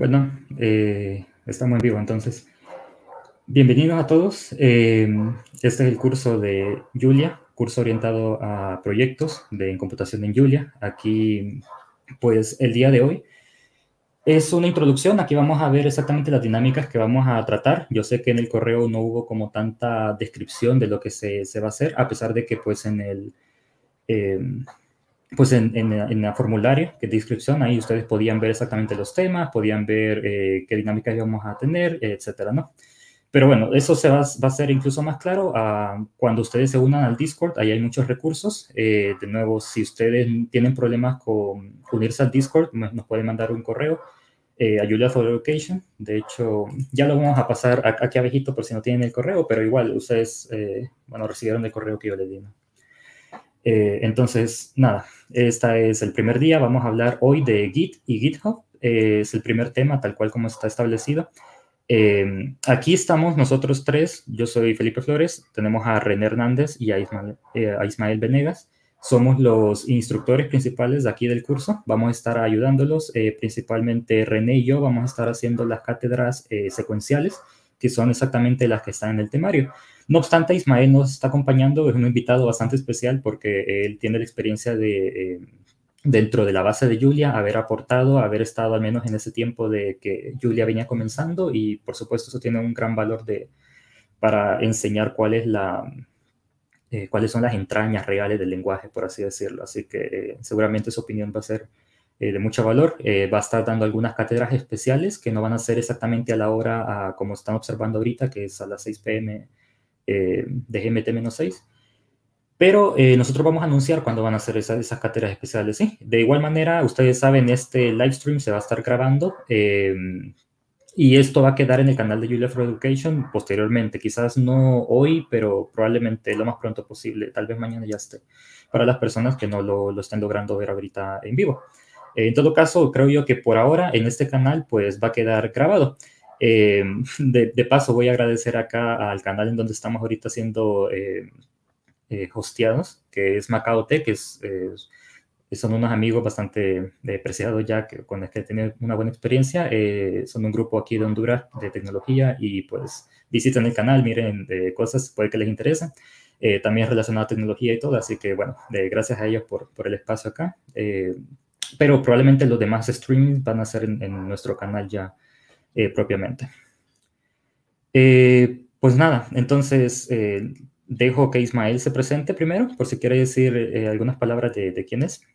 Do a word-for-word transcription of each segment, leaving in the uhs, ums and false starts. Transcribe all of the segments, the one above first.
Bueno, eh, estamos en vivo, entonces. Bienvenidos a todos. Eh, este es el curso de Julia, curso orientado a proyectos de en computación en Julia. Aquí, pues, el día de hoy es una introducción. Aquí vamos a ver exactamente las dinámicas que vamos a tratar. Yo sé que en el correo no hubo como tanta descripción de lo que se, se va a hacer, a pesar de que, pues, en el... Eh, pues en, en, en el formulario que es de inscripción, ahí ustedes podían ver exactamente los temas, podían ver eh, qué dinámicas íbamos a tener, etcétera, ¿no? Pero bueno, eso se va, va a ser incluso más claro uh, cuando ustedes se unan al Discord. Ahí hay muchos recursos. Eh, de nuevo, si ustedes tienen problemas con unirse al Discord, nos pueden mandar un correo eh, a Julia for Education. De hecho, ya lo vamos a pasar aquí abajito por si no tienen el correo, pero igual ustedes, eh, bueno, recibieron el correo que yo les di, ¿no? Eh, entonces, nada, este es el primer día. Vamos a hablar hoy de Git y GitHub. Eh, es el primer tema, tal cual como está establecido. Eh, aquí estamos nosotros tres. Yo soy Felipe Flores. Tenemos a René Hernández y a Ismael, eh, a Ismael Venegas. Somos los instructores principales de aquí del curso. Vamos a estar ayudándolos. Eh, principalmente René y yo vamos a estar haciendo las cátedras eh, secuenciales, que son exactamente las que están en el temario. No obstante, Ismael nos está acompañando, es un invitado bastante especial porque él tiene la experiencia de, eh, dentro de la base de Julia, haber aportado, haber estado al menos en ese tiempo de que Julia venía comenzando, y por supuesto eso tiene un gran valor de, para enseñar cuál es la, eh, cuáles son las entrañas reales del lenguaje, por así decirlo. Así que eh, seguramente su opinión va a ser eh, de mucho valor. Eh, va a estar dando algunas cátedras especiales que no van a ser exactamente a la hora, a, como están observando ahorita, que es a las seis pe eme Eh, de G M T seis, pero eh, nosotros vamos a anunciar cuándo van a hacer esas, esas cátedras especiales, ¿sí? De igual manera, ustedes saben, este live stream se va a estar grabando eh, y esto va a quedar en el canal de Julia for Education posteriormente, quizás no hoy, pero probablemente lo más pronto posible, tal vez mañana ya esté, para las personas que no lo, lo estén logrando ver ahorita en vivo. Eh, en todo caso, creo yo que por ahora en este canal pues va a quedar grabado. Eh, de, de, paso, voy a agradecer acá al canal en donde estamos ahorita siendo eh, eh, hosteados, que es Macao Tech, que es, eh, son unos amigos bastante eh, preciados ya, que, con los que he tenido una buena experiencia. Eh, son un grupo aquí de Honduras de tecnología y pues visiten el canal, miren eh, cosas, puede que les interesen. Eh, también relacionado a tecnología y todo, así que bueno, eh, gracias a ellos por, por el espacio acá. Eh, pero probablemente los demás streamings van a ser en, en nuestro canal ya eh, propiamente. Eh, pues nada, entonces eh, dejo que Ismael se presente primero, por si quiere decir eh, algunas palabras de, de quién es.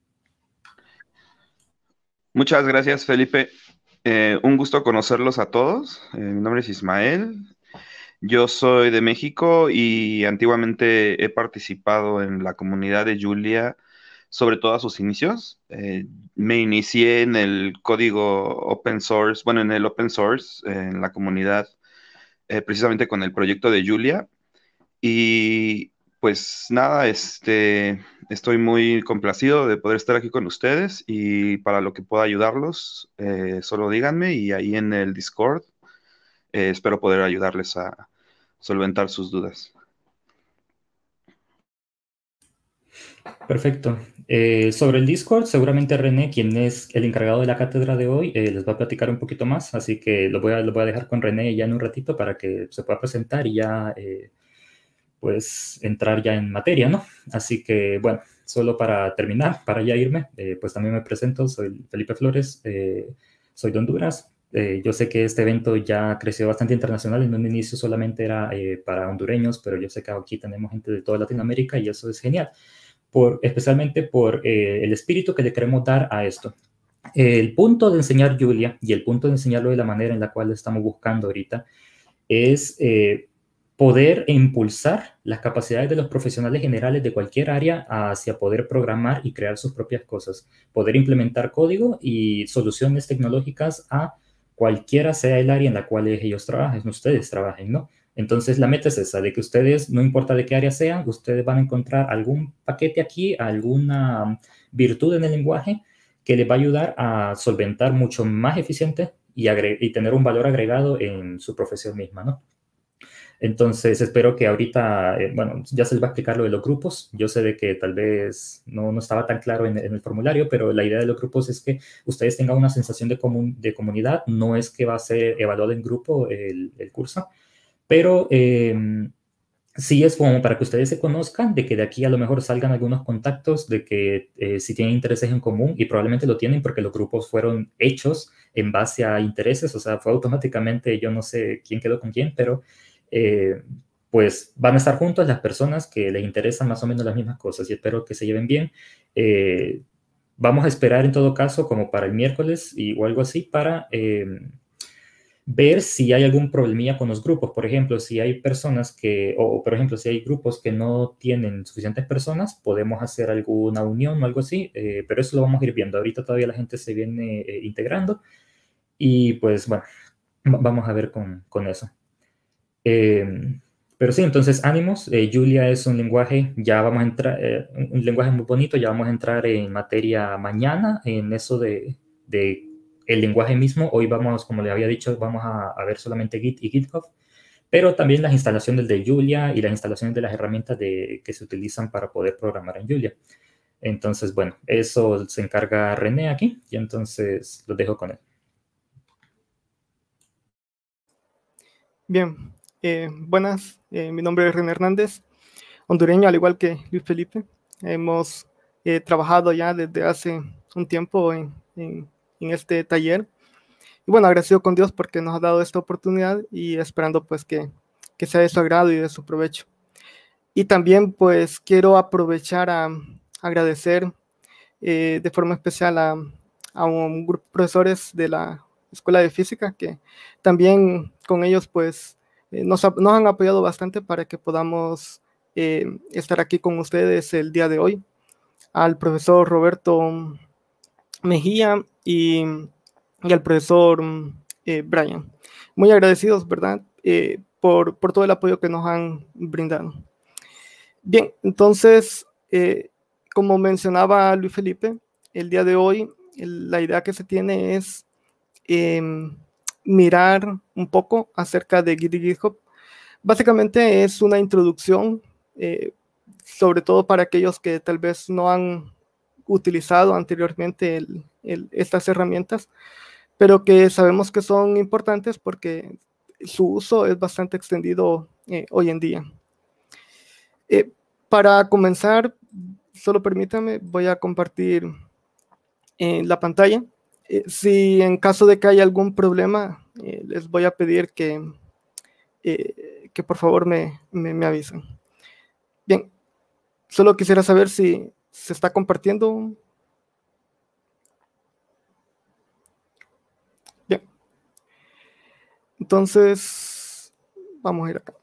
Muchas gracias, Felipe. Eh, un gusto conocerlos a todos. Eh, mi nombre es Ismael. Yo soy de México y antiguamente he participado en la comunidad de Julia, sobre todo a sus inicios. Eh, me inicié en el código open source, bueno, en el open source, en la comunidad, eh, precisamente con el proyecto de Julia. Y pues nada, este, estoy muy complacido de poder estar aquí con ustedes y para lo que pueda ayudarlos, eh, solo díganme y ahí en el Discord eh, espero poder ayudarles a solventar sus dudas. Perfecto. Eh, sobre el Discord, seguramente René, quien es el encargado de la cátedra de hoy, eh, les va a platicar un poquito más, así que lo voy a, lo voy a dejar con René ya en un ratito para que se pueda presentar y ya, eh, pues, entrar ya en materia, ¿no? Así que, bueno, solo para terminar, para ya irme, eh, pues también me presento, soy Felipe Flores, eh, soy de Honduras. Eh, yo sé que este evento ya creció bastante internacional, en un inicio solamente era eh, para hondureños, pero yo sé que aquí tenemos gente de toda Latinoamérica y eso es genial. Por, especialmente por eh, el espíritu que le queremos dar a esto. El punto de enseñar Julia y el punto de enseñarlo de la manera en la cual estamos buscando ahorita es eh, poder impulsar las capacidades de los profesionales generales de cualquier área hacia poder programar y crear sus propias cosas, poder implementar código y soluciones tecnológicas a cualquiera sea el área en la cual ellos trabajen, ustedes trabajen, ¿no? Entonces la meta es esa, de que ustedes, no importa de qué área sean, ustedes van a encontrar algún paquete aquí, alguna virtud en el lenguaje que les va a ayudar a solventar mucho más eficiente y, y tener un valor agregado en su profesión misma, ¿no? Entonces, espero que ahorita, eh, bueno, ya se les va a explicar lo de los grupos. Yo sé de que tal vez no, no estaba tan claro en, en el formulario, pero la idea de los grupos es que ustedes tengan una sensación de, comun, de comunidad. No es que va a ser evaluado en grupo el, el curso, pero eh, sí es como para que ustedes se conozcan, de que de aquí a lo mejor salgan algunos contactos, de que eh, si tienen intereses en común, y probablemente lo tienen porque los grupos fueron hechos en base a intereses, o sea, fue automáticamente, yo no sé quién quedó con quién, pero eh, pues van a estar juntos las personas que les interesan más o menos las mismas cosas y espero que se lleven bien. Eh, vamos a esperar en todo caso como para el miércoles y, o algo así para eh, ver si hay algún problemilla con los grupos. Por ejemplo, si hay personas que, o por ejemplo, si hay grupos que no tienen suficientes personas, podemos hacer alguna unión o algo así, eh, pero eso lo vamos a ir viendo. Ahorita todavía la gente se viene eh, integrando y pues bueno, vamos a ver con, con eso. Eh, pero sí, entonces ánimos. Eh, Julia es un lenguaje, ya vamos a entrar, eh, un lenguaje muy bonito, ya vamos a entrar en materia mañana, en eso de, de el lenguaje mismo. Hoy vamos, como le había dicho, vamos a, a ver solamente Git y GitHub, pero también las instalaciones de Julia y las instalaciones de las herramientas de, que se utilizan para poder programar en Julia. Entonces, bueno, eso se encarga René aquí y entonces los dejo con él. Bien, eh, buenas, eh, mi nombre es René Hernández, hondureño, al igual que Luis Felipe. Hemos eh, trabajado ya desde hace un tiempo en, en, en este taller. Y bueno, agradecido con Dios porque nos ha dado esta oportunidad y esperando pues que, que sea de su agrado y de su provecho. Y también pues quiero aprovechar a, a agradecer eh, de forma especial a, a un grupo de profesores de la Escuela de Física que también con ellos pues eh, nos, nos han apoyado bastante para que podamos eh, estar aquí con ustedes el día de hoy. Al profesor Roberto Mejía y, y al profesor eh, Brian. Muy agradecidos, ¿verdad? Eh, por, por todo el apoyo que nos han brindado. Bien, entonces, eh, como mencionaba Luis Felipe, el día de hoy el, la idea que se tiene es eh, mirar un poco acerca de Git y GitHub. Básicamente es una introducción, eh, sobre todo para aquellos que tal vez no han utilizado anteriormente el, el, estas herramientas, pero que sabemos que son importantes porque su uso es bastante extendido eh, hoy en día. Eh, para comenzar, solo permítanme, voy a compartir eh, la pantalla. Eh, si en caso de que haya algún problema, eh, les voy a pedir que, eh, que por favor me, me, me avisen. Bien, solo quisiera saber si se está compartiendo. Bien. Entonces, vamos a ir acá.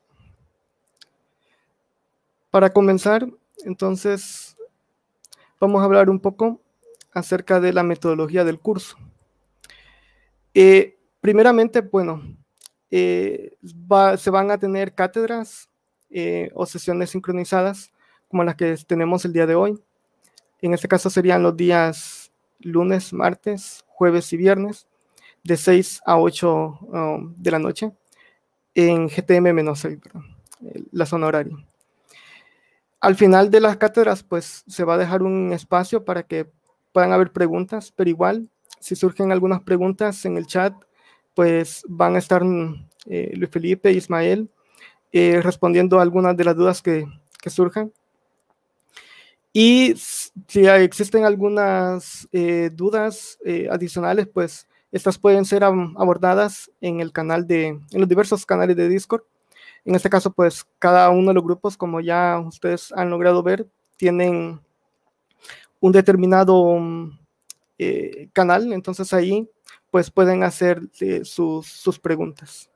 Para comenzar, entonces, vamos a hablar un poco acerca de la metodología del curso. Eh, primeramente, bueno, eh, va, se van a tener cátedras eh, o sesiones sincronizadas como las que tenemos el día de hoy. En este caso serían los días lunes, martes, jueves y viernes, de seis a ocho um, de la noche, en G T M menos seis, la zona horaria. Al final de las cátedras, pues se va a dejar un espacio para que puedan haber preguntas, pero igual, si surgen algunas preguntas en el chat, pues van a estar eh, Luis Felipe e Ismael eh, respondiendo a algunas de las dudas que, que surjan. Y si existen algunas eh, dudas eh, adicionales, pues estas pueden ser abordadas en el canal de, en los diversos canales de Discord. En este caso, pues cada uno de los grupos, como ya ustedes han logrado ver, tienen un determinado eh, canal, entonces ahí pues pueden hacer eh, sus, sus preguntas.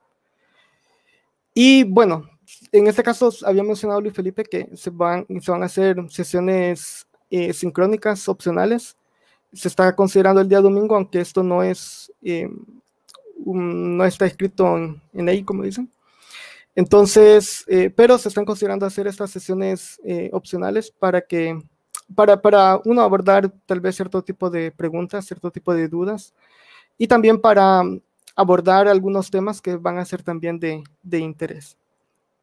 Y bueno, en este caso había mencionado Luis Felipe que se van, se van a hacer sesiones eh, sincrónicas opcionales. Se está considerando el día domingo, aunque esto no es eh, un, no está escrito en, en ahí, como dicen. Entonces, eh, pero se están considerando hacer estas sesiones eh, opcionales para que, para, para uno abordar tal vez cierto tipo de preguntas, cierto tipo de dudas, y también para abordar algunos temas que van a ser también de, de interés.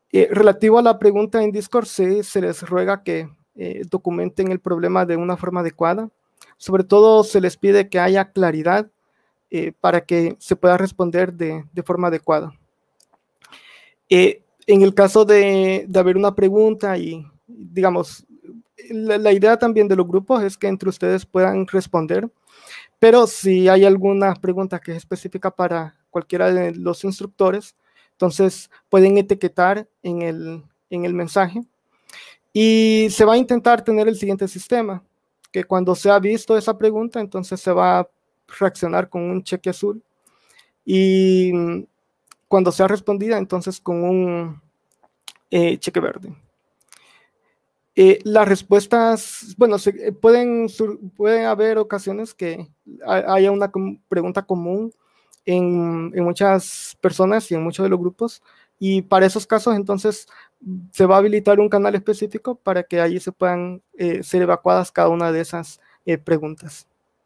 Eh, relativo a la pregunta en Discord, sí, se les ruega que eh, documenten el problema de una forma adecuada. Sobre todo se les pide que haya claridad eh, para que se pueda responder de, de forma adecuada. Eh, en el caso de, de haber una pregunta y, digamos, la, la idea también de los grupos es que entre ustedes puedan responder, pero si hay alguna pregunta que es específica para cualquiera de los instructores, entonces pueden etiquetar en el, en el mensaje y se va a intentar tener el siguiente sistema, que cuando se ha visto esa pregunta, entonces se va a reaccionar con un cheque azul y cuando sea respondida, entonces con un eh, cheque verde. Eh, las respuestas, bueno, se, pueden, pueden haber ocasiones que haya una com pregunta común en, en muchas personas y en muchos de los grupos, y para esos casos entonces se va a habilitar un canal específico para que allí se puedan eh, ser evacuadas cada una de esas eh, preguntas.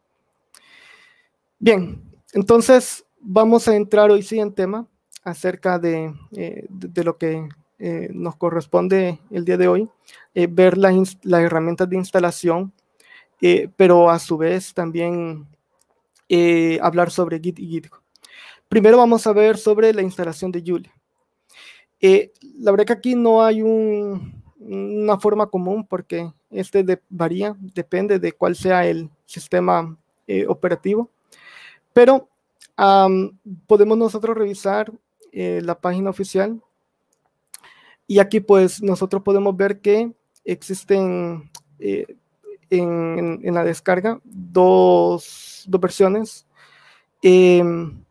Bien, entonces vamos a entrar hoy sí en tema acerca de, eh, de, de lo que eh, nos corresponde el día de hoy, eh, ver las la herramientas de instalación, eh, pero a su vez también eh, hablar sobre Git y GitHub. Primero vamos a ver sobre la instalación de Julia. Eh, la verdad que aquí no hay un, una forma común porque este de, varía, depende de cuál sea el sistema eh, operativo, pero um, podemos nosotros revisar eh, la página oficial y aquí pues nosotros podemos ver que existen eh, en, en, en la descarga dos, dos versiones. Eh,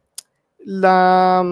la,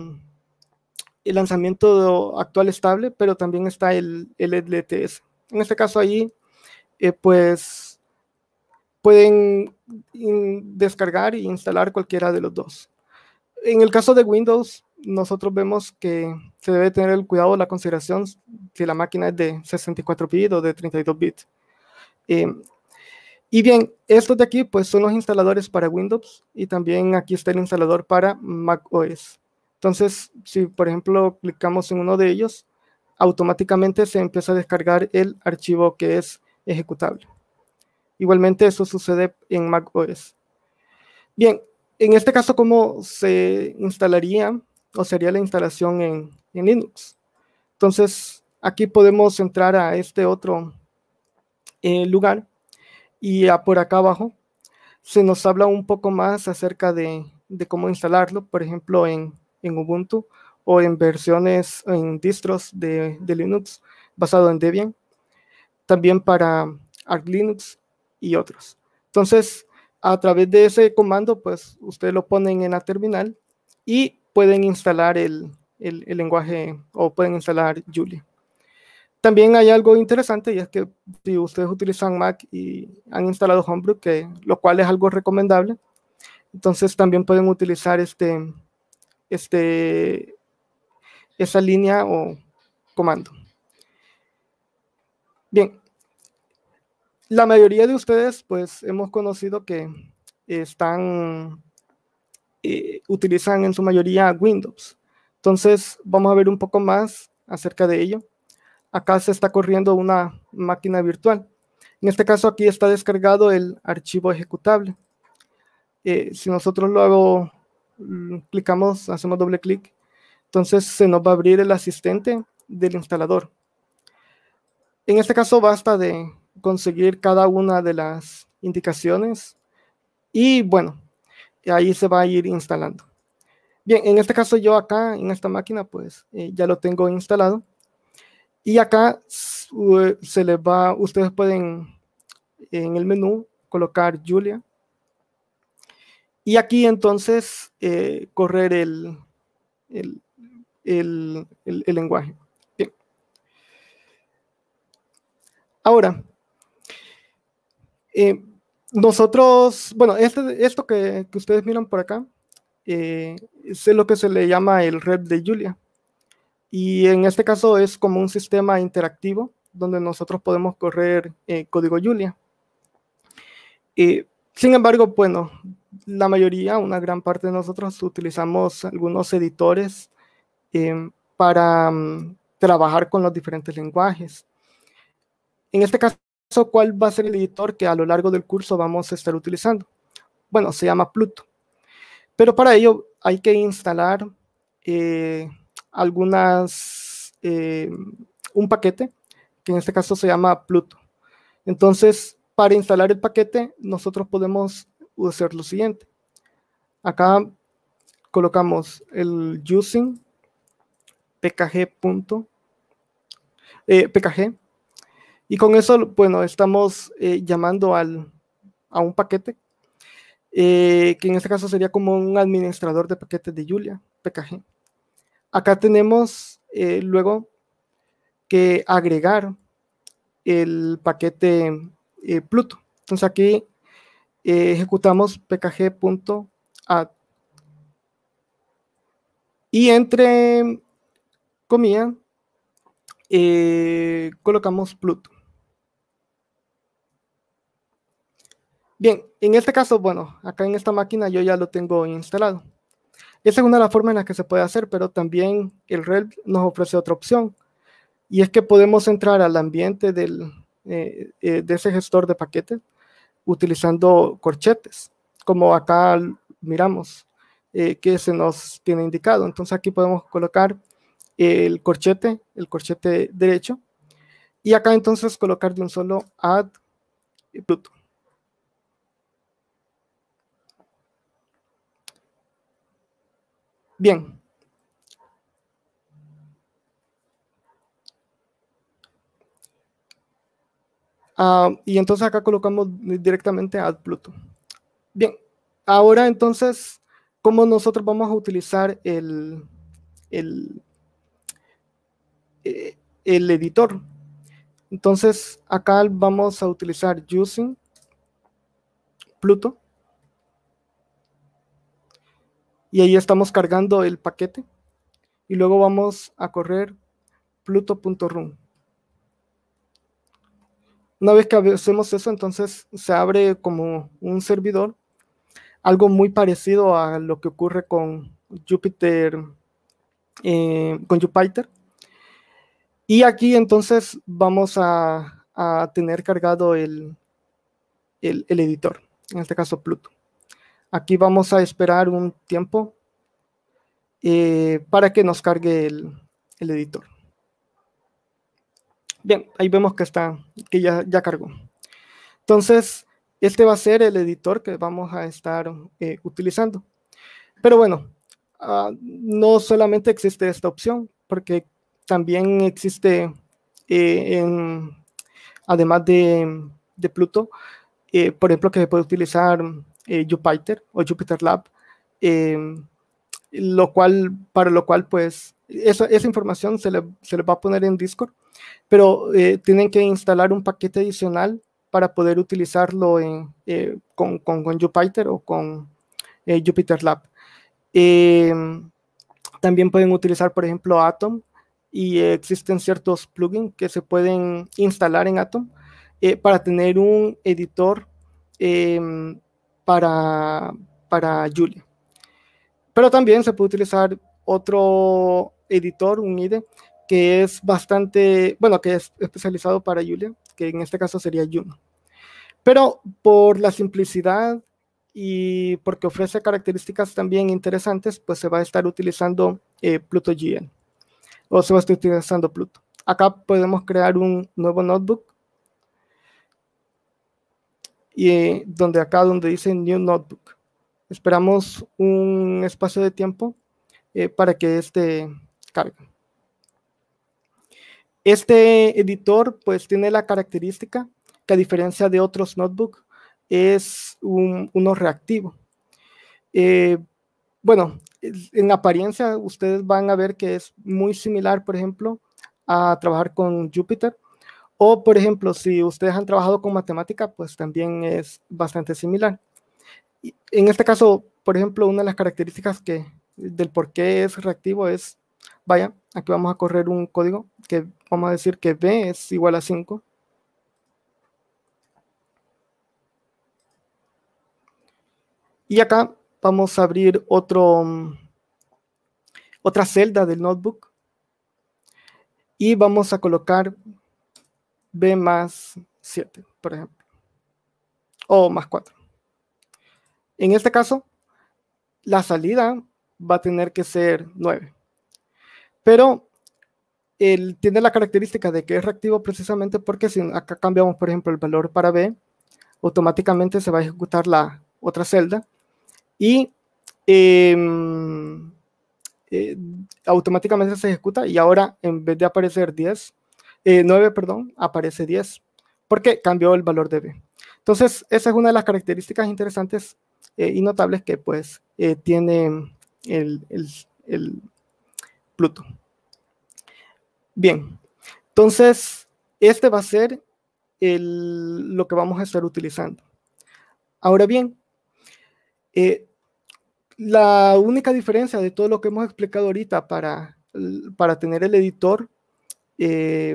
el lanzamiento actual estable, pero también está el, el L T S. En este caso ahí, eh, pues pueden descargar e instalar cualquiera de los dos. En el caso de Windows, nosotros vemos que se debe tener el cuidado, la consideración si la máquina es de sesenta y cuatro bits o de treinta y dos bits. Eh, y bien, estos de aquí pues son los instaladores para Windows y también aquí está el instalador para macOS. Entonces, si por ejemplo clicamos en uno de ellos, automáticamente se empieza a descargar el archivo que es ejecutable. Igualmente eso sucede en macOS. Bien, en este caso, ¿cómo se instalaría o sería la instalación en, en Linux? Entonces, aquí podemos entrar a este otro eh, lugar y a, por acá abajo se nos habla un poco más acerca de, de cómo instalarlo, por ejemplo, en, en Ubuntu o en versiones, en distros de, de Linux basado en Debian, también para Arch Linux y otros. Entonces, a través de ese comando, pues ustedes lo ponen en la terminal y pueden instalar el, el, el lenguaje o pueden instalar Julia. También hay algo interesante y es que si ustedes utilizan Mac y han instalado Homebrew, que, lo cual es algo recomendable, entonces también pueden utilizar este, este, esa línea o comando. Bien, la mayoría de ustedes pues hemos conocido que están, eh, utilizan en su mayoría Windows. Entonces vamos a ver un poco más acerca de ello. Acá se está corriendo una máquina virtual. En este caso aquí está descargado el archivo ejecutable. Eh, si nosotros luego clicamos, hacemos doble clic, entonces se nos va a abrir el asistente del instalador. En este caso basta de conseguir cada una de las indicaciones y bueno, ahí se va a ir instalando. Bien, en este caso yo acá en esta máquina pues eh, ya lo tengo instalado. Y acá se les va, ustedes pueden en el menú colocar Julia. Y aquí entonces eh, correr el, el, el, el, el lenguaje. Bien. Ahora, eh, nosotros, bueno, este, esto que, que ustedes miran por acá, eh, es lo que se le llama el rep de Julia. Y en este caso es como un sistema interactivo donde nosotros podemos correr eh, código Julia. Eh, sin embargo, bueno, la mayoría, una gran parte de nosotros utilizamos algunos editores eh, para um, trabajar con los diferentes lenguajes. En este caso, ¿cuál va a ser el editor que a lo largo del curso vamos a estar utilizando? Bueno, se llama Pluto. Pero para ello hay que instalar eh, algunas, eh, un paquete, que en este caso se llama Pluto. Entonces, para instalar el paquete, nosotros podemos hacer lo siguiente. Acá colocamos el using pkg. Eh, pkg, y con eso, bueno, estamos eh, llamando al, a un paquete, eh, que en este caso sería como un administrador de paquetes de Julia, pkg. Acá tenemos eh, luego que agregar el paquete eh, Pluto. Entonces aquí eh, ejecutamos pkg.add y entre comillas eh, colocamos Pluto. Bien, en este caso, bueno, acá en esta máquina yo ya lo tengo instalado. Esa es una de las formas en las que se puede hacer, pero también el R E L B nos ofrece otra opción, y es que podemos entrar al ambiente del, eh, eh, de ese gestor de paquetes utilizando corchetes, como acá miramos eh, que se nos tiene indicado. Entonces aquí podemos colocar el corchete, el corchete derecho, y acá entonces colocar de un solo add Pluto. Bien. Uh, y entonces acá colocamos directamente add Pluto. Bien, ahora entonces, ¿cómo nosotros vamos a utilizar el, el, eh, el editor? Entonces acá vamos a utilizar using Pluto. Y ahí estamos cargando el paquete. Y luego vamos a correr pluto.run. Una vez que hacemos eso, entonces se abre como un servidor, algo muy parecido a lo que ocurre con Jupyter, eh, con Jupyter. Y aquí entonces vamos a, a tener cargado el, el, el editor, en este caso Pluto. Aquí vamos a esperar un tiempo eh, para que nos cargue el, el editor. Bien, ahí vemos que está, que ya, ya cargó. Entonces, este va a ser el editor que vamos a estar eh, utilizando. Pero bueno, uh, no solamente existe esta opción, porque también existe, eh, en, además de, de Pluto, eh, por ejemplo, que se puede utilizar eh, Jupyter o JupyterLab, eh, lo cual, para lo cual, pues, esa, esa información se le, se le va a poner en Discord, pero eh, tienen que instalar un paquete adicional para poder utilizarlo en, eh, con, con, con Jupyter o con eh, JupyterLab. Eh, también pueden utilizar, por ejemplo, Atom, y eh, existen ciertos plugins que se pueden instalar en Atom eh, para tener un editor eh, para, para Julia. Pero también se puede utilizar otro editor, un I D E, que es bastante, bueno, que es especializado para Julia, que en este caso sería Juno. Pero por la simplicidad y porque ofrece características también interesantes, pues se va a estar utilizando eh, PlutoGL, o se va a estar utilizando Pluto. Acá podemos crear un nuevo notebook, y eh, donde acá donde dice New Notebook. Esperamos un espacio de tiempo eh, para que este cargue. Este editor pues tiene la característica que, a diferencia de otros notebooks, es un, uno reactivo. Eh, bueno, en apariencia ustedes van a ver que es muy similar, por ejemplo, a trabajar con Jupyter, o por ejemplo, si ustedes han trabajado con matemática, pues también es bastante similar. Y en este caso, por ejemplo, una de las características que, del por qué es reactivo es, vaya, aquí vamos a correr un código que vamos a decir que b es igual a cinco. Y acá vamos a abrir otro, otra celda del notebook. y vamos a colocar b más siete, por ejemplo, o más cuatro. En este caso, la salida va a tener que ser nueve, pero él tiene la característica de que es reactivo precisamente porque si acá cambiamos, por ejemplo, el valor para b, automáticamente se va a ejecutar la otra celda y eh, eh, automáticamente se ejecuta, y ahora en vez de aparecer diez, eh, nueve, perdón, aparece diez, porque cambió el valor de b. Entonces, esa es una de las características interesantes eh, y notables que pues eh, tiene el, el, el Pluto. Bien, entonces, este va a ser el, lo que vamos a estar utilizando. Ahora bien, eh, la única diferencia de todo lo que hemos explicado ahorita para, para tener el editor, eh,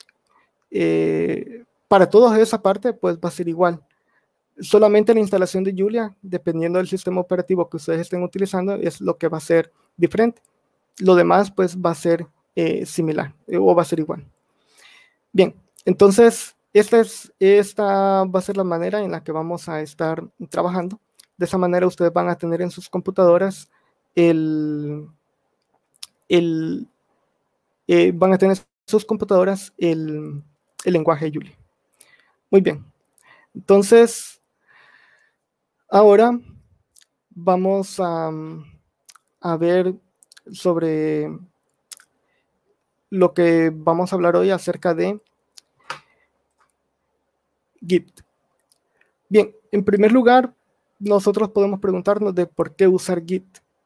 eh, para toda esa parte, pues va a ser igual. Solamente la instalación de Julia, dependiendo del sistema operativo que ustedes estén utilizando, es lo que va a ser diferente. Lo demás, pues, va a ser eh, similar eh, o va a ser igual. Bien, entonces, esta, es, esta va a ser la manera en la que vamos a estar trabajando. De esa manera, ustedes van a tener en sus computadoras el, el eh, van a tener en sus computadoras el, el lenguaje Julia. Muy bien. Entonces, ahora vamos a, a ver sobre lo que vamos a hablar hoy acerca de Git. Bien, en primer lugar, nosotros podemos preguntarnos de por qué usar Git.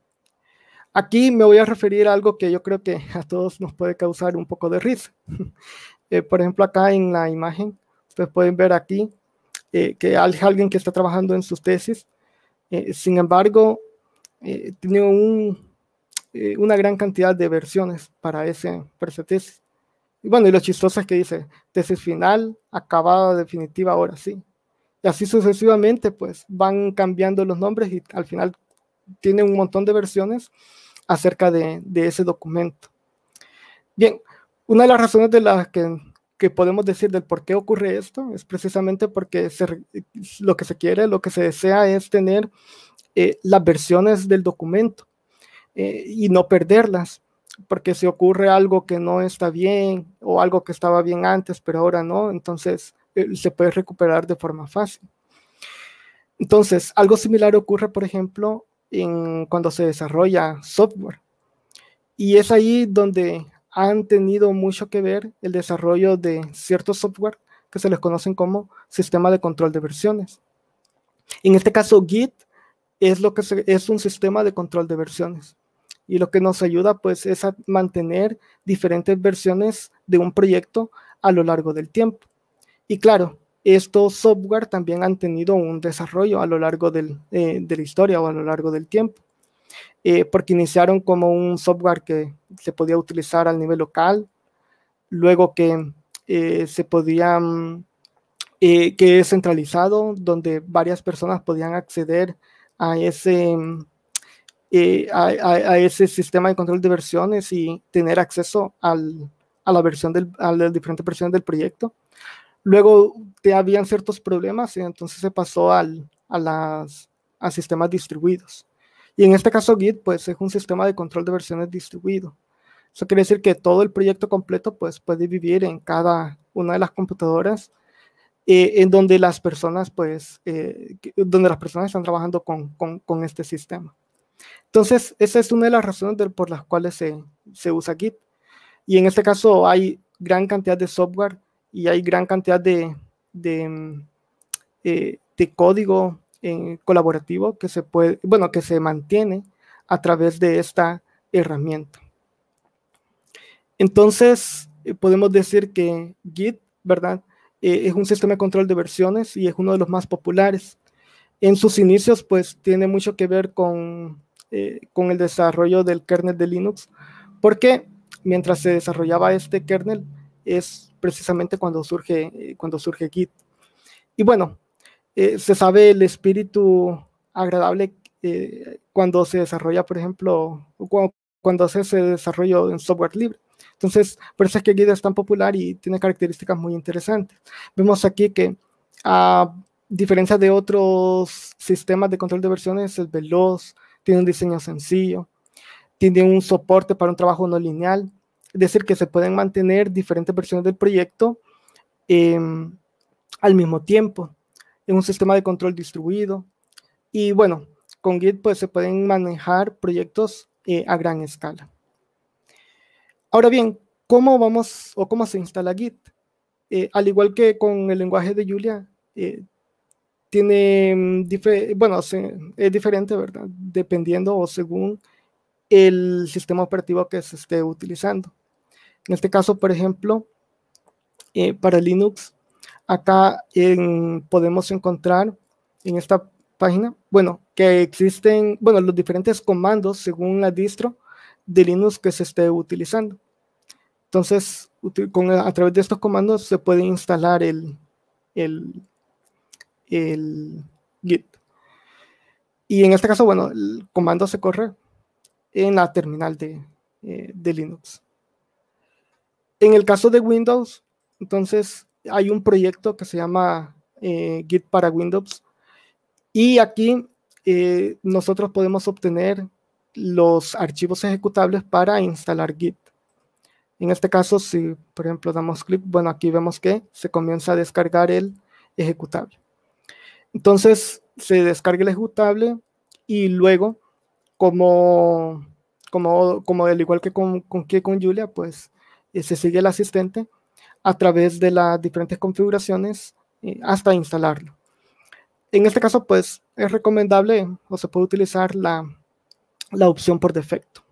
Aquí me voy a referir a algo que yo creo que a todos nos puede causar un poco de risa. eh, por ejemplo, acá en la imagen, ustedes pueden ver aquí eh, que hay alguien que está trabajando en sus tesis. Eh, sin embargo, eh, tiene un, eh, una gran cantidad de versiones para, ese, para esa tesis. Y bueno, y lo chistoso es que dice tesis final, acabada, definitiva, ahora sí. Y así sucesivamente, pues van cambiando los nombres y al final tiene un montón de versiones acerca de, de ese documento. Bien, una de las razones de las que, que podemos decir del por qué ocurre esto es precisamente porque se, lo que se quiere, lo que se desea es tener eh, las versiones del documento eh, y no perderlas, porque si ocurre algo que no está bien o algo que estaba bien antes pero ahora no, entonces eh, se puede recuperar de forma fácil. Entonces, algo similar ocurre, por ejemplo, en cuando se desarrolla software. Y es ahí donde han tenido mucho que ver el desarrollo de ciertos software que se les conocen como sistema de control de versiones. En este caso, Git es, lo que se, es un sistema de control de versiones. Y lo que nos ayuda, pues, es a mantener diferentes versiones de un proyecto a lo largo del tiempo. Y claro, estos software también han tenido un desarrollo a lo largo del, eh, de la historia o a lo largo del tiempo, eh, porque iniciaron como un software que se podía utilizar al nivel local, luego que eh, se podía, eh, que es centralizado, donde varias personas podían acceder a ese, eh, a, a, a ese sistema de control de versiones y tener acceso al, a la versión del, a las diferentes versiones del proyecto. Luego te habían ciertos problemas y entonces se pasó al, a, las, a sistemas distribuidos. Y en este caso Git, pues, es un sistema de control de versiones distribuido. Eso quiere decir que todo el proyecto completo, pues, puede vivir en cada una de las computadoras eh, en donde las personas, pues, eh, donde las personas están trabajando con, con, con este sistema. Entonces, esa es una de las razones de, por las cuales se, se usa Git. Y en este caso hay gran cantidad de software y hay gran cantidad de, de, eh, de código eh, colaborativo que se puede, bueno, que se mantiene a través de esta herramienta. Entonces, eh, podemos decir que Git, ¿verdad? Eh, es un sistema de control de versiones y es uno de los más populares. En sus inicios, pues, tiene mucho que ver con, eh, con el desarrollo del kernel de Linux, porque mientras se desarrollaba este kernel, es precisamente cuando surge, eh, cuando surge Git. Y bueno, eh, se sabe el espíritu agradable eh, cuando se desarrolla, por ejemplo, cuando, cuando hace ese desarrollo en software libre. Entonces, por eso es que Git es tan popular y tiene características muy interesantes. Vemos aquí que, a diferencia de otros sistemas de control de versiones, es veloz, tiene un diseño sencillo, tiene un soporte para un trabajo no lineal, es decir, que se pueden mantener diferentes versiones del proyecto eh, al mismo tiempo, en un sistema de control distribuido. Y bueno, con Git pues se pueden manejar proyectos eh, a gran escala. Ahora bien, ¿cómo vamos o cómo se instala Git? Eh, al igual que con el lenguaje de Julia, eh, tiene, bueno, se, es diferente, ¿verdad? Dependiendo o según el sistema operativo que se esté utilizando. En este caso, por ejemplo, eh, para Linux, acá en, podemos encontrar en esta página, bueno, que existen, bueno, los diferentes comandos según la distro de Linux que se esté utilizando. Entonces, con, a través de estos comandos se puede instalar el, el, el Git. Y en este caso, bueno, el comando se corre en la terminal de, eh, de Linux. En el caso de Windows, entonces hay un proyecto que se llama eh, Git para Windows, y aquí eh, nosotros podemos obtener los archivos ejecutables para instalar Git. En este caso, si por ejemplo damos clic, bueno, aquí vemos que se comienza a descargar el ejecutable. Entonces se descarga el ejecutable y luego, como, como, como al igual que con, con, que con Julia, pues eh, se sigue el asistente a través de las diferentes configuraciones eh, hasta instalarlo. En este caso, pues es recomendable o se puede utilizar la, la opción por defecto.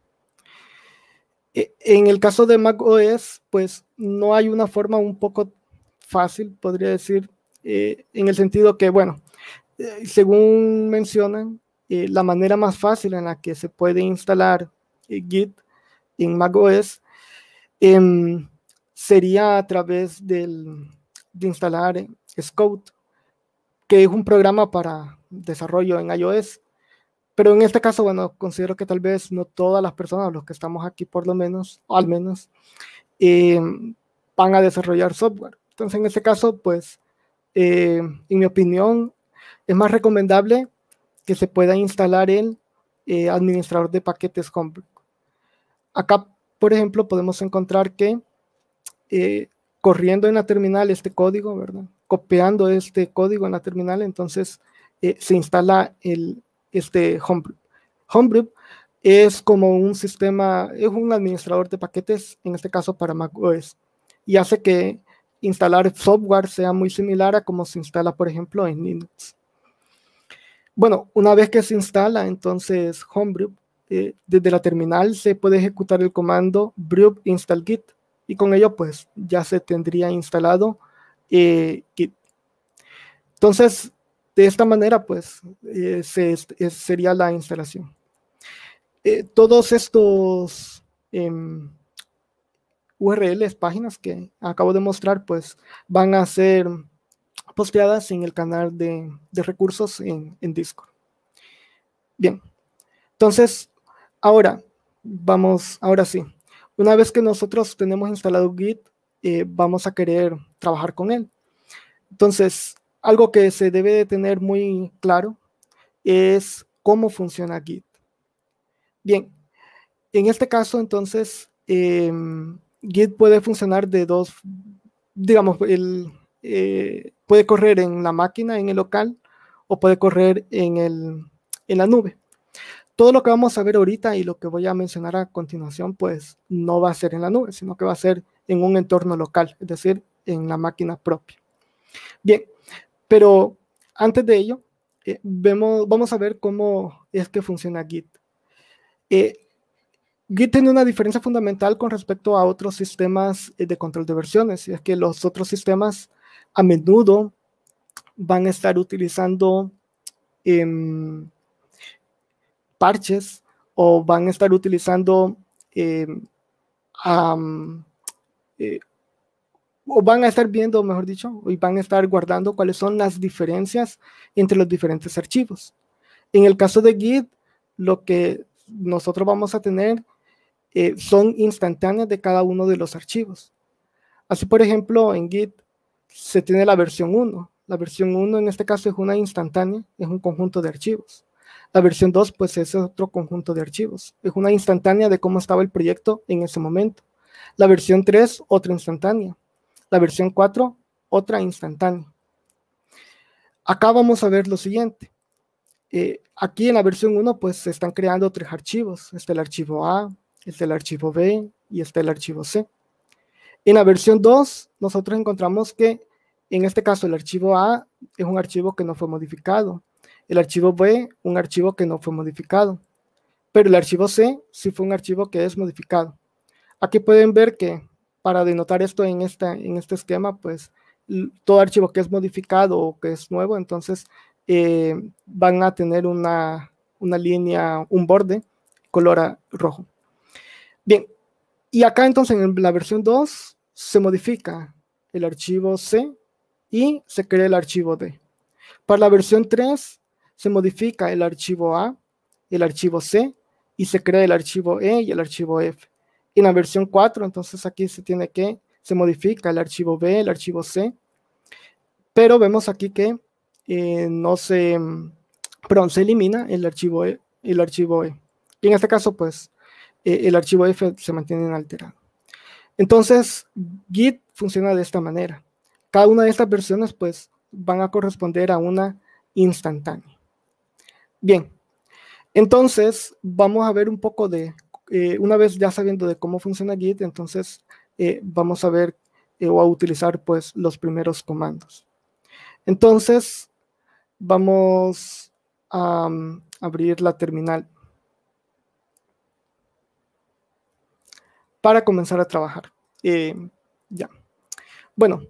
En el caso de macOS, pues no hay una forma un poco fácil, podría decir, eh, en el sentido que, bueno, eh, según mencionan, eh, la manera más fácil en la que se puede instalar eh, Git en macOS eh, sería a través del, de instalar eh, Scout, que es un programa para desarrollo en iOS. Pero en este caso, bueno, considero que tal vez no todas las personas, los que estamos aquí por lo menos, o al menos, eh, van a desarrollar software. Entonces, en este caso, pues, eh, en mi opinión, es más recomendable que se pueda instalar el eh, administrador de paquetes Homebrew. Acá, por ejemplo, podemos encontrar que eh, corriendo en la terminal este código, ¿verdad? Copiando este código en la terminal, entonces eh, se instala el este Homebrew. Homebrew es como un sistema, es un administrador de paquetes, en este caso para macOS, y hace que instalar software sea muy similar a como se instala, por ejemplo, en Linux. Bueno, una vez que se instala, entonces Homebrew, eh, desde la terminal se puede ejecutar el comando brew install git, y con ello pues ya se tendría instalado eh, Git. Entonces, de esta manera, pues, eh, se, es, sería la instalación. Eh, todos estos eh, U R Ls, páginas que acabo de mostrar, pues, van a ser posteadas en el canal de, de recursos en, en Discord. Bien, entonces, ahora, vamos, ahora sí. Una vez que nosotros tenemos instalado Git, eh, vamos a querer trabajar con él. Entonces, algo que se debe de tener muy claro es cómo funciona Git. Bien, en este caso, entonces, eh, Git puede funcionar de dos, digamos, el, eh, puede correr en la máquina, en el local, o puede correr en, el, en la nube. Todo lo que vamos a ver ahorita y lo que voy a mencionar a continuación, pues no va a ser en la nube, sino que va a ser en un entorno local, es decir, en la máquina propia. Bien, pero antes de ello, eh, vemos, vamos a ver cómo es que funciona Git. Eh, Git tiene una diferencia fundamental con respecto a otros sistemas de control de versiones, y es que los otros sistemas a menudo van a estar utilizando eh, parches o van a estar utilizando eh, um, eh, o van a estar viendo, mejor dicho, y van a estar guardando cuáles son las diferencias entre los diferentes archivos. En el caso de Git, lo que nosotros vamos a tener eh, son instantáneas de cada uno de los archivos. Así, por ejemplo, en Git se tiene la versión uno. La versión uno en este caso es una instantánea, es un conjunto de archivos. La versión dos, pues es otro conjunto de archivos. Es una instantánea de cómo estaba el proyecto en ese momento. La versión tres, otra instantánea. La versión cuatro, otra instantánea. Acá vamos a ver lo siguiente. Eh, aquí en la versión uno, pues se están creando tres archivos. Está el archivo A, está el archivo B y está el archivo C. En la versión dos, nosotros encontramos que en este caso el archivo A es un archivo que no fue modificado. El archivo B, un archivo que no fue modificado. Pero el archivo C sí fue un archivo que es modificado. Aquí pueden ver que para denotar esto en, esta, en este esquema, pues todo archivo que es modificado o que es nuevo, entonces eh, van a tener una, una línea, un borde color rojo. Bien, y acá entonces en la versión dos se modifica el archivo C y se crea el archivo D. Para la versión tres se modifica el archivo A, el archivo C y se crea el archivo E y el archivo F. En la versión cuatro, entonces aquí se tiene que, se modifica el archivo B, el archivo C, pero vemos aquí que eh, no se, perdón, se elimina el archivo E, el archivo E. Y en este caso, pues, eh, el archivo F se mantiene inalterado. Entonces, Git funciona de esta manera. Cada una de estas versiones, pues, van a corresponder a una instantánea. Bien, entonces, vamos a ver un poco de, eh, una vez ya sabiendo de cómo funciona Git, entonces eh, vamos a ver eh, o a utilizar, pues, los primeros comandos. Entonces, vamos a um, abrir la terminal para comenzar a trabajar. Eh, ya. Bueno,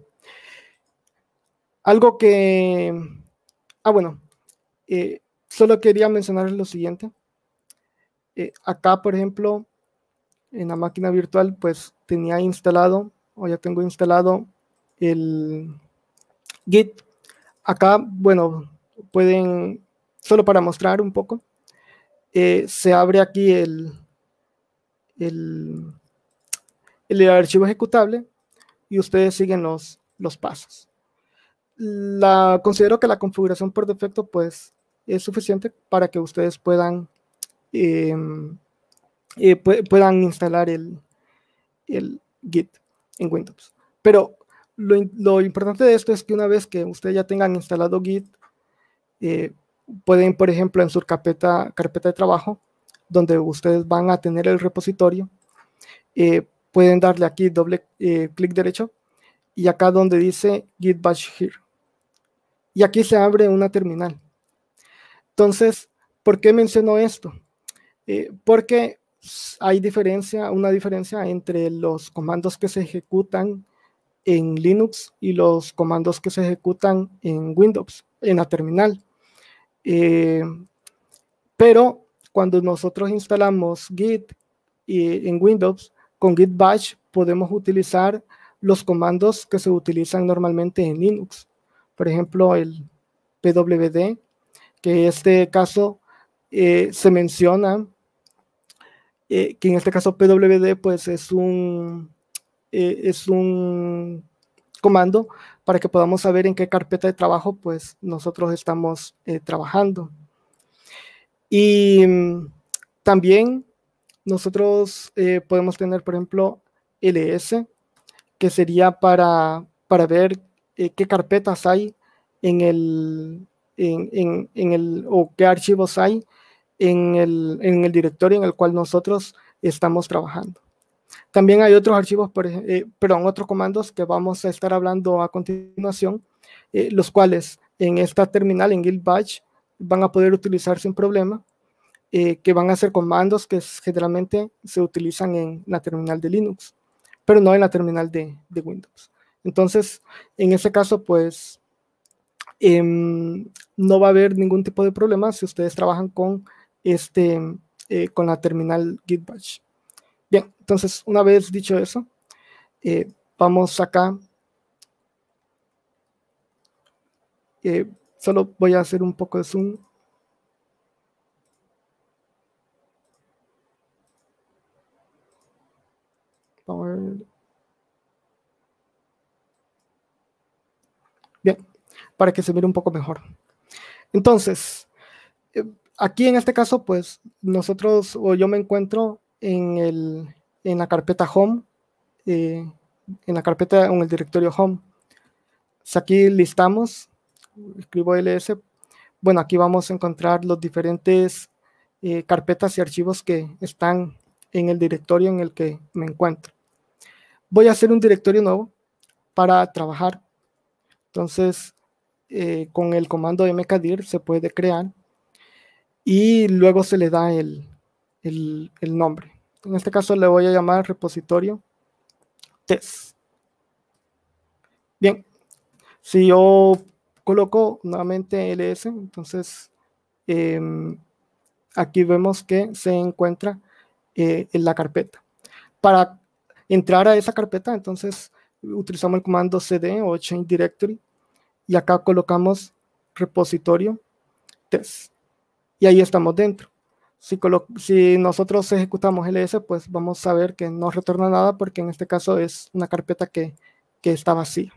algo que... Ah, bueno, eh, solo quería mencionar lo siguiente. Eh, acá, por ejemplo, en la máquina virtual, pues tenía instalado, o ya tengo instalado el Git. Acá, bueno, pueden, solo para mostrar un poco, eh, se abre aquí el, el, el archivo ejecutable y ustedes siguen los, los pasos. La, considero que la configuración por defecto pues es suficiente para que ustedes puedan eh, eh, pu puedan instalar el, el Git en Windows. Pero lo, lo importante de esto es que una vez que ustedes ya tengan instalado Git, eh, pueden, por ejemplo, en su carpeta, carpeta de trabajo, donde ustedes van a tener el repositorio, eh, pueden darle aquí doble eh, clic derecho y acá donde dice Git Bash Here. Y aquí se abre una terminal. Entonces, ¿por qué menciono esto? Eh, porque hay diferencia, una diferencia entre los comandos que se ejecutan en Linux y los comandos que se ejecutan en Windows, en la terminal. Eh, pero cuando nosotros instalamos Git y en Windows, con Git Bash podemos utilizar los comandos que se utilizan normalmente en Linux. Por ejemplo, el P W D, que en este caso eh, se menciona, eh, que en este caso P W D pues es un, eh, es un comando para que podamos saber en qué carpeta de trabajo pues nosotros estamos eh, trabajando. Y mm, también nosotros eh, podemos tener, por ejemplo, L S, que sería para, para ver eh, qué carpetas hay en el, en, en, en el, o qué archivos hay en el, en el directorio en el cual nosotros estamos trabajando. También hay otros archivos, por, eh, perdón, otros comandos que vamos a estar hablando a continuación, eh, los cuales en esta terminal, en Git Bash, van a poder utilizar sin problema, eh, que van a ser comandos que generalmente se utilizan en la terminal de Linux, pero no en la terminal de, de Windows. Entonces, en ese caso, pues, eh, no va a haber ningún tipo de problema si ustedes trabajan con, este, eh, con la terminal Git Bash. Bien, entonces, una vez dicho eso, eh, vamos acá. Eh, solo voy a hacer un poco de zoom. Vamos a ver. Bien, para que se mire un poco mejor. Entonces, eh, aquí en este caso, pues nosotros o yo me encuentro en, el, en la carpeta Home, eh, en la carpeta, en el directorio Home. Pues aquí listamos, escribo ls. Bueno, aquí vamos a encontrar los diferentes eh, carpetas y archivos que están en el directorio en el que me encuentro. Voy a hacer un directorio nuevo para trabajar. Entonces, eh, con el comando mkdir se puede crear y luego se le da el, el, el nombre. En este caso le voy a llamar repositorio test. Bien, si yo coloco nuevamente ls, entonces eh, aquí vemos que se encuentra eh, en la carpeta. Para entrar a esa carpeta, entonces utilizamos el comando cd o change directory y acá colocamos repositorio test y ahí estamos dentro. Si, si nosotros ejecutamos ls, pues vamos a ver que no retorna nada porque en este caso es una carpeta que, que está vacía.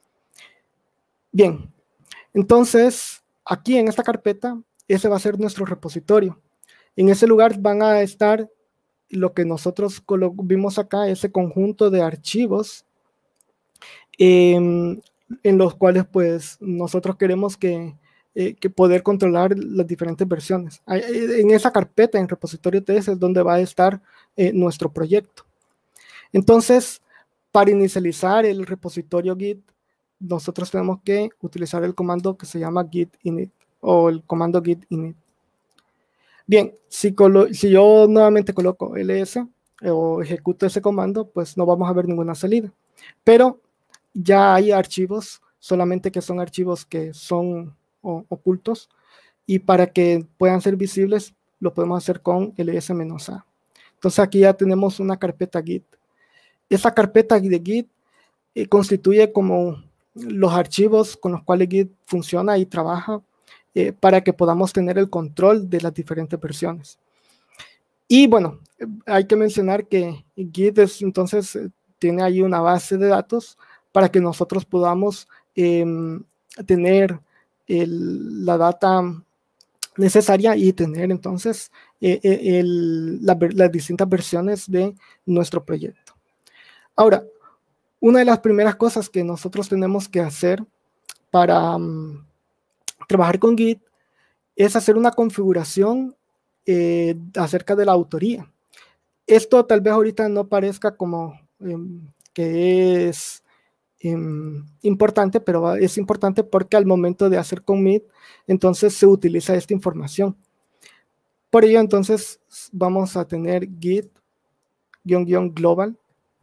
Bien, entonces aquí en esta carpeta, ese va a ser nuestro repositorio. En ese lugar van a estar lo que nosotros vimos acá, ese conjunto de archivos eh, en los cuales pues nosotros queremos que, eh, que poder controlar las diferentes versiones. En esa carpeta, en repositorio test, es donde va a estar eh, nuestro proyecto. Entonces, para inicializar el repositorio Git, nosotros tenemos que utilizar el comando que se llama git init o el comando git init. Bien, si, si yo nuevamente coloco ls eh, o ejecuto ese comando, pues no vamos a ver ninguna salida. Pero ya hay archivos, solamente que son archivos que son o, ocultos, y para que puedan ser visibles, lo podemos hacer con ls-a. Entonces aquí ya tenemos una carpeta Git. Esa carpeta de Git eh, constituye como los archivos con los cuales Git funciona y trabaja eh, para que podamos tener el control de las diferentes versiones. Y bueno, hay que mencionar que Git es, entonces tiene ahí una base de datos para que nosotros podamos eh, tener el, la data necesaria y tener entonces eh, el, la, las distintas versiones de nuestro proyecto. Ahora, una de las primeras cosas que nosotros tenemos que hacer para um, trabajar con Git es hacer una configuración eh, acerca de la autoría. Esto tal vez ahorita no parezca como eh, que es eh, importante, pero es importante porque al momento de hacer commit, entonces se utiliza esta información. Por ello, entonces vamos a tener git-global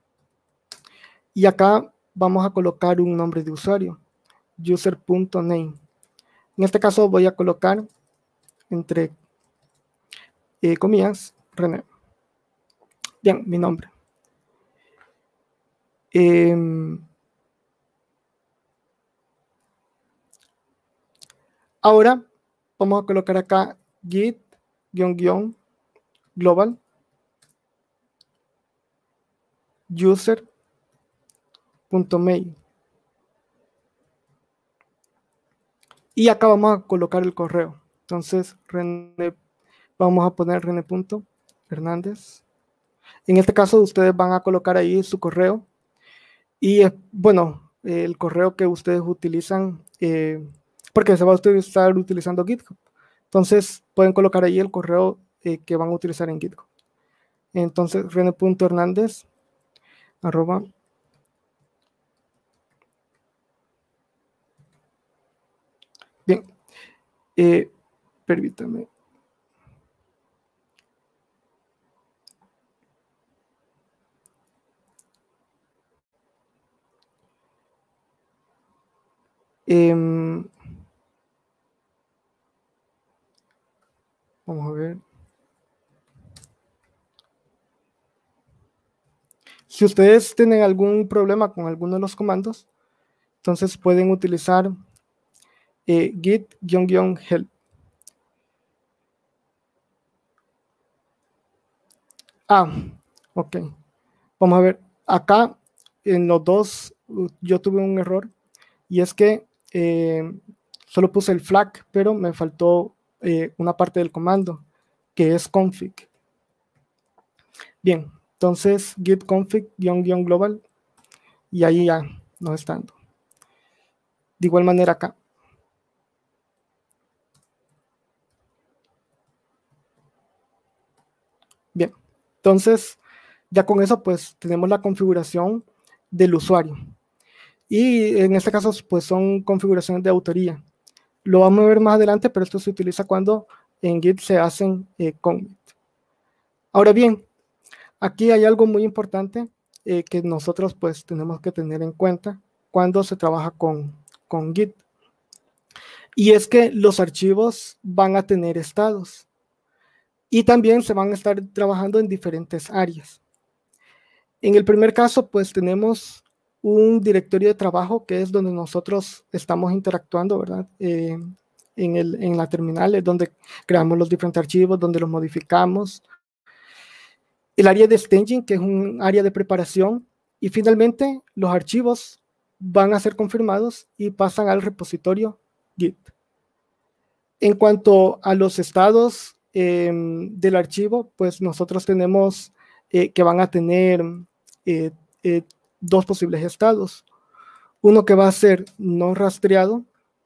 y acá vamos a colocar un nombre de usuario, user.name. En este caso voy a colocar entre eh, comillas, René. Bien, mi nombre. Eh, ahora vamos a colocar acá git-global user.mail. Y acá vamos a colocar el correo. Entonces, René, vamos a poner René.Hernández. En este caso, ustedes van a colocar ahí su correo. Y, bueno, el correo que ustedes utilizan, eh, porque se va a estar utilizando GitHub. Entonces, pueden colocar ahí el correo eh, que van a utilizar en GitHub. Entonces, René.Hernández, arroba. Bien, eh, permítame. Eh, vamos a ver. Si ustedes tienen algún problema con alguno de los comandos, entonces pueden utilizar eh, git-help. Ah, ok. Vamos a ver. acá en los dos yo tuve un error, y es que eh, solo puse el flag, pero me faltó eh, una parte del comando, que es config. Bien, entonces git config guión guión global, y ahí ya no está dando. De igual manera acá. Bien, entonces ya con eso pues tenemos la configuración del usuario. Y en este caso pues son configuraciones de autoría. Lo vamos a ver más adelante, pero esto se utiliza cuando en Git se hacen eh, commit. Ahora bien, aquí hay algo muy importante eh, que nosotros pues tenemos que tener en cuenta cuando se trabaja con, con Git. Y es que los archivos van a tener estados. Y también se van a estar trabajando en diferentes áreas. En el primer caso, pues tenemos un directorio de trabajo que es donde nosotros estamos interactuando, ¿verdad? Eh, en, el, en la terminal es donde creamos los diferentes archivos, donde los modificamos. El área de staging, que es un área de preparación. Y finalmente, los archivos van a ser confirmados y pasan al repositorio Git. En cuanto a los estados eh, del archivo, pues nosotros tenemos eh, que van a tener eh, eh, dos posibles estados. Uno que va a ser no rastreado.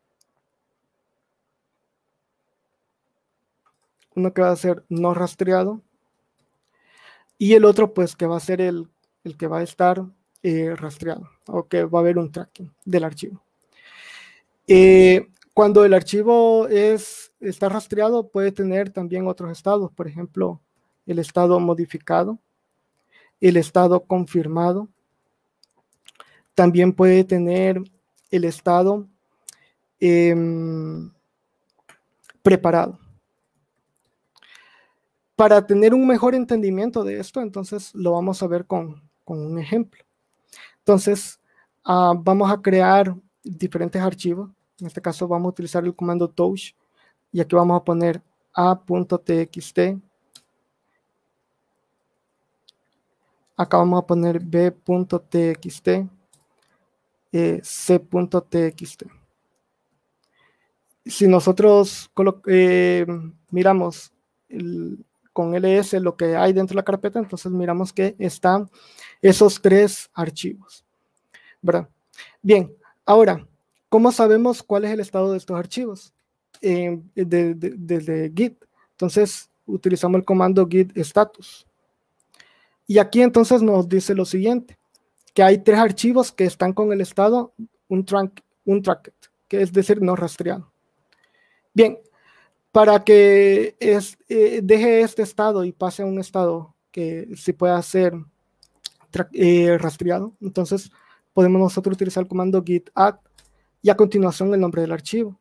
Uno que va a ser no rastreado. Y el otro, pues, que va a ser el, el que va a estar eh, rastreado, o que va a haber un tracking del archivo. Eh, cuando el archivo es, está rastreado, puede tener también otros estados, por ejemplo, el estado modificado, el estado confirmado. También puede tener el estado eh, preparado. Para tener un mejor entendimiento de esto, entonces lo vamos a ver con, con un ejemplo. Entonces, uh, vamos a crear diferentes archivos. En este caso vamos a utilizar el comando touch, y aquí vamos a poner a.txt. Acá vamos a poner b.txt, eh, c.txt. Si nosotros eh, miramos el, con ls lo que hay dentro de la carpeta, entonces miramos que están esos tres archivos, ¿verdad? Bien, ahora, ¿cómo sabemos cuál es el estado de estos archivos? Eh, Desde de, de, de Git. Entonces, utilizamos el comando git status. Y aquí entonces nos dice lo siguiente, que hay tres archivos que están con el estado untracked, untracked, que es decir, no rastreado. Bien, para que es, eh, deje este estado y pase a un estado que se pueda ser eh, rastreado, entonces podemos nosotros utilizar el comando git add y a continuación el nombre del archivo.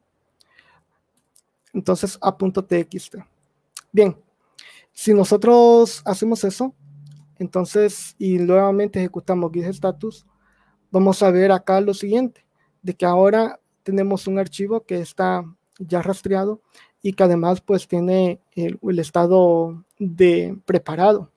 Entonces a.txt. Bien, si nosotros hacemos eso, entonces y nuevamente ejecutamos git status, vamos a ver acá lo siguiente, de que ahora tenemos un archivo que está ya rastreado y que además pues tiene el, el estado de preparado.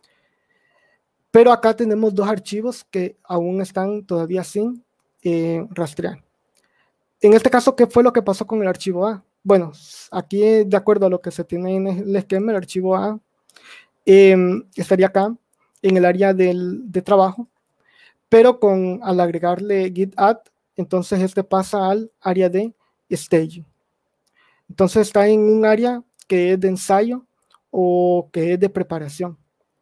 Pero acá tenemos dos archivos que aún están todavía sin eh, rastrear. En este caso, ¿qué fue lo que pasó con el archivo A? Bueno, aquí de acuerdo a lo que se tiene en el esquema, el archivo A eh, estaría acá en el área del, de trabajo, pero con, al agregarle git add, entonces este pasa al área de staging. Entonces está en un área que es de ensayo o que es de preparación.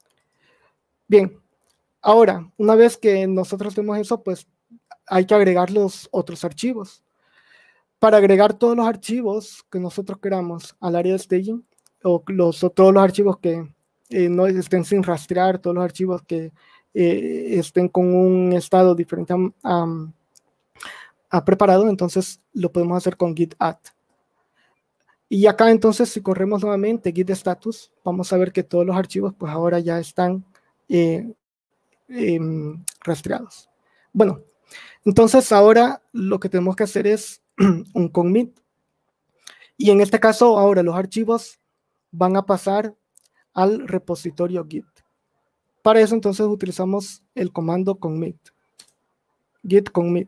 Bien, ahora, una vez que nosotros tenemos eso, pues hay que agregar los otros archivos. Para agregar todos los archivos que nosotros queramos al área de staging, o los, o todos los archivos que eh, no estén sin rastrear, todos los archivos que eh, estén con un estado diferente a, a, a preparado, entonces lo podemos hacer con git add. Y acá entonces si corremos nuevamente git status, vamos a ver que todos los archivos pues ahora ya están eh, eh, rastreados. Bueno, entonces ahora lo que tenemos que hacer es un commit. Y en este caso ahora los archivos van a pasar al repositorio Git. Para eso entonces utilizamos el comando commit, git commit,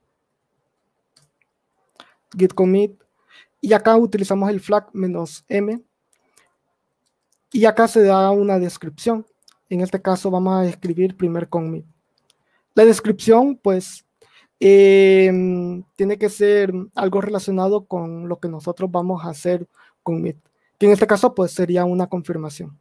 git commit, y acá utilizamos el flag "-m", y acá se da una descripción. En este caso vamos a escribir primer commit. La descripción, pues, eh, tiene que ser algo relacionado con lo que nosotros vamos a hacer commit, que en este caso, pues, sería una confirmación.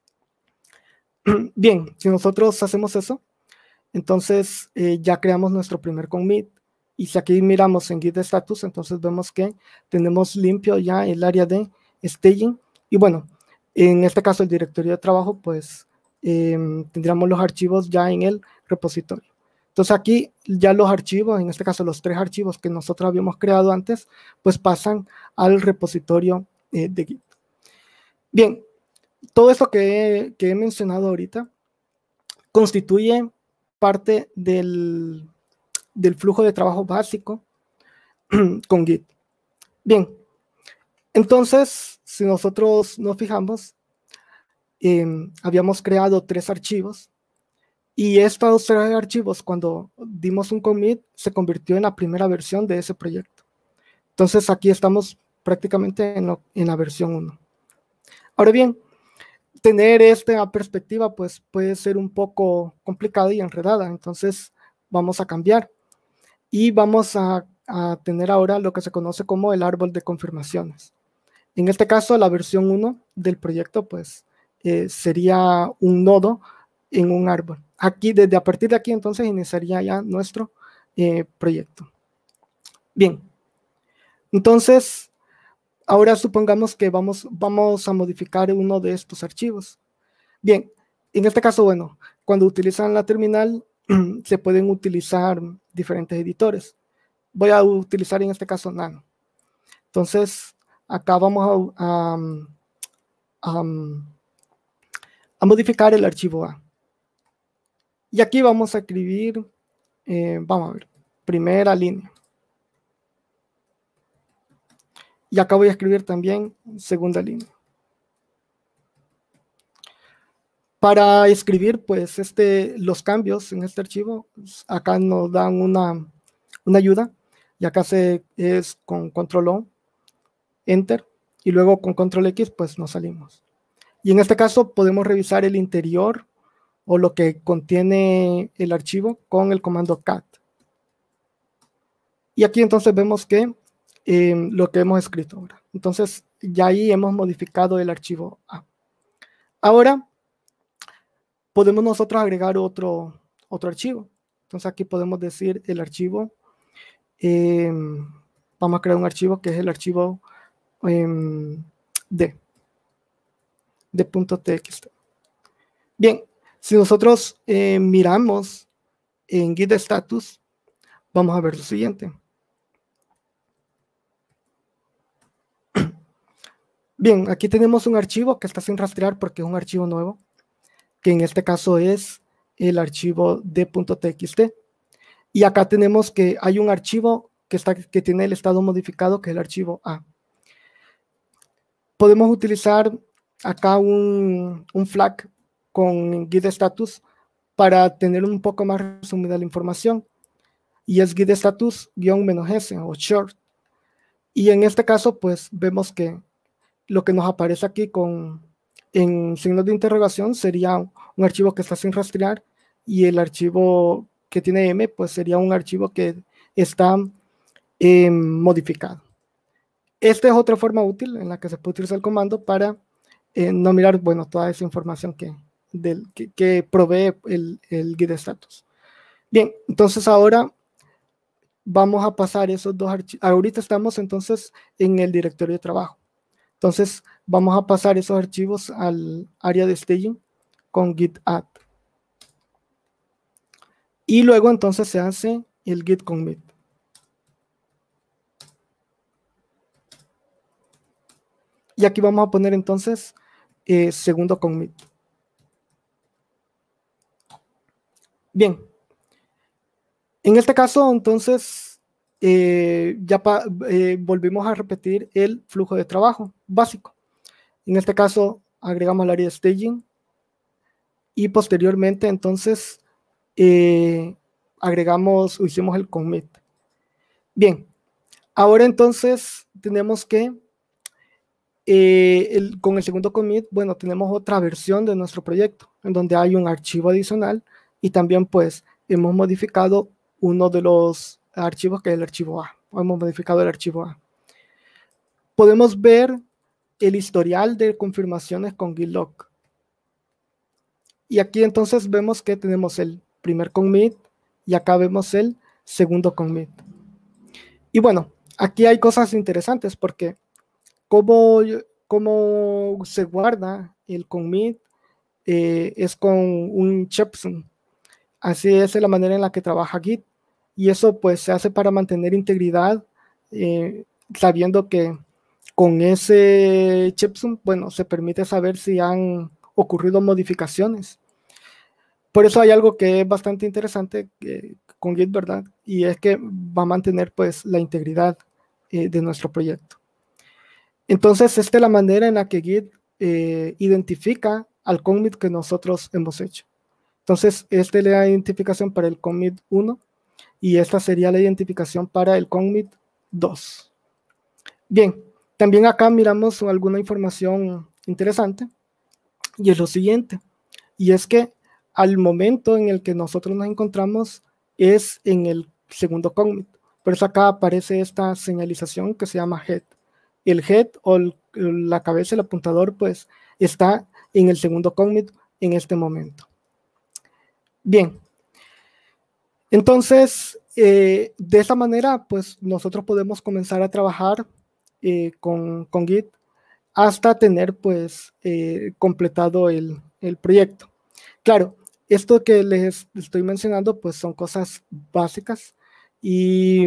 Bien, si nosotros hacemos eso, entonces eh, ya creamos nuestro primer commit. Y si aquí miramos en git status, entonces vemos que tenemos limpio ya el área de staging. Y bueno, en este caso el directorio de trabajo, pues eh, tendríamos los archivos ya en el repositorio. Entonces aquí ya los archivos, en este caso los tres archivos que nosotros habíamos creado antes, pues pasan al repositorio eh, de Git. Bien, todo esto que he, que he mencionado ahorita constituye parte del, del flujo de trabajo básico con Git. Bien, entonces, si nosotros nos fijamos, eh, habíamos creado tres archivos, y estos tres archivos, cuando dimos un commit, se convirtió en la primera versión de ese proyecto. Entonces aquí estamos prácticamente en, lo, en la versión uno. Ahora bien, tener esta perspectiva pues puede ser un poco complicada y enredada. Entonces vamos a cambiar y vamos a, a tener ahora lo que se conoce como el árbol de confirmaciones. En este caso, la versión uno del proyecto pues eh, sería un nodo en un árbol. Aquí, desde a partir de aquí, entonces iniciaría ya nuestro eh, proyecto. Bien, entonces, ahora supongamos que vamos, vamos a modificar uno de estos archivos. Bien, en este caso, bueno, cuando utilizan la terminal, se pueden utilizar diferentes editores. Voy a utilizar en este caso Nano. Entonces, acá vamos a, a, a, a modificar el archivo A. Y aquí vamos a escribir, eh, vamos a ver, primera línea. Y acá voy a escribir también segunda línea. Para escribir, pues, este, los cambios en este archivo, acá nos dan una, una ayuda. Y acá se, es con control O, Enter, y luego con control X, pues, nos salimos. Y en este caso podemos revisar el interior o lo que contiene el archivo con el comando cat. Y aquí entonces vemos que eh, lo que hemos escrito ahora. Entonces ya ahí hemos modificado el archivo A. Ahora podemos nosotros agregar otro, otro archivo. Entonces aquí podemos decir el archivo, eh, vamos a crear un archivo que es el archivo eh, D, d.txt. Bien. Si nosotros eh, miramos en git status, vamos a ver lo siguiente. Bien, aquí tenemos un archivo que está sin rastrear porque es un archivo nuevo, que en este caso es el archivo d.txt. Y acá tenemos que hay un archivo que, está, que tiene el estado modificado, que es el archivo A. Podemos utilizar acá un, un flag con git status para tener un poco más resumida la información, y es git status-s o short. Y en este caso pues vemos que lo que nos aparece aquí con en signos de interrogación sería un archivo que está sin rastrear, y el archivo que tiene M pues sería un archivo que está eh, modificado. Esta es otra forma útil en la que se puede utilizar el comando para eh, no mirar, bueno, toda esa información que Del, que, que provee el, el git status. Bien, entonces ahora vamos a pasar esos dos archivos. Ahorita estamos entonces en el directorio de trabajo. Entonces vamos a pasar esos archivos al área de staging con git add. Y luego entonces se hace el git commit. Y aquí vamos a poner entonces eh, segundo commit. Bien, en este caso entonces eh, ya pa, eh, volvimos a repetir el flujo de trabajo básico. En este caso agregamos el área de staging, y posteriormente entonces eh, agregamos o hicimos el commit. Bien, ahora entonces tenemos que eh, el, con el segundo commit, bueno, tenemos otra versión de nuestro proyecto en donde hay un archivo adicional y también pues hemos modificado uno de los archivos que es el archivo A. Hemos modificado el archivo A. Podemos ver el historial de confirmaciones con git log. Y aquí entonces vemos que tenemos el primer commit y acá vemos el segundo commit. Y bueno, aquí hay cosas interesantes porque cómo, cómo se guarda el commit eh, es con un checksum. Así es la manera en la que trabaja Git. Y eso pues se hace para mantener integridad, eh, sabiendo que con ese checksum, bueno, se permite saber si han ocurrido modificaciones. Por eso hay algo que es bastante interesante eh, con Git, ¿verdad? Y es que va a mantener pues la integridad eh, de nuestro proyecto. Entonces, esta es la manera en la que Git eh, identifica al commit que nosotros hemos hecho. Entonces, esta es la identificación para el commit uno y esta sería la identificación para el commit dos. Bien, también acá miramos alguna información interesante y es lo siguiente, y es que al momento en el que nosotros nos encontramos es en el segundo commit. Por eso acá aparece esta señalización que se llama head. El head o el, la cabeza, el apuntador, pues está en el segundo commit en este momento. Bien, entonces eh, de esta manera pues nosotros podemos comenzar a trabajar eh, con, con Git hasta tener pues eh, completado el, el proyecto. Claro, esto que les estoy mencionando pues son cosas básicas y,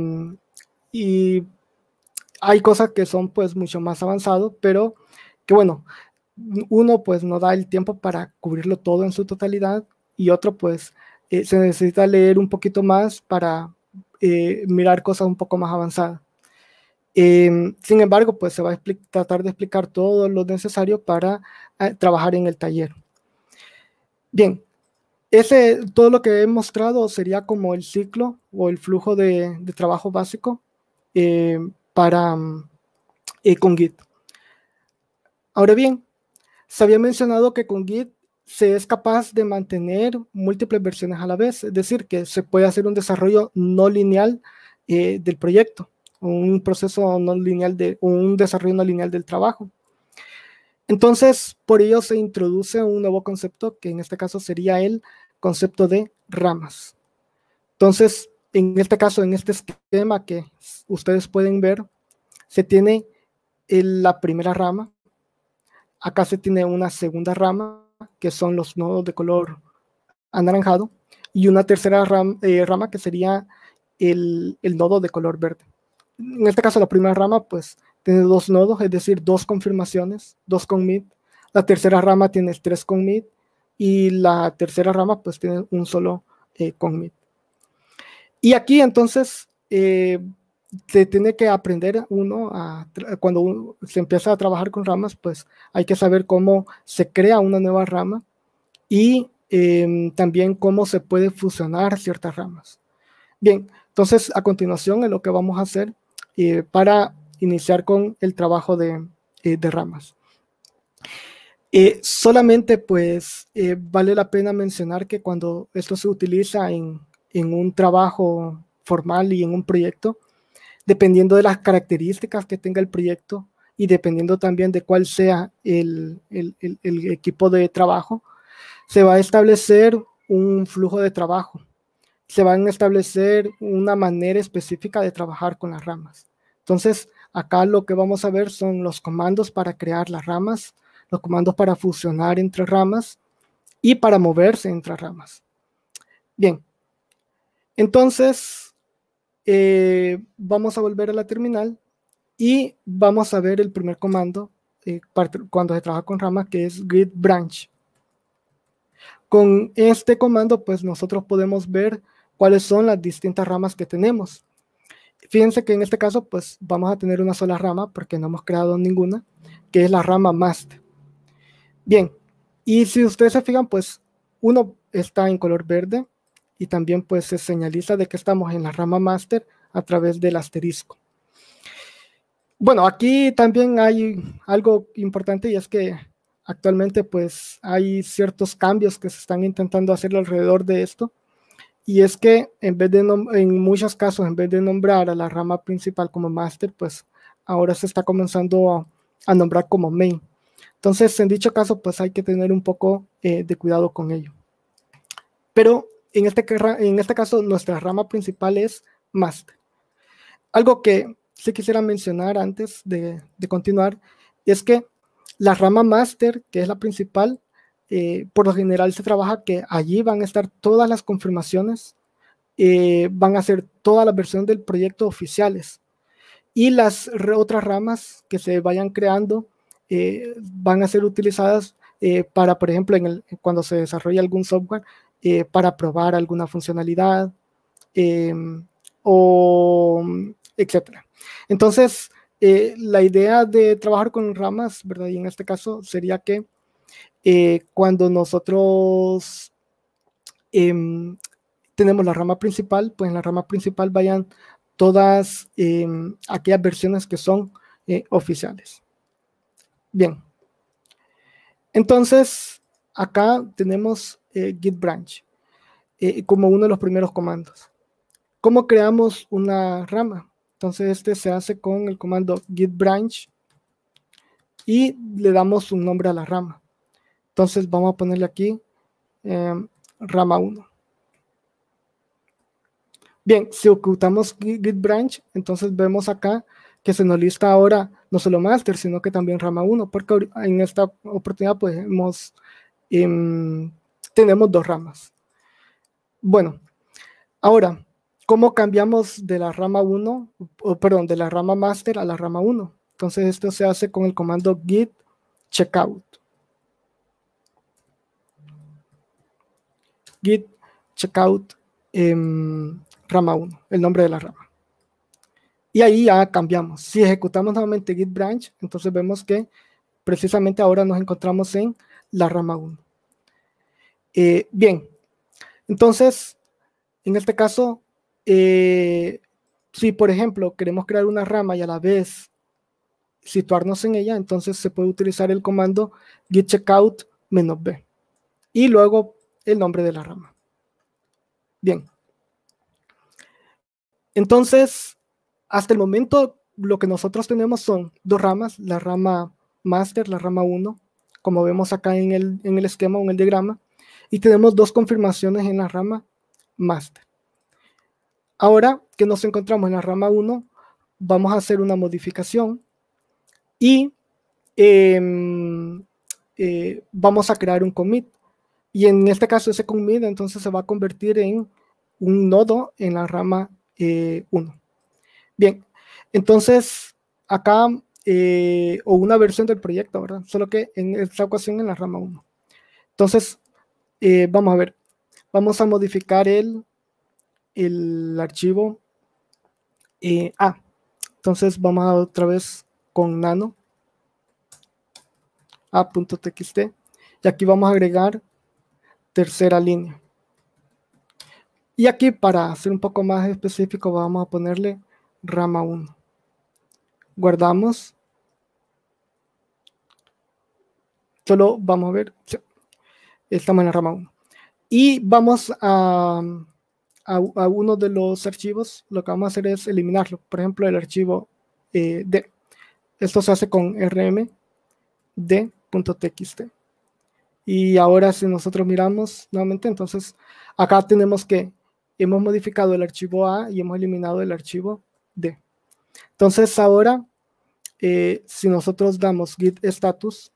y hay cosas que son pues mucho más avanzadas, pero que bueno, uno pues no da el tiempo para cubrirlo todo en su totalidad y otro pues eh, se necesita leer un poquito más para eh, mirar cosas un poco más avanzadas. Eh, sin embargo, pues se va a tratar de explicar todo lo necesario para eh, trabajar en el taller. Bien, ese, todo lo que he mostrado sería como el ciclo o el flujo de, de trabajo básico eh, para eh, con Git. Ahora bien, se había mencionado que con Git se es capaz de mantener múltiples versiones a la vez, es decir, que se puede hacer un desarrollo no lineal eh, del proyecto, un proceso no lineal, de, un desarrollo no lineal del trabajo. Entonces, por ello se introduce un nuevo concepto, que en este caso sería el concepto de ramas. Entonces, en este caso, en este esquema que ustedes pueden ver, se tiene el, la primera rama, acá se tiene una segunda rama, que son los nodos de color anaranjado, y una tercera rama, eh, rama que sería el, el nodo de color verde. En este caso, la primera rama, pues, tiene dos nodos, es decir, dos confirmaciones, dos commit. La tercera rama tiene tres commit, y la tercera rama, pues, tiene un solo eh, commit. Y aquí, entonces, eh, se tiene que aprender uno, a, cuando uno se empieza a trabajar con ramas, pues hay que saber cómo se crea una nueva rama y eh, también cómo se puede fusionar ciertas ramas. Bien, entonces a continuación es lo que vamos a hacer eh, para iniciar con el trabajo de, eh, de ramas. Eh, solamente pues eh, vale la pena mencionar que cuando esto se utiliza en, en un trabajo formal y en un proyecto, dependiendo de las características que tenga el proyecto y dependiendo también de cuál sea el, el, el, el equipo de trabajo, se va a establecer un flujo de trabajo. Se van a establecer una manera específica de trabajar con las ramas. Entonces, acá lo que vamos a ver son los comandos para crear las ramas, los comandos para fusionar entre ramas y para moverse entre ramas. Bien, entonces eh, vamos a volver a la terminal y vamos a ver el primer comando eh, para, cuando se trabaja con ramas, que es git branch. Con este comando, pues nosotros podemos ver cuáles son las distintas ramas que tenemos. Fíjense que en este caso, pues vamos a tener una sola rama porque no hemos creado ninguna, que es la rama master. Bien, Y si ustedes se fijan, pues uno está en color verde y también pues se señaliza de que estamos en la rama master a través del asterisco. Bueno, aquí también hay algo importante y es que actualmente pues hay ciertos cambios que se están intentando hacer alrededor de esto. Y es que en vez de, en muchos casos, en vez de nombrar a la rama principal como master, pues ahora se está comenzando a, a nombrar como main. Entonces, en dicho caso, pues hay que tener un poco eh, de cuidado con ello. Pero en este, en este caso, nuestra rama principal es master. Algo que sí quisiera mencionar antes de, de continuar es que la rama master, que es la principal, eh, por lo general se trabaja que allí van a estar todas las confirmaciones, eh, van a ser todas las versiones del proyecto oficiales, y las otras ramas que se vayan creando eh, van a ser utilizadas eh, para, por ejemplo, en el, cuando se desarrolla algún software, eh, para probar alguna funcionalidad, eh, o etcétera. Entonces, eh, la idea de trabajar con ramas, ¿verdad? Y en este caso sería que eh, cuando nosotros eh, tenemos la rama principal, pues en la rama principal vayan todas eh, aquellas versiones que son eh, oficiales. Bien. Entonces, acá tenemos eh, git branch eh, como uno de los primeros comandos. ¿Cómo creamos una rama? Entonces, este se hace con el comando git branch y le damos un nombre a la rama. Entonces, vamos a ponerle aquí eh, rama uno. Bien, si ocultamos git branch, entonces vemos acá que se nos lista ahora no solo master, sino que también rama uno, porque en esta oportunidad pues hemos, eh, tenemos dos ramas. Bueno, ahora, ¿cómo cambiamos de la rama uno, o perdón, de la rama master a la rama uno? Entonces esto se hace con el comando git checkout. Git checkout eh, rama uno, el nombre de la rama. Y ahí ya cambiamos. Si ejecutamos nuevamente git branch, entonces vemos que precisamente ahora nos encontramos en la rama uno. Eh, bien, entonces, en este caso, eh, si por ejemplo queremos crear una rama y a la vez situarnos en ella, entonces se puede utilizar el comando git checkout -b y luego el nombre de la rama. Bien. Entonces, hasta el momento, lo que nosotros tenemos son dos ramas, la rama master, la rama uno, como vemos acá en el, en el esquema o en el diagrama, y tenemos dos confirmaciones en la rama master. Ahora que nos encontramos en la rama uno, vamos a hacer una modificación y eh, eh, vamos a crear un commit. Y en este caso ese commit entonces se va a convertir en un nodo en la rama eh, uno. Bien, entonces acá, eh, o una versión del proyecto, ¿verdad? Solo que en esta ocasión en la rama uno. Entonces, eh, vamos a ver, vamos a modificar el, el archivo eh, A. Entonces vamos a otra vez con nano a.txt y aquí vamos a agregar tercera línea. Y aquí, para ser un poco más específico, vamos a ponerle rama uno. Guardamos. Solo vamos a ver. Estamos en la rama uno. Y vamos a, a, a uno de los archivos. Lo que vamos a hacer es eliminarlo. Por ejemplo, el archivo eh, D. Esto se hace con rm d.txt. Y ahora si nosotros miramos nuevamente, entonces acá tenemos que hemos modificado el archivo A y hemos eliminado el archivo D. Entonces ahora, eh, si nosotros damos git status,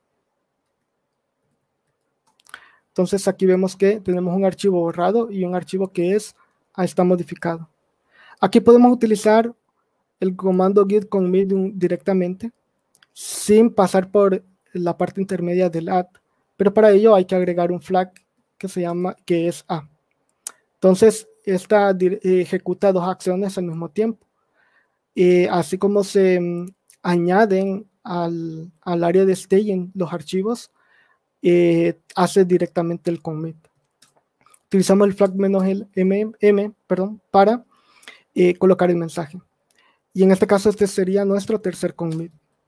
entonces aquí vemos que tenemos un archivo borrado y un archivo que es, ah, está modificado. Aquí podemos utilizar el comando git commit directamente, sin pasar por la parte intermedia del add, pero para ello hay que agregar un flag que se llama, que es A. Entonces, esta eh, ejecuta dos acciones al mismo tiempo. Eh, así como se um, añaden al, al área de staging los archivos, eh, hace directamente el commit. Utilizamos el flag menos el mm, perdón, para eh, colocar el mensaje. Y en este caso este sería nuestro tercer commit.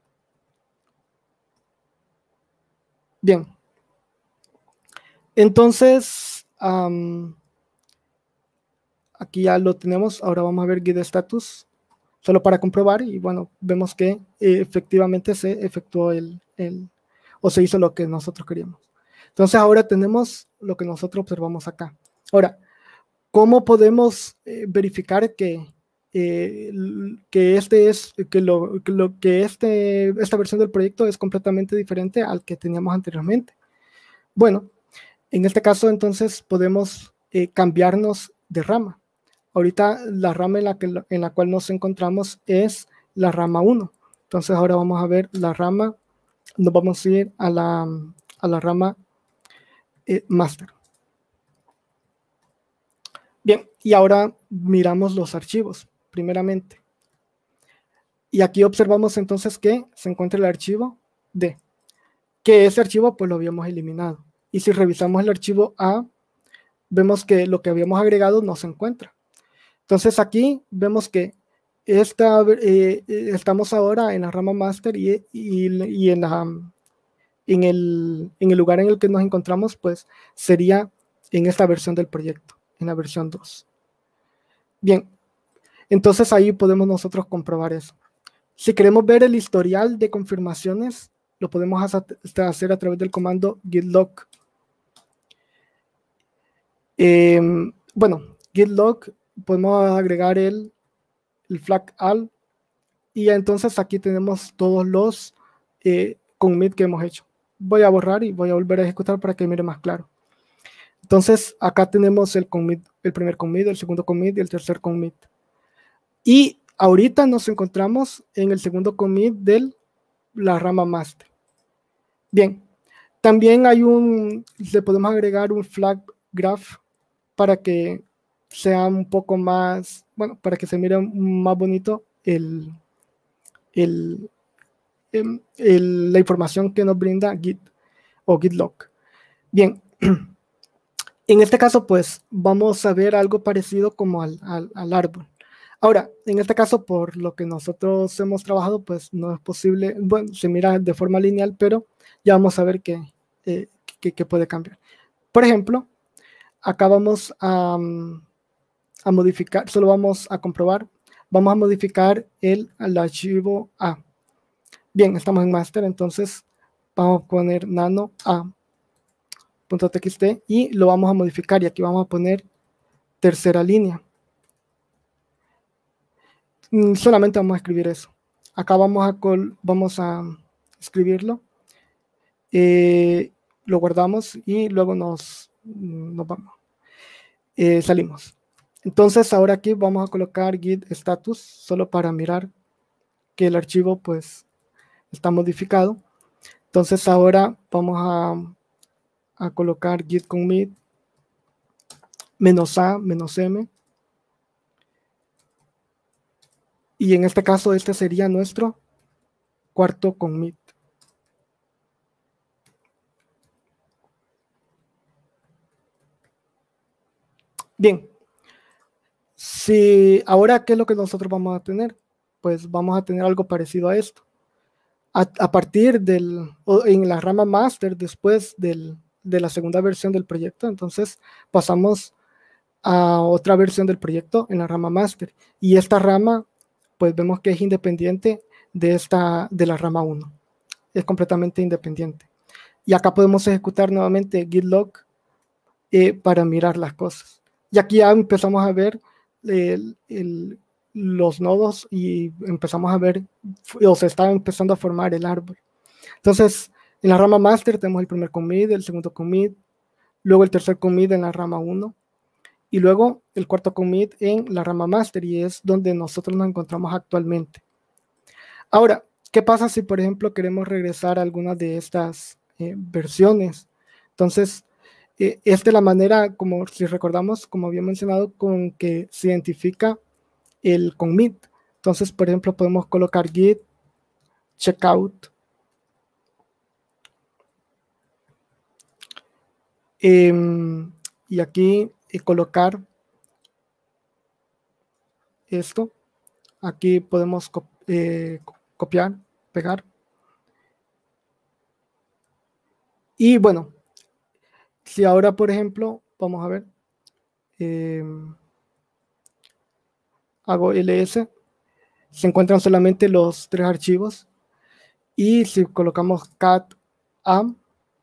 Bien. Entonces, um, aquí ya lo tenemos. Ahora vamos a ver git status, solo para comprobar. Y bueno, vemos que eh, efectivamente se efectuó el, el, o se hizo lo que nosotros queríamos. Entonces ahora tenemos lo que nosotros observamos acá. Ahora, ¿cómo podemos eh, verificar que, eh, que, este es, que, lo, que, lo, que este, esta versión del proyecto es completamente diferente al que teníamos anteriormente? Bueno, en este caso entonces podemos eh, cambiarnos de rama. Ahorita la rama en la, que, en la cual nos encontramos es la rama uno. Entonces ahora vamos a ver la rama, nos vamos a ir a la, a la rama eh, master. Bien, y ahora miramos los archivos, primeramente. Y aquí observamos entonces que se encuentra el archivo D, que ese archivo pues lo habíamos eliminado. Y si revisamos el archivo A, vemos que lo que habíamos agregado no se encuentra. Entonces aquí vemos que esta, eh, estamos ahora en la rama master y, y, y en, la, en, el, en el lugar en el que nos encontramos pues sería en esta versión del proyecto, en la versión dos. Bien, entonces ahí podemos nosotros comprobar eso. Si queremos ver el historial de confirmaciones, lo podemos hacer a través del comando git log. Eh, bueno, git log, podemos agregar el, el flag al, y entonces aquí tenemos todos los eh, commit que hemos hecho. Voy a borrar y voy a volver a ejecutar para que mire más claro. Entonces acá tenemos el commit, el primer commit, el segundo commit y el tercer commit. Y ahorita nos encontramos en el segundo commit de la rama master. Bien, también hay un, le podemos agregar un flag graph para que sea un poco más, bueno, para que se mire más bonito el, el, el, el, la información que nos brinda Git o git log. Bien, en este caso pues vamos a ver algo parecido como al, al, al árbol. Ahora, en este caso, por lo que nosotros hemos trabajado, pues no es posible, bueno, se mira de forma lineal, pero ya vamos a ver que, eh, que, que puede cambiar. Por ejemplo, acá vamos a, a modificar, solo vamos a comprobar, vamos a modificar el, el archivo A. Bien, estamos en master, entonces vamos a poner nano a.txt y lo vamos a modificar, y aquí vamos a poner tercera línea. Solamente vamos a escribir eso. Acá vamos a, col, vamos a escribirlo. Eh, lo guardamos y luego nos, nos vamos. Eh, salimos. Entonces ahora aquí vamos a colocar git status solo para mirar que el archivo pues está modificado. Entonces ahora vamos a, a colocar git commit menos a menos m. Y en este caso, este sería nuestro cuarto commit. Bien. Si ahora, ¿qué es lo que nosotros vamos a tener? Pues vamos a tener algo parecido a esto. A, a partir del, o en la rama master, después del, de la segunda versión del proyecto, entonces pasamos a otra versión del proyecto en la rama master. Y esta rama, pues vemos que es independiente de, esta, de la rama uno. Es completamente independiente. Y acá podemos ejecutar nuevamente git log eh, para mirar las cosas. Y aquí ya empezamos a ver el, el, los nodos y empezamos a ver, o se está empezando a formar el árbol. Entonces, en la rama master tenemos el primer commit, el segundo commit, luego el tercer commit en la rama uno, y luego el cuarto commit en la rama master, y es donde nosotros nos encontramos actualmente. Ahora, ¿qué pasa si, por ejemplo, queremos regresar a alguna de estas eh, versiones? Entonces, eh, esta es la manera, como si recordamos, como había mencionado, con que se identifica el commit. Entonces, por ejemplo, podemos colocar git checkout Eh, y aquí eh, colocar esto. Aquí podemos co eh, copiar, pegar. Y bueno, si ahora, por ejemplo, vamos a ver, eh, hago ls, se encuentran solamente los tres archivos. Y si colocamos cat am,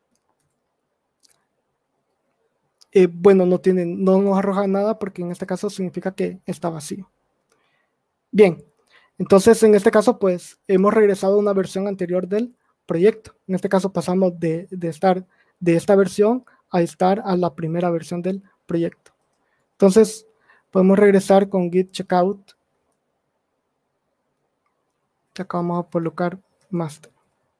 eh, bueno, no, tiene, no nos arroja nada porque en este caso significa que está vacío. Bien, entonces en este caso pues hemos regresado a una versión anterior del proyecto. En este caso pasamos de, de estar de esta versión a estar a la primera versión del proyecto. Entonces podemos regresar con git checkout. Acá vamos a colocar master.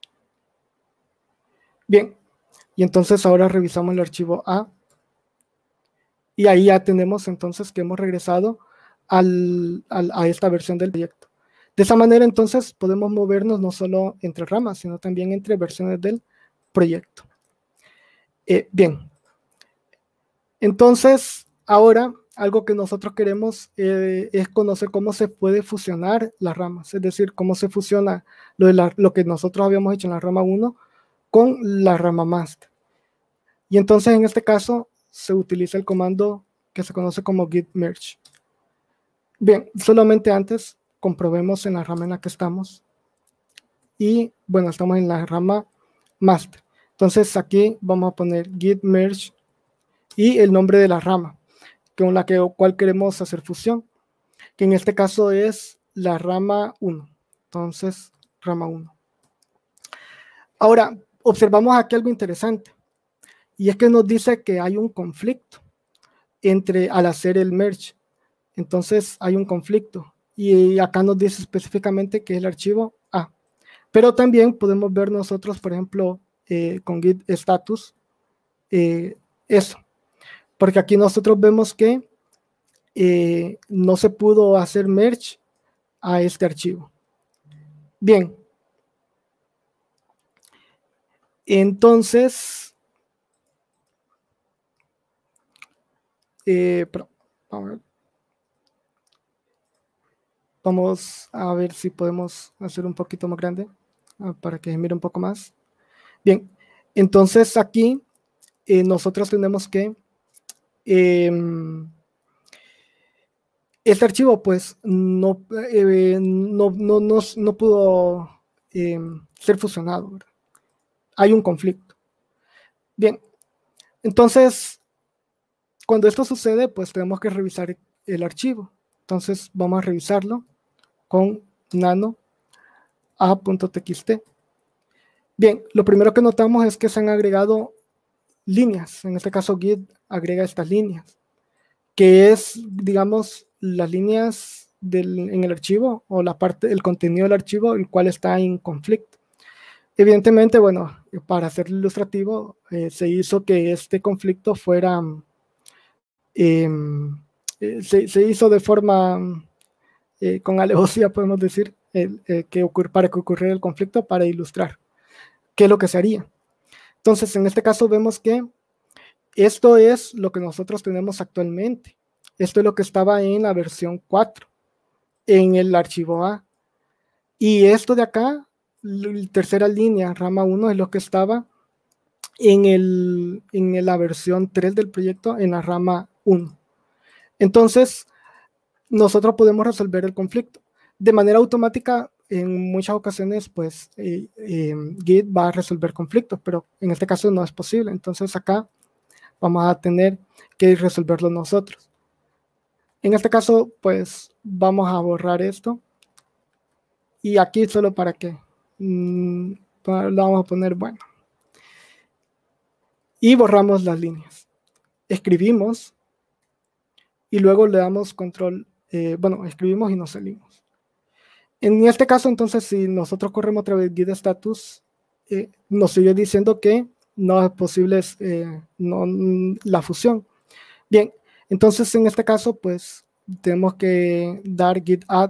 Bien, y entonces ahora revisamos el archivo A. Y ahí ya tenemos entonces que hemos regresado al, al, a esta versión del proyecto. De esa manera entonces podemos movernos no solo entre ramas, sino también entre versiones del proyecto. Eh, bien, entonces ahora algo que nosotros queremos eh, es conocer cómo se puede fusionar las ramas, es decir, cómo se fusiona lo, de la, lo que nosotros habíamos hecho en la rama uno con la rama master. Y entonces en este caso se utiliza el comando que se conoce como git merge. Bien, solamente antes comprobemos en la rama en la que estamos. Y bueno, estamos en la rama master. Entonces aquí vamos a poner git merge y el nombre de la rama con la que, cual queremos hacer fusión, que en este caso es la rama uno. Entonces, rama uno. Ahora, observamos aquí algo interesante. Y es que nos dice que hay un conflicto entre al hacer el merge. Entonces hay un conflicto. Y acá nos dice específicamente que es el archivo A. Pero también podemos ver nosotros, por ejemplo, eh, con git status, eh, eso. Porque aquí nosotros vemos que eh, no se pudo hacer merge a este archivo. Bien. Entonces, eh, pero, vamos a ver. Vamos a ver si podemos hacer un poquito más grande para que se mire un poco más. Bien, entonces aquí eh, nosotros tenemos que eh, este archivo pues no, eh, no, no, no, no pudo eh, ser fusionado, ¿verdad? Hay un conflicto. Bien, entonces cuando esto sucede pues tenemos que revisar el archivo. Entonces vamos a revisarlo con nano a.txt. Bien, lo primero que notamos es que se han agregado líneas. En este caso git agrega estas líneas, que es, digamos, las líneas del, en el archivo o la parte, el contenido del archivo, el cual está en conflicto. Evidentemente, bueno, para hacerlo ilustrativo, eh, se hizo que este conflicto fuera, eh, se, se hizo de forma, eh, con alevosía, podemos decir, eh, eh, que ocurre, para que ocurriera el conflicto, para ilustrar qué es lo que se haría. Entonces, en este caso vemos que esto es lo que nosotros tenemos actualmente. Esto es lo que estaba en la versión cuatro, en el archivo A. Y esto de acá, la tercera línea, rama uno, es lo que estaba en, el, en la versión tres del proyecto, en la rama uno. Entonces, nosotros podemos resolver el conflicto. De manera automática, en muchas ocasiones, pues, eh, eh, Git va a resolver conflictos, pero en este caso no es posible. Entonces, acá vamos a tener que resolverlo nosotros. En este caso, pues, vamos a borrar esto. Y aquí solo para que mmm, lo vamos a poner bueno. Y borramos las líneas. Escribimos y luego le damos control. Eh, bueno, escribimos y nos salimos. En este caso, entonces, si nosotros corremos otra vez git status, eh, nos sigue diciendo que no es posible eh, no, la fusión. Bien, entonces en este caso, pues, tenemos que dar git add.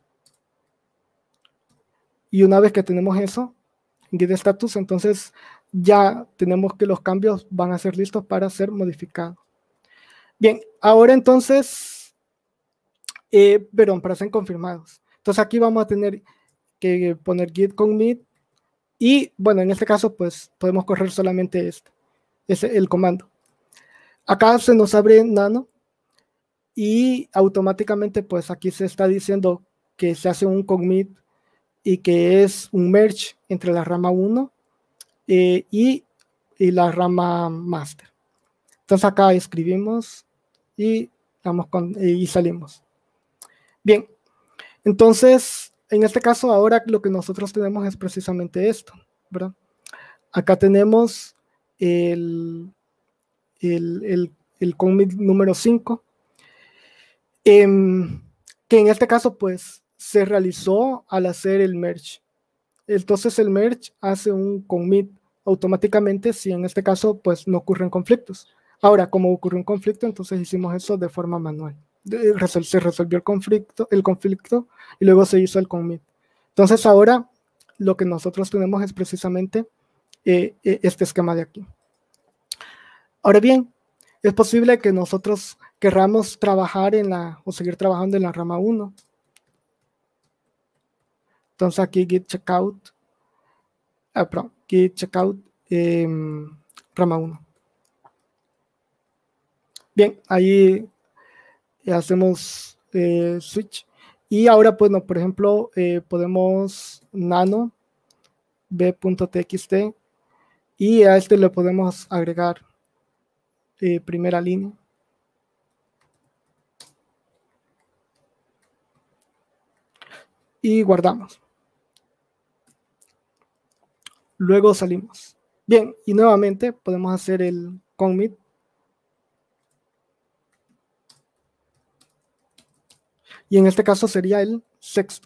Y una vez que tenemos eso, git status, entonces ya tenemos que los cambios van a ser listos para ser modificados. Bien, ahora entonces, eh, perdón, para ser confirmados. Entonces aquí vamos a tener que poner git commit y, bueno, en este caso, pues podemos correr solamente este, ese el comando. Acá se nos abre Nano y automáticamente, pues aquí se está diciendo que se hace un commit y que es un merge entre la rama uno eh, y, y la rama master. Entonces acá escribimos y, vamos con, y salimos. Bien, entonces, en este caso, ahora lo que nosotros tenemos es precisamente esto, ¿verdad? Acá tenemos el, el, el, el commit número cinco, eh, que en este caso, pues, se realizó al hacer el merge. Entonces, el merge hace un commit automáticamente si en este caso, pues, no ocurren conflictos. Ahora, como ocurrió un conflicto, entonces hicimos eso de forma manual. De, resol se resolvió el conflicto, el conflicto y luego se hizo el commit. Entonces, ahora lo que nosotros tenemos es precisamente eh, este esquema de aquí. Ahora bien, es posible que nosotros querramos trabajar en la, o seguir trabajando en la rama uno. Entonces aquí git checkout, ah, perdón, git checkout eh, rama uno. Bien, ahí hacemos eh, switch. Y ahora, bueno, por ejemplo, eh, podemos nano b.txt y a este le podemos agregar eh, primera línea. Y guardamos. Luego salimos. Bien, y nuevamente podemos hacer el commit. Y en este caso sería el sexto.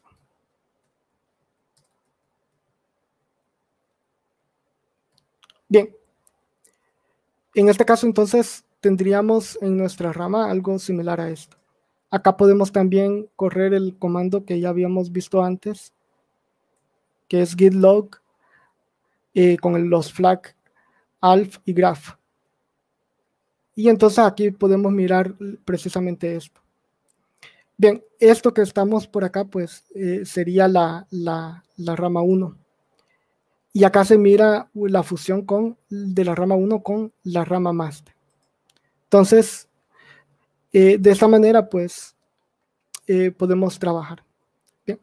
Bien. En este caso entonces tendríamos en nuestra rama algo similar a esto. Acá podemos también correr el comando que ya habíamos visto antes, que es git log eh, con los flag alf y graph. Y entonces aquí podemos mirar precisamente esto. Bien, esto que estamos por acá, pues eh, sería la, la, la rama uno. Y acá se mira la fusión con, de la rama uno con la rama master. Entonces, eh, de esta manera, pues, eh, podemos trabajar. Bien.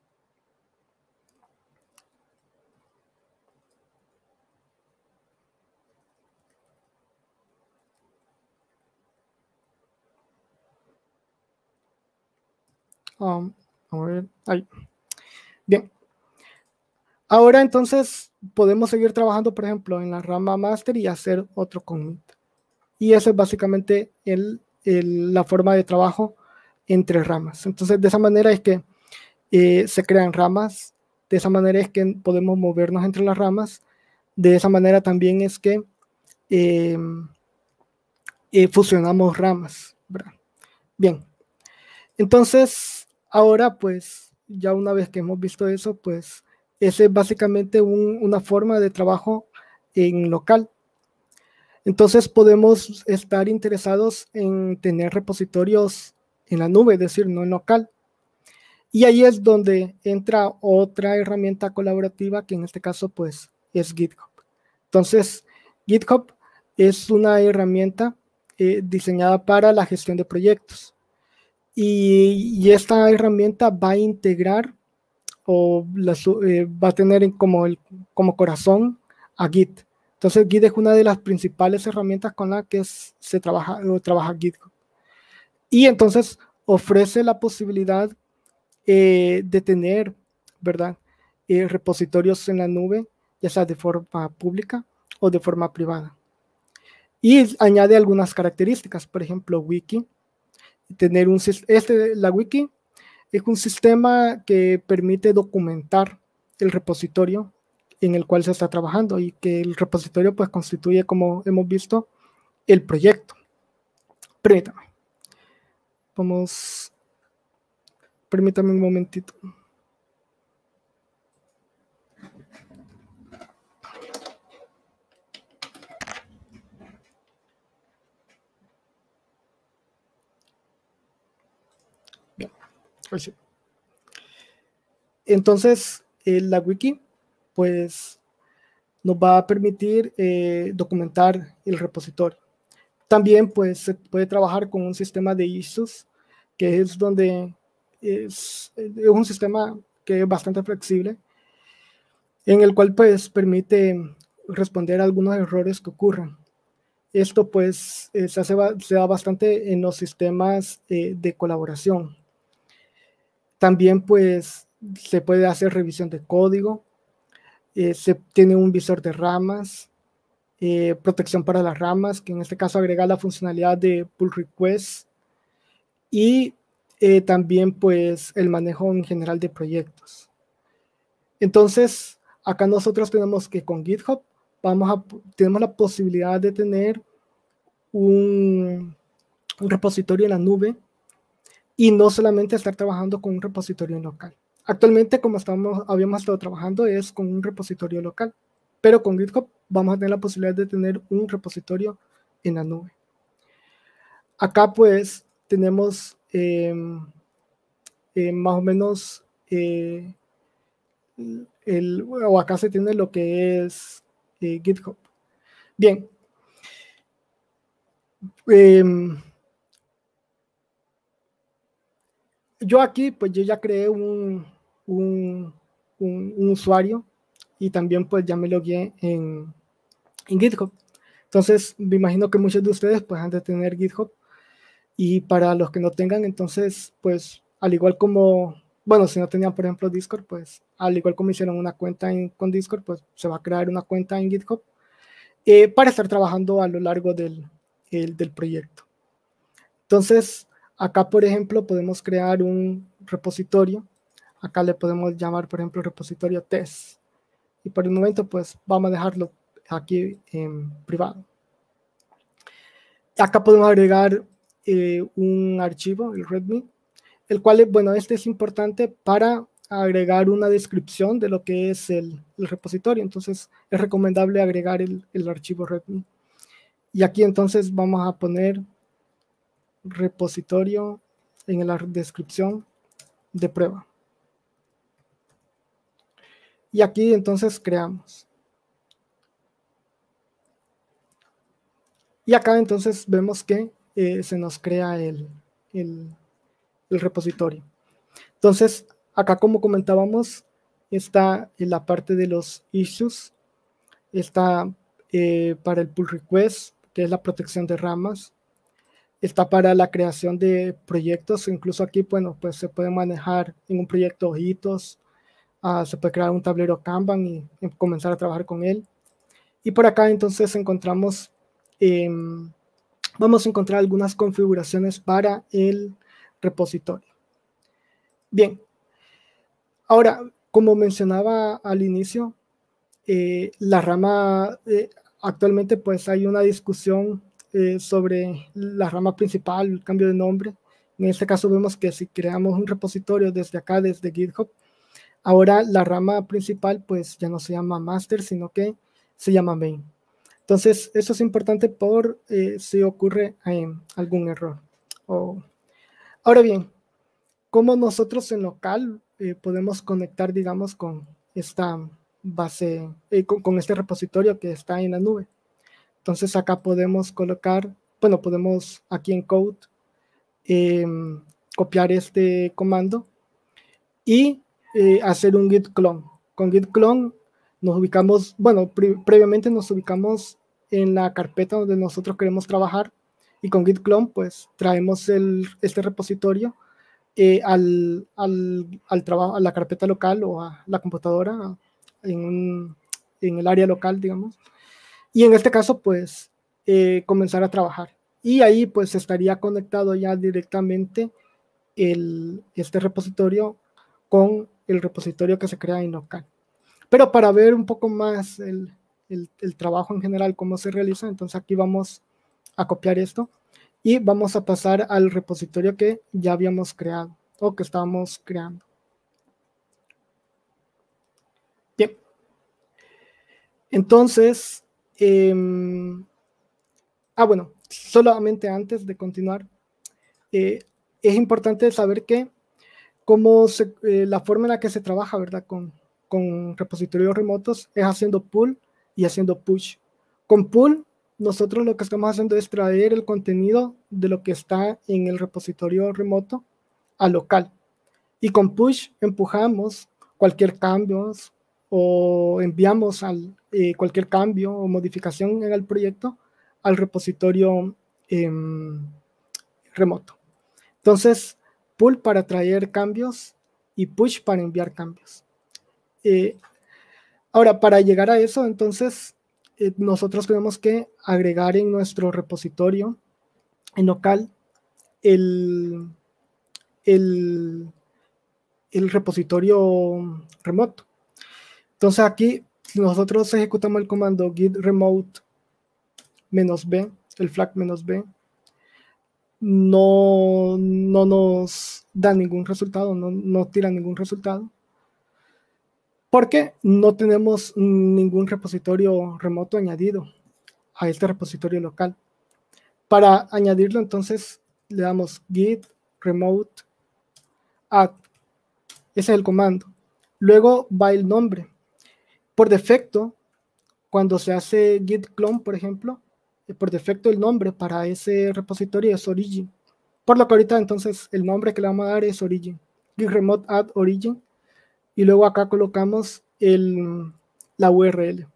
Um, a ver, ahí. Bien. Ahora entonces podemos seguir trabajando, por ejemplo, en la rama master y hacer otro commit. Y esa es básicamente el, el, la forma de trabajo entre ramas. Entonces, de esa manera es que eh, se crean ramas, de esa manera es que podemos movernos entre las ramas, de esa manera también es que eh, eh, fusionamos ramas, ¿verdad? Bien, entonces ahora pues ya una vez que hemos visto eso, pues ese es básicamente un, una forma de trabajo en local. Entonces podemos estar interesados en tener repositorios en la nube, es decir, no en local. Y ahí es donde entra otra herramienta colaborativa que en este caso pues es GitHub. Entonces GitHub es una herramienta eh, diseñada para la gestión de proyectos. Y, y esta herramienta va a integrar o la, eh, va a tener como, el, como corazón a Git. Entonces Git es una de las principales herramientas con las que es, se trabaja, o trabaja GitHub. Y entonces ofrece la posibilidad eh, de tener, ¿verdad? Eh, repositorios en la nube, ya sea de forma pública o de forma privada. Y añade algunas características, por ejemplo, wiki. Tener un, este, la wiki es un sistema que permite documentar el repositorio en el cual se está trabajando y que el repositorio pues constituye, como hemos visto, el proyecto. Permítame. Vamos, permítame un momentito. Pues sí. Entonces, eh, la wiki, pues, nos va a permitir eh, documentar el repositorio. También, pues, se puede trabajar con un sistema de issues, que es donde es, es un sistema que es bastante flexible, en el cual, pues, permite responder a algunos errores que ocurran. Esto, pues, eh, se, hace, se da bastante en los sistemas eh, de colaboración. También, pues, se puede hacer revisión de código, eh, se tiene un visor de ramas, eh, protección para las ramas, que en este caso agrega la funcionalidad de pull request, y eh, también, pues, el manejo en general de proyectos. Entonces, acá nosotros tenemos que con GitHub vamos a, tenemos la posibilidad de tener un, un repositorio en la nube y no solamente estar trabajando con un repositorio en local. Actualmente, como estamos, habíamos estado trabajando, es con un repositorio local, pero con GitHub vamos a tener la posibilidad de tener un repositorio en la nube. Acá, pues, tenemos eh, eh, más o menos, eh, el, o acá se tiene lo que es eh, GitHub. Bien. Eh, yo aquí, pues, yo ya creé un, un, un, un usuario y también, pues, ya me logué en, en GitHub. Entonces, me imagino que muchos de ustedes, pues, han de tener GitHub. Y para los que no tengan, entonces, pues, al igual como, bueno, si no tenían, por ejemplo, Discord, pues, al igual como hicieron una cuenta en, con Discord, pues, se va a crear una cuenta en GitHub eh, para estar trabajando a lo largo del, el, del proyecto. Entonces, acá, por ejemplo, podemos crear un repositorio. Acá le podemos llamar, por ejemplo, repositorio test. Y por el momento, pues, vamos a dejarlo aquí en privado. Acá podemos agregar eh, un archivo, el README, el cual, bueno, este es importante para agregar una descripción de lo que es el, el repositorio. Entonces, es recomendable agregar el, el archivo README. Y aquí, entonces, vamos a poner repositorio en la descripción de prueba. Y aquí, entonces, creamos. Y acá, entonces, vemos que eh, se nos crea el, el, el repositorio. Entonces, acá, como comentábamos, está en la parte de los issues, está eh, para el pull request, que es la protección de ramas, está para la creación de proyectos, incluso aquí, bueno, pues se puede manejar en un proyecto hitos, uh, se puede crear un tablero Kanban y, y comenzar a trabajar con él. Y por acá, entonces, encontramos, eh, vamos a encontrar algunas configuraciones para el repositorio. Bien, ahora, como mencionaba al inicio, eh, la rama, eh, actualmente pues hay una discusión eh, sobre la rama principal, el cambio de nombre. En este caso vemos que si creamos un repositorio desde acá, desde GitHub, ahora la rama principal pues ya no se llama master, sino que se llama main. Entonces, eso es importante por eh, si ocurre eh, algún error. Oh. Ahora bien, ¿cómo nosotros en local eh, podemos conectar, digamos, con esta base, eh, con, con este repositorio que está en la nube? Entonces, acá podemos colocar, bueno, podemos aquí en code eh, copiar este comando y eh, hacer un git clone. Con git clone nos ubicamos, bueno, pre previamente nos ubicamos en la carpeta donde nosotros queremos trabajar y con git clone pues traemos el, este repositorio eh, al, al, al trabajo, a la carpeta local o a la computadora en, un, en el área local, digamos, y en este caso pues eh, comenzar a trabajar y ahí pues estaría conectado ya directamente el, este repositorio con el repositorio que se crea en local. Pero para ver un poco más el, el, el trabajo en general, cómo se realiza, entonces aquí vamos a copiar esto y vamos a pasar al repositorio que ya habíamos creado o que estábamos creando. Bien. Entonces, eh, ah, bueno, solamente antes de continuar, eh, es importante saber que cómo se, eh, la forma en la que se trabaja, ¿verdad? Con, con repositorios remotos es haciendo pull y haciendo push. Con pull, nosotros lo que estamos haciendo es traer el contenido de lo que está en el repositorio remoto a local. Y con push empujamos cualquier cambio o enviamos al, eh, cualquier cambio o modificación en el proyecto al repositorio eh, remoto. Entonces, pull para traer cambios y push para enviar cambios. Eh, ahora, para llegar a eso, entonces, eh, nosotros tenemos que agregar en nuestro repositorio, en local, el, el, el repositorio remoto. Entonces, aquí nosotros ejecutamos el comando git remote menos b, el flag menos b, no, no nos da ningún resultado, no, no tira ningún resultado, porque no tenemos ningún repositorio remoto añadido a este repositorio local. Para añadirlo, entonces, le damos git remote add. Ese es el comando. Luego va el nombre. Por defecto, cuando se hace git clone, por ejemplo, por defecto el nombre para ese repositorio es origin. Por lo que ahorita entonces el nombre que le vamos a dar es origin. Git remote add origin. Y luego acá colocamos el, la U R L.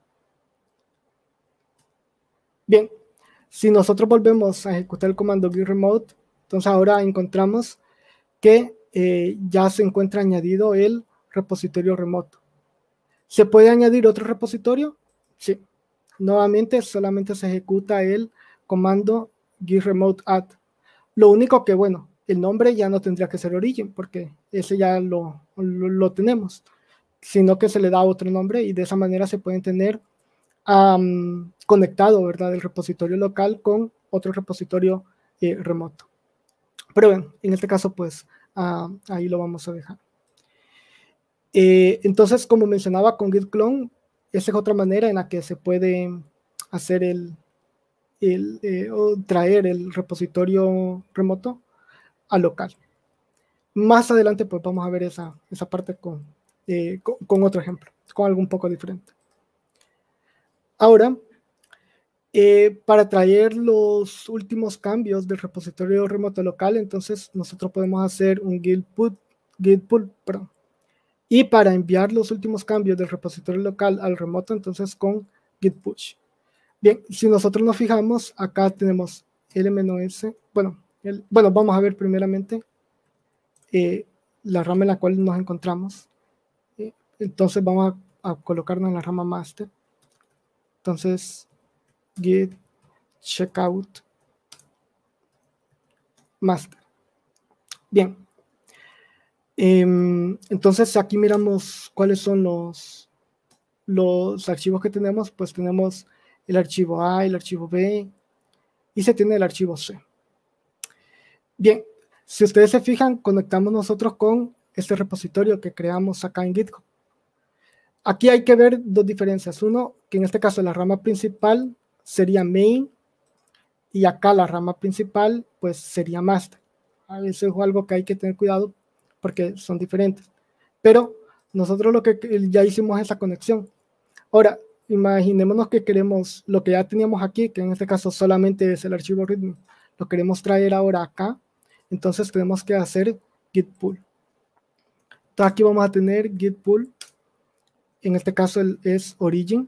Bien, si nosotros volvemos a ejecutar el comando git remote, entonces ahora encontramos que eh, ya se encuentra añadido el repositorio remoto. ¿Se puede añadir otro repositorio? Sí. Nuevamente solamente se ejecuta el comando git remote add. Lo único que, bueno, el nombre ya no tendría que ser origin, porque ese ya lo, lo, lo tenemos, sino que se le da otro nombre y de esa manera se pueden tener um, conectado, ¿verdad?, el repositorio local con otro repositorio eh, remoto. Pero bueno, en este caso, pues, uh, ahí lo vamos a dejar. Eh, entonces, como mencionaba con git clone, esa es otra manera en la que se puede hacer el, el eh, o traer el repositorio remoto a local. Más adelante, pues vamos a ver esa, esa parte con, eh, con, con otro ejemplo, con algo un poco diferente. Ahora, eh, para traer los últimos cambios del repositorio remoto local, entonces nosotros podemos hacer un git pull, git pull, perdón. Y para enviar los últimos cambios del repositorio local al remoto, entonces con git push. Bien, si nosotros nos fijamos, acá tenemos el lmnos, bueno, el, bueno, vamos a ver primeramente eh, la rama en la cual nos encontramos. Eh, entonces vamos a, a colocarnos en la rama master. Entonces, git checkout master. Bien. Eh, entonces aquí miramos cuáles son los, los archivos que tenemos. Pues tenemos el archivo A, el archivo B y se tiene el archivo C. Bien, si ustedes se fijan, conectamos nosotros con este repositorio que creamos acá en GitHub. Aquí hay que ver dos diferencias. Uno, que en este caso la rama principal sería main y acá la rama principal pues sería master. Eso es algo que hay que tener cuidado porque son diferentes. Pero nosotros lo que ya hicimos esa conexión. Ahora, imaginémonos que queremos lo que ya teníamos aquí, que en este caso solamente es el archivo readme, lo queremos traer ahora acá. Entonces tenemos que hacer git pull. Entonces aquí vamos a tener git pull. En este caso es origin.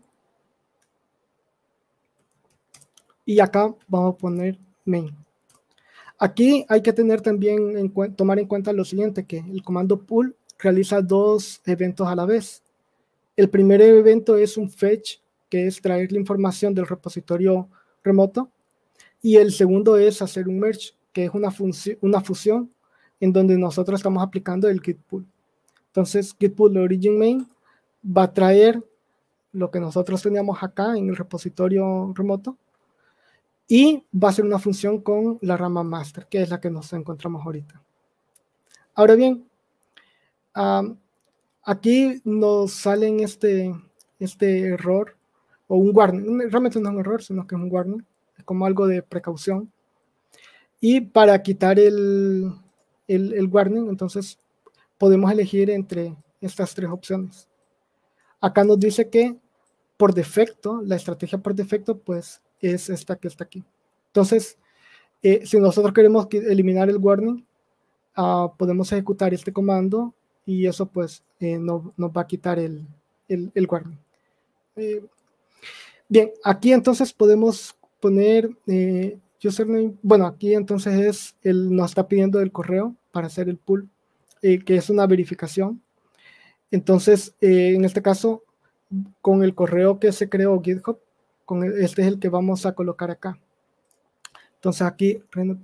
Y acá vamos a poner main. Aquí hay que tener también en tomar en cuenta lo siguiente, que el comando pull realiza dos eventos a la vez. El primer evento es un fetch, que es traer la información del repositorio remoto, y el segundo es hacer un merge, que es una, una fusión en donde nosotros estamos aplicando el git pull. Entonces, git pull origin main va a traer lo que nosotros teníamos acá en el repositorio remoto, y va a ser una función con la rama master, que es la que nos encontramos ahorita. Ahora bien, um, aquí nos sale este, este error, o un warning. Realmente no es un error, sino que es un warning, es como algo de precaución. Y para quitar el, el, el warning, entonces podemos elegir entre estas tres opciones. Acá nos dice que por defecto, la estrategia por defecto, pues es esta que está aquí. Entonces, eh, si nosotros queremos eliminar el warning, uh, podemos ejecutar este comando y eso pues eh, no, nos va a quitar el, el, el warning. Eh, bien, aquí entonces podemos poner eh, username. Bueno, aquí entonces es el, nos está pidiendo el correo para hacer el pull, eh, que es una verificación. Entonces, eh, en este caso, con el correo que se creó GitHub, con el, este es el que vamos a colocar acá. Entonces aquí, rene.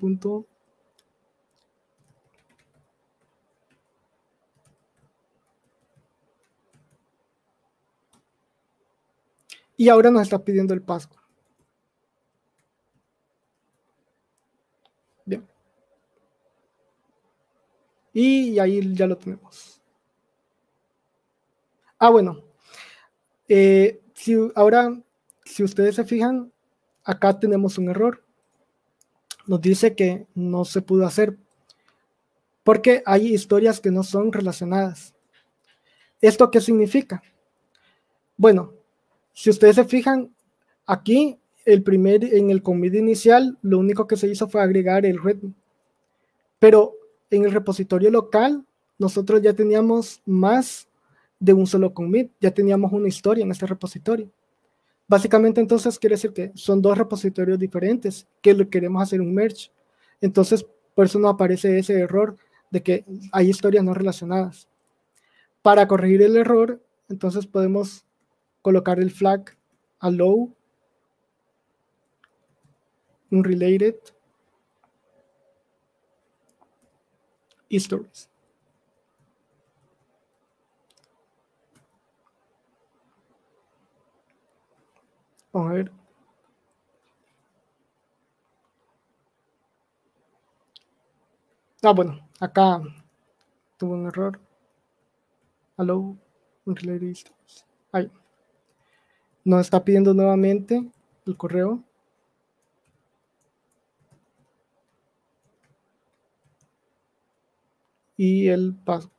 Y ahora nos está pidiendo el password. Bien. Y ahí ya lo tenemos. Ah, bueno. Eh, si, ahora, si ustedes se fijan, acá tenemos un error. Nos dice que no se pudo hacer porque hay historias que no son relacionadas. ¿Esto qué significa? Bueno, si ustedes se fijan, aquí el primer, en el commit inicial, lo único que se hizo fue agregar el readme. Pero en el repositorio local, nosotros ya teníamos más de un solo commit, ya teníamos una historia en este repositorio. Básicamente, entonces, quiere decir que son dos repositorios diferentes que le queremos hacer un merge. Entonces, por eso no aparece ese error de que hay historias no relacionadas. Para corregir el error, entonces podemos colocar el flag allow unrelated histories. Vamos a ver. Ah, bueno, acá tuvo un error. Allow unrelated histories. Ahí. Nos está pidiendo nuevamente el correo. Y el password.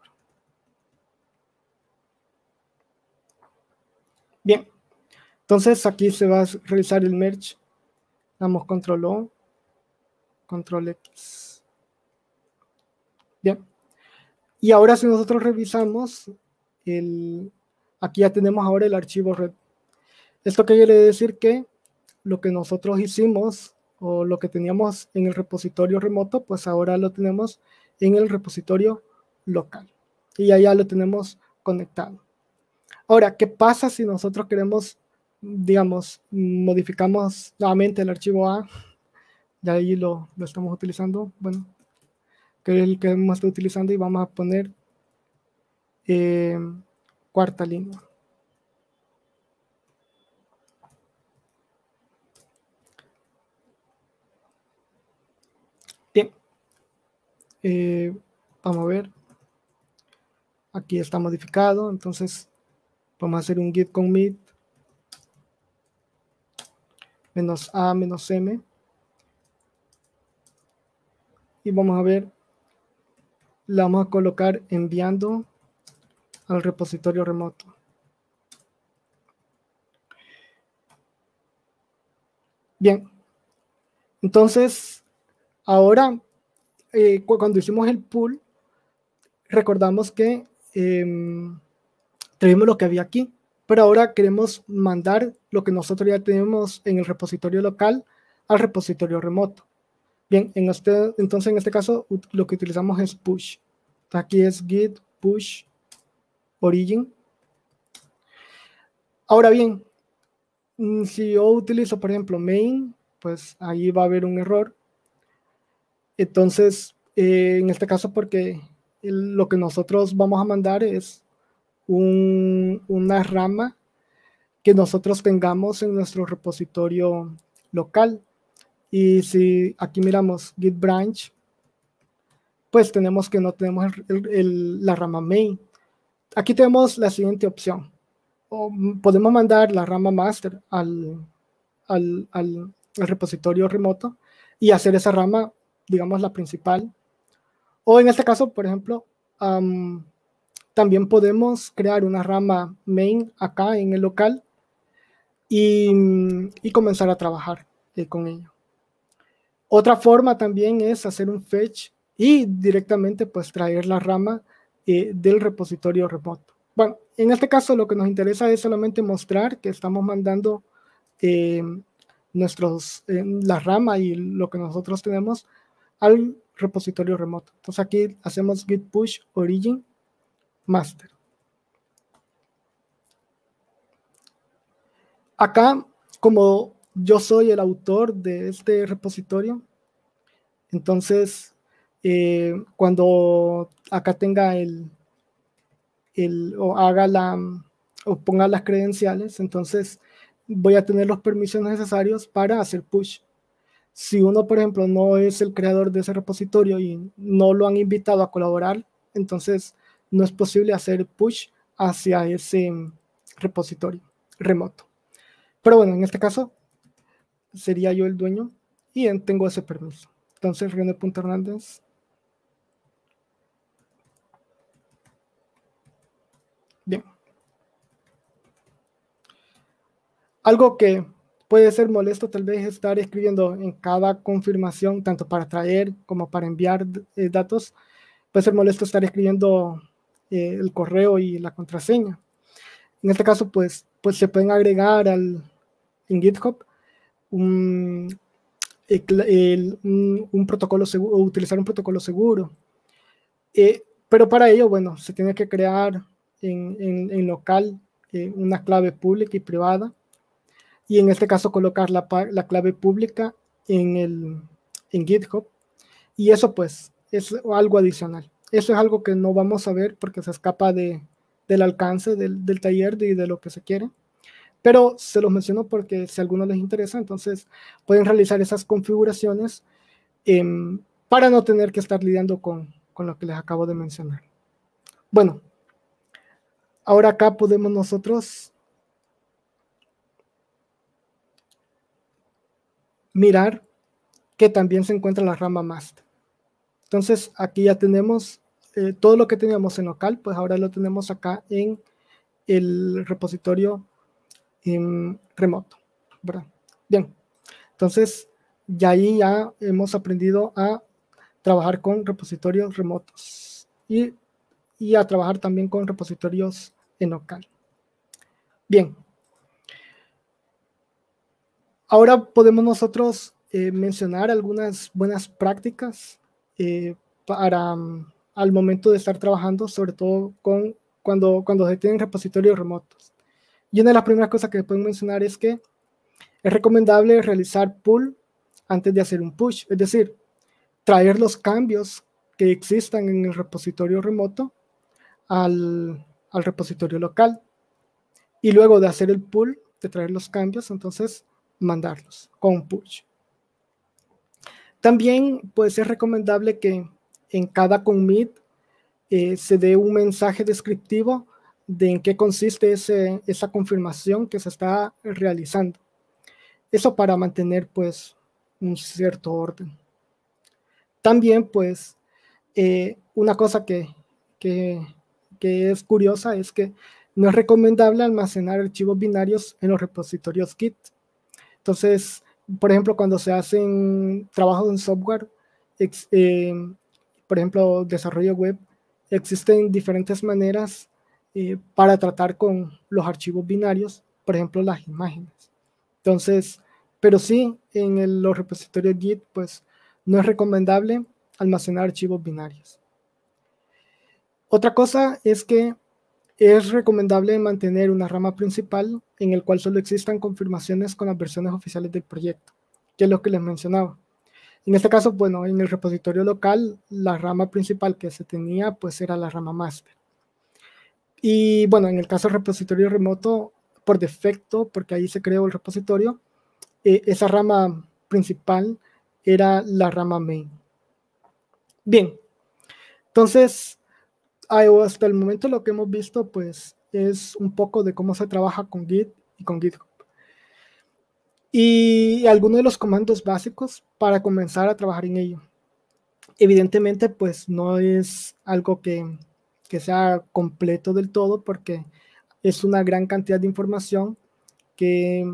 Bien. Entonces aquí se va a realizar el merge. Damos control O, control X. Bien. Y ahora si nosotros revisamos, el, aquí ya tenemos ahora el archivo red. Esto quiere decir que lo que nosotros hicimos o lo que teníamos en el repositorio remoto, pues ahora lo tenemos en el repositorio local. Y allá lo tenemos conectado. Ahora, ¿qué pasa si nosotros queremos, digamos, modificamos nuevamente el archivo A? De ahí lo, lo estamos utilizando. Bueno, que es el que hemos estado utilizando y vamos a poner eh, cuarta línea. Bien. Eh, vamos a ver. Aquí está modificado, entonces vamos a hacer un git commit menos a menos m y vamos a ver, la vamos a colocar enviando al repositorio remoto. Bien, entonces ahora eh, cuando hicimos el pull recordamos que eh, tenemos lo que había aquí, pero ahora queremos mandar lo que nosotros ya tenemos en el repositorio local al repositorio remoto. Bien, en este, entonces en este caso lo que utilizamos es push. Aquí es git push origin. Ahora bien, si yo utilizo por ejemplo main, pues ahí va a haber un error. Entonces, eh, en este caso porque el, lo que nosotros vamos a mandar es un, una rama que nosotros tengamos en nuestro repositorio local. Y si aquí miramos git branch, pues tenemos que no tenemos el, el, la rama main. Aquí tenemos la siguiente opción. O podemos mandar la rama master al, al, al, al repositorio remoto y hacer esa rama, digamos, la principal. O en este caso, por ejemplo, um, también podemos crear una rama main acá en el local y, y comenzar a trabajar eh, con ello. Otra forma también es hacer un fetch y directamente pues traer la rama eh, del repositorio remoto. Bueno, en este caso lo que nos interesa es solamente mostrar que estamos mandando eh, nuestros, eh, la rama y lo que nosotros tenemos al repositorio remoto. Entonces aquí hacemos git push origin master. Acá, como yo soy el autor de este repositorio, entonces eh, cuando acá tenga el, el o haga la o ponga las credenciales, entonces voy a tener los permisos necesarios para hacer push. Si uno, por ejemplo, no es el creador de ese repositorio y no lo han invitado a colaborar, entonces no es posible hacer push hacia ese repositorio remoto. Pero bueno, en este caso sería yo el dueño y tengo ese permiso. Entonces, Rene.Hernández. Bien. Algo que puede ser molesto tal vez estar escribiendo en cada confirmación, tanto para traer como para enviar eh, datos, puede ser molesto estar escribiendo eh, el correo y la contraseña. En este caso, pues, pues se pueden agregar al, en GitHub un, el, el, un, un protocolo seguro, o utilizar un protocolo seguro. Eh, pero para ello, bueno, se tiene que crear en, en, en local eh, una clave pública y privada. Y en este caso colocar la, la clave pública en, el, en GitHub. Y eso pues es algo adicional. Eso es algo que no vamos a ver porque se escapa de, del alcance del, del taller y de, de lo que se quiere. Pero se los menciono porque si a alguno les interesa, entonces pueden realizar esas configuraciones eh, para no tener que estar lidiando con, con lo que les acabo de mencionar. Bueno, ahora acá podemos nosotros mirar que también se encuentra la rama master. Entonces aquí ya tenemos eh, todo lo que teníamos en local, pues ahora lo tenemos acá en el repositorio en remoto, ¿verdad? Bien, entonces ya ahí ya hemos aprendido a trabajar con repositorios remotos y, y a trabajar también con repositorios en local. Bien. Ahora podemos nosotros eh, mencionar algunas buenas prácticas eh, para um, al momento de estar trabajando, sobre todo con, cuando, cuando se tienen repositorios remotos. Y una de las primeras cosas que pueden mencionar es que es recomendable realizar pull antes de hacer un push, es decir, traer los cambios que existan en el repositorio remoto al, al repositorio local. Y luego de hacer el pull, de traer los cambios, entonces mandarlos con push. También pues es recomendable que en cada commit eh, se dé un mensaje descriptivo de en qué consiste ese, esa confirmación que se está realizando. Eso para mantener pues un cierto orden. También pues eh, una cosa que, que, que es curiosa es que no es recomendable almacenar archivos binarios en los repositorios Git. Entonces, por ejemplo, cuando se hacen trabajos en software, ex, eh, por ejemplo, desarrollo web, existen diferentes maneras eh, para tratar con los archivos binarios, por ejemplo, las imágenes. Entonces, pero sí, en el, los repositorios Git, pues, no es recomendable almacenar archivos binarios. Otra cosa es que es recomendable mantener una rama principal en el cual solo existan confirmaciones con las versiones oficiales del proyecto, que es lo que les mencionaba. En este caso, bueno, en el repositorio local, la rama principal que se tenía, pues era la rama master. Y bueno, en el caso del repositorio remoto, por defecto, porque ahí se creó el repositorio, eh, esa rama principal era la rama main. Bien, entonces, hasta el momento lo que hemos visto pues es un poco de cómo se trabaja con Git y con GitHub. Y algunos de los comandos básicos para comenzar a trabajar en ello. Evidentemente pues no es algo que, que sea completo del todo, porque es una gran cantidad de información que,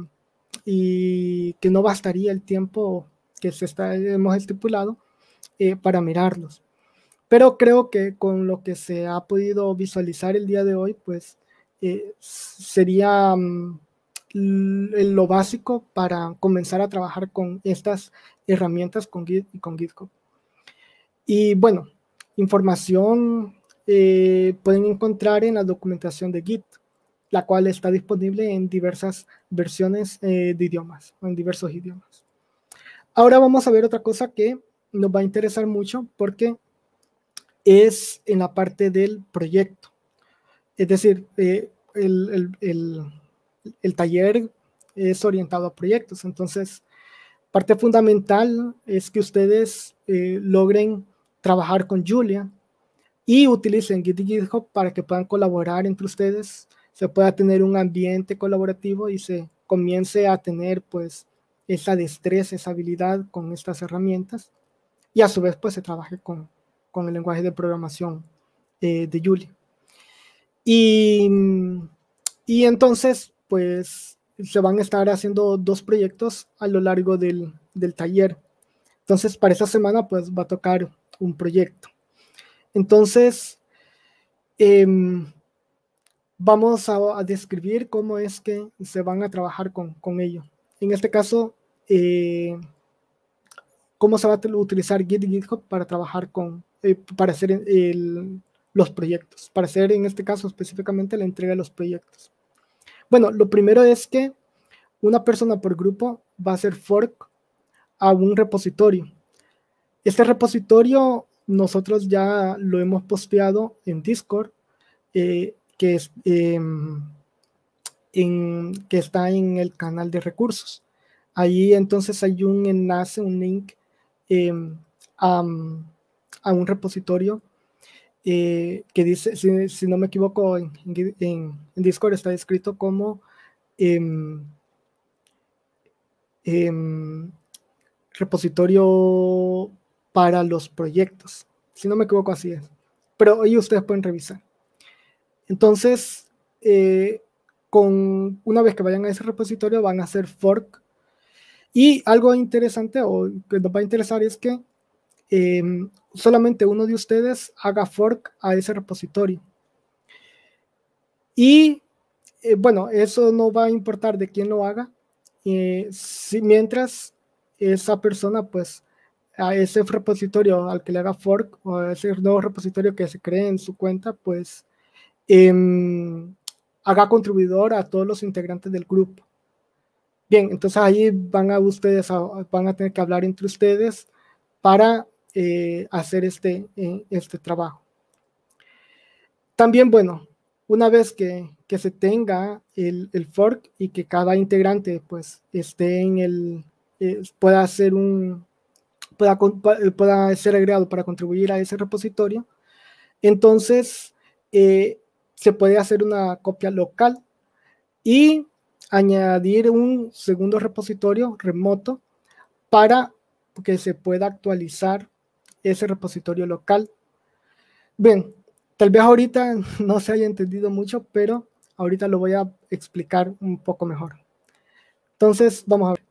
y que no bastaría el tiempo que se está, hemos estipulado eh, para mirarlos. Pero creo que con lo que se ha podido visualizar el día de hoy, pues eh, sería um, lo básico para comenzar a trabajar con estas herramientas con Git y con GitHub. Y bueno, información eh, pueden encontrar en la documentación de Git, la cual está disponible en diversas versiones eh, de idiomas, en diversos idiomas. Ahora vamos a ver otra cosa que nos va a interesar mucho, porque es en la parte del proyecto. Es decir, eh, el, el, el, el taller es orientado a proyectos. Entonces, parte fundamental es que ustedes eh, logren trabajar con Julia y utilicen Git y GitHub para que puedan colaborar entre ustedes, se pueda tener un ambiente colaborativo y se comience a tener pues esa destreza, esa habilidad con estas herramientas, y a su vez pues se trabaje con, con el lenguaje de programación eh, de Julia. Y, y entonces pues se van a estar haciendo dos proyectos a lo largo del, del taller. Entonces para esta semana pues va a tocar un proyecto. Entonces eh, vamos a, a describir cómo es que se van a trabajar con, con ello. En este caso, eh, cómo se va a utilizar Git y GitHub para trabajar con, eh, para hacer el, los proyectos, para hacer en este caso específicamente la entrega de los proyectos. Bueno, lo primero es que una persona por grupo va a hacer fork a un repositorio. Este repositorio nosotros ya lo hemos posteado en Discord, eh, que, es, eh, en, que está en el canal de recursos. Ahí entonces hay un enlace, un link eh, a, a un repositorio eh, que dice, si, si no me equivoco, en, en, en Discord está escrito como eh, eh, repositorio para los proyectos. Si no me equivoco, así es. Pero ahí ustedes pueden revisar. Entonces, eh, con, una vez que vayan a ese repositorio, van a hacer fork. Y algo interesante o que nos va a interesar es que eh, solamente uno de ustedes haga fork a ese repositorio. Y eh, bueno, eso no va a importar de quién lo haga, eh, si, mientras esa persona pues a ese repositorio al que le haga fork o a ese nuevo repositorio que se cree en su cuenta, pues eh, haga contribuidor a todos los integrantes del grupo. Bien, entonces ahí van a ustedes a, van a tener que hablar entre ustedes para eh, hacer este, eh, este trabajo. También, bueno, una vez que, que se tenga el, el fork y que cada integrante pues esté en el, eh, pueda hacer un, pueda, pueda ser agregado para contribuir a ese repositorio, entonces eh, se puede hacer una copia local y añadir un segundo repositorio remoto para que se pueda actualizar ese repositorio local. Bien, tal vez ahorita no se haya entendido mucho, pero ahorita lo voy a explicar un poco mejor. Entonces, vamos a ver.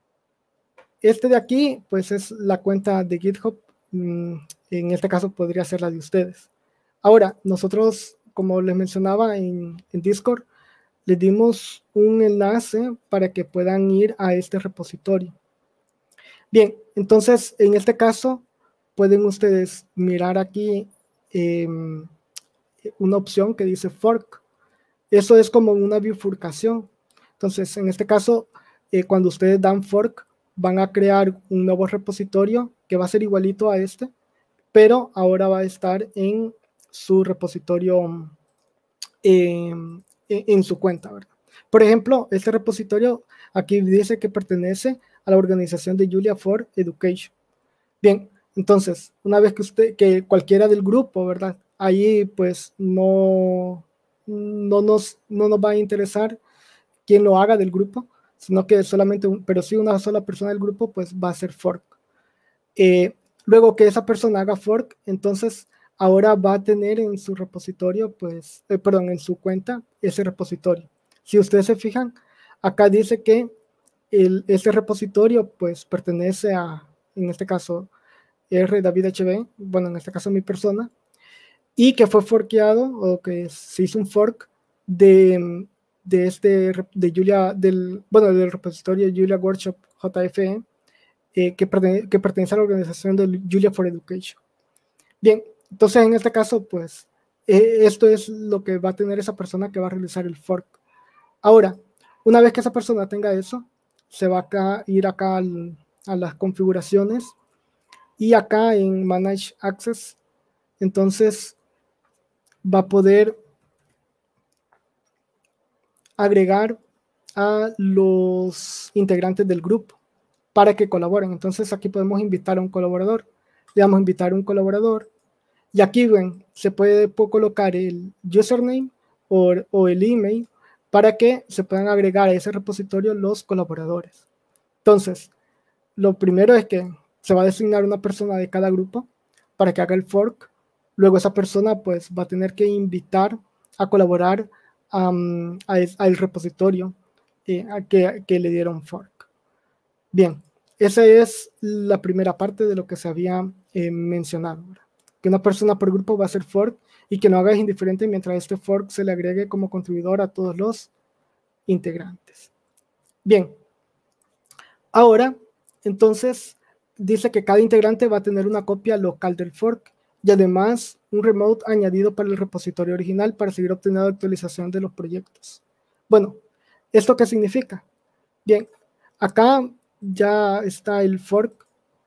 Este de aquí, pues es la cuenta de GitHub. En este caso podría ser la de ustedes. Ahora, nosotros, como les mencionaba en, en Discord, les dimos un enlace para que puedan ir a este repositorio. Bien, entonces en este caso pueden ustedes mirar aquí eh, una opción que dice fork. Eso es como una bifurcación. Entonces en este caso, eh, cuando ustedes dan fork, van a crear un nuevo repositorio que va a ser igualito a este, pero ahora va a estar en su repositorio eh, en su cuenta, ¿verdad? Por ejemplo, este repositorio aquí dice que pertenece a la organización de Julia for Education. Bien, entonces, una vez que usted, que cualquiera del grupo, ¿verdad? Ahí pues no, no, nos, no nos va a interesar quién lo haga del grupo, sino que solamente, un, pero si una sola persona del grupo, pues va a hacer fork. Eh, luego que esa persona haga fork, entonces ahora va a tener en su repositorio, pues, eh, perdón, en su cuenta, ese repositorio. Si ustedes se fijan, acá dice que el, este repositorio, pues, pertenece a, en este caso, R. David H B, bueno, en este caso mi persona, y que fue forkeado, o que se hizo un fork de, de este, de Julia, del, bueno, del repositorio Julia Workshop J F E, eh, que, pertenece, que pertenece a la organización de Julia for Education. Bien, entonces en este caso, pues, eh, esto es lo que va a tener esa persona que va a realizar el fork. Ahora, una vez que esa persona tenga eso, se va a ir acá al, a las configuraciones, y acá en Manage Access, entonces va a poder agregar a los integrantes del grupo para que colaboren. Entonces aquí podemos invitar a un colaborador. Le vamos a invitar a un colaborador. Y aquí, ven, se puede colocar el username o, o el email para que se puedan agregar a ese repositorio los colaboradores. Entonces, lo primero es que se va a designar una persona de cada grupo para que haga el fork. Luego esa persona pues va a tener que invitar a colaborar um, al repositorio eh, a que, que le dieron fork. Bien, esa es la primera parte de lo que se había eh, mencionado. Que una persona por grupo va a hacer fork y que no haga es indiferente mientras este fork se le agregue como contribuidor a todos los integrantes. Bien, ahora entonces dice que cada integrante va a tener una copia local del fork y además un remote añadido para el repositorio original para seguir obteniendo actualización de los proyectos. Bueno, ¿esto qué significa? Bien, acá ya está el fork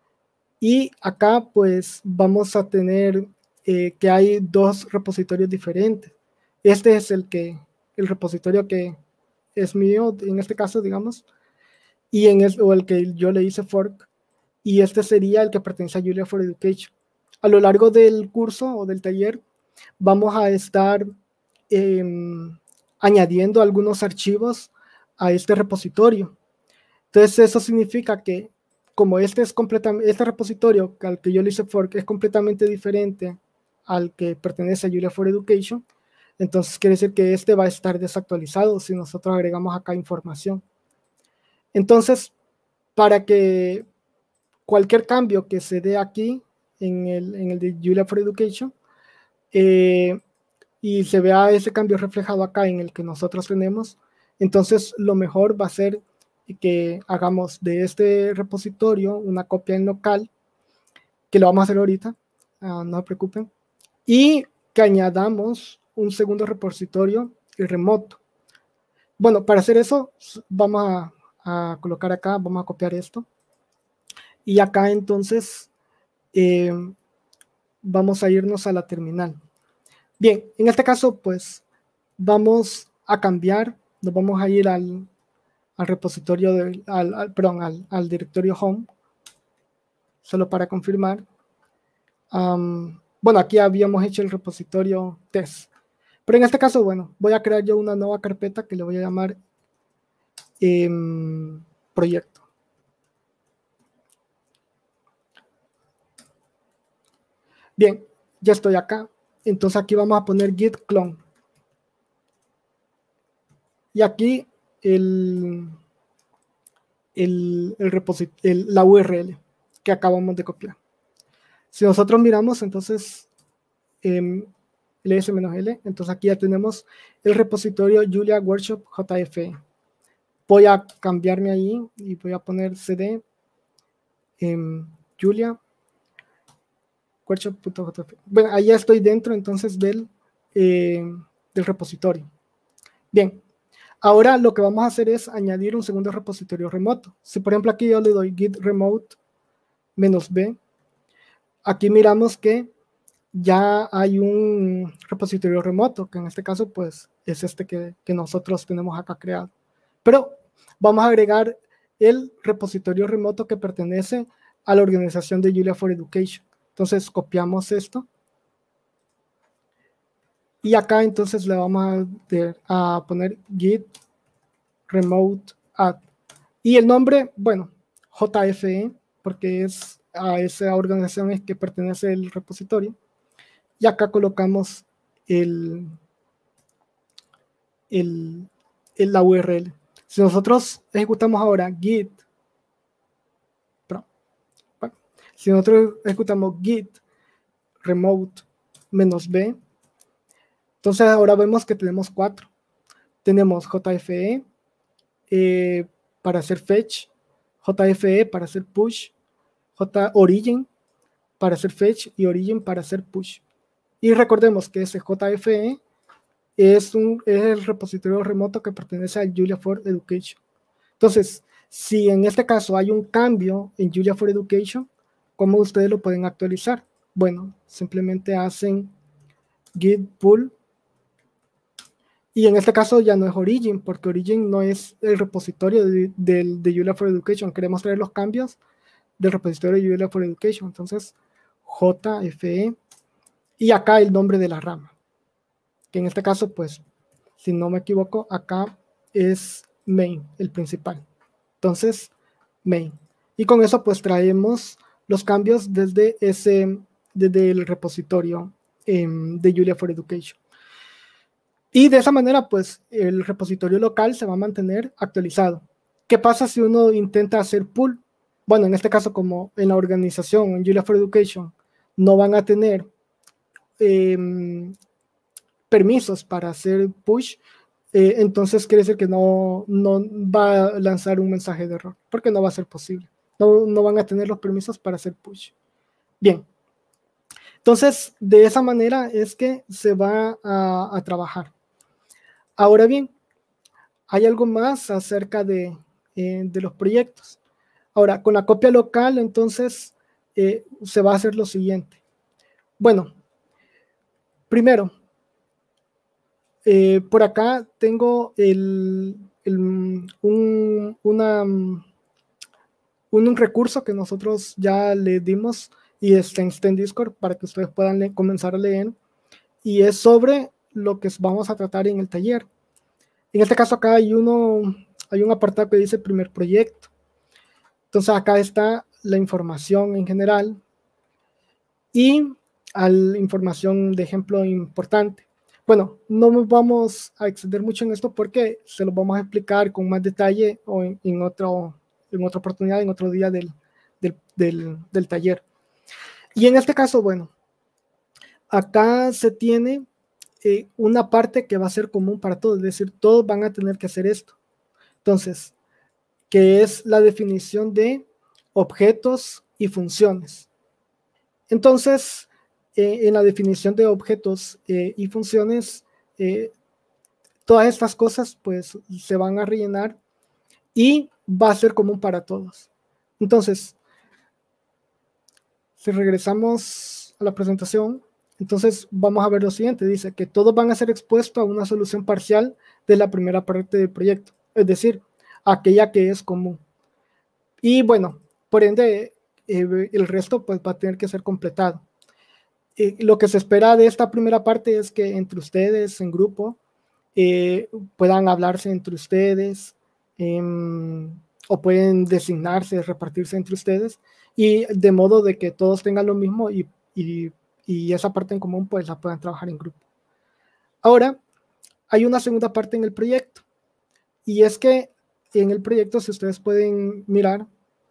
y acá pues vamos a tener eh, que hay dos repositorios diferentes. Este es el que, el repositorio que es mío, en este caso, digamos, y en el, o el que yo le hice fork, y este sería el que pertenece a Julia for Education. A lo largo del curso o del taller vamos a estar eh, añadiendo algunos archivos a este repositorio. Entonces eso significa que como este es completamente, este repositorio al que yo le hice fork es completamente diferente al que pertenece a Julia for Education, entonces quiere decir que este va a estar desactualizado si nosotros agregamos acá información. Entonces, para que cualquier cambio que se dé aquí en el, en el de Julia for Education eh, y se vea ese cambio reflejado acá en el que nosotros tenemos, entonces lo mejor va a ser que hagamos de este repositorio una copia en local, que lo vamos a hacer ahorita, uh, no se preocupen, y que añadamos un segundo repositorio remoto. Bueno, para hacer eso vamos a, a colocar acá, vamos a copiar esto, y acá entonces eh, vamos a irnos a la terminal. Bien, en este caso pues vamos a cambiar, nos vamos a ir al al repositorio, de, al, al, perdón, al, al directorio home, solo para confirmar. Um, bueno, aquí habíamos hecho el repositorio test, pero en este caso, bueno, voy a crear yo una nueva carpeta que le voy a llamar eh, proyecto. Bien, ya estoy acá, entonces aquí vamos a poner git clone. Y aquí el, el, el, el, la U R L que acabamos de copiar. Si nosotros miramos, entonces, eh, ls-l, entonces aquí ya tenemos el repositorio Julia Workshop J F E. Voy a cambiarme ahí y voy a poner cd eh, Julia Workshop.jf. Bueno, ahí ya estoy dentro entonces del, eh, del repositorio. Bien. Ahora lo que vamos a hacer es añadir un segundo repositorio remoto. Si por ejemplo aquí yo le doy git remote menos b, aquí miramos que ya hay un repositorio remoto, que en este caso pues es este que, que nosotros tenemos acá creado. Pero vamos a agregar el repositorio remoto que pertenece a la organización de Julia for Education. Entonces copiamos esto. Y acá entonces le vamos a, de, a poner git remote add. Y el nombre, bueno, J F E, porque es a esa organización es que pertenece el repositorio. y acá colocamos el, el, el, la U R L. Si nosotros ejecutamos ahora git, perdón, bueno, si nosotros ejecutamos git remote menos b, entonces ahora vemos que tenemos cuatro. Tenemos J F E eh, para hacer fetch, J F E para hacer push, J origin para hacer fetch y origin para hacer push. Y recordemos que ese J F E es, un, es el repositorio remoto que pertenece a Julia for Education. Entonces, si en este caso hay un cambio en Julia for Education, ¿cómo ustedes lo pueden actualizar? Bueno, simplemente hacen git pull. Y en este caso ya no es Origin, porque Origin no es el repositorio de, de, de Julia for Education. Queremos traer los cambios del repositorio de Julia for Education. Entonces, J F E y acá el nombre de la rama. Que en este caso, pues, si no me equivoco, acá es main, el principal. Entonces, main. Y con eso, pues, traemos los cambios desde, ese, desde el repositorio eh, de Julia for Education. Y de esa manera, pues, el repositorio local se va a mantener actualizado. ¿Qué pasa si uno intenta hacer pull? Bueno, en este caso, como en la organización, en Julia for Education, no van a tener eh, permisos para hacer push, eh, entonces quiere decir que no, no va a lanzar un mensaje de error, porque no va a ser posible. No, no van a tener los permisos para hacer push. Bien. Entonces, de esa manera es que se va a, a trabajar. Ahora bien, hay algo más acerca de, eh, de los proyectos. Ahora, con la copia local, entonces, eh, se va a hacer lo siguiente. Bueno, primero, eh, por acá tengo el, el, un, una, un, un recurso que nosotros ya le dimos y está, está en Discord para que ustedes puedan le, comenzar a leer, y es sobre lo que vamos a tratar en el taller. En este caso acá hay, uno, hay un apartado que dice primer proyecto. Entonces acá está la información en general y la información de ejemplo importante. Bueno, no nos vamos a extender mucho en esto porque se lo vamos a explicar con más detalle o en, en, otro, en otra oportunidad, en otro día del, del, del, del taller. Y en este caso, bueno, acá se tiene eh, una parte que va a ser común para todos, es decir, todos van a tener que hacer esto. Entonces, que es la definición de objetos y funciones. Entonces, eh, en la definición de objetos eh, y funciones, eh, todas estas cosas pues se van a rellenar y va a ser común para todos. Entonces, si regresamos a la presentación, entonces vamos a ver lo siguiente. Dice que todos van a ser expuestos a una solución parcial de la primera parte del proyecto, es decir, aquella que es común. Y bueno, por ende, eh, el resto pues va a tener que ser completado. Eh, lo que se espera de esta primera parte es que entre ustedes, en grupo, eh, puedan hablarse entre ustedes, eh, o pueden designarse, repartirse entre ustedes, y de modo de que todos tengan lo mismo y, y, y esa parte en común pues la puedan trabajar en grupo. Ahora, hay una segunda parte en el proyecto, y es que en el proyecto, si ustedes pueden mirar,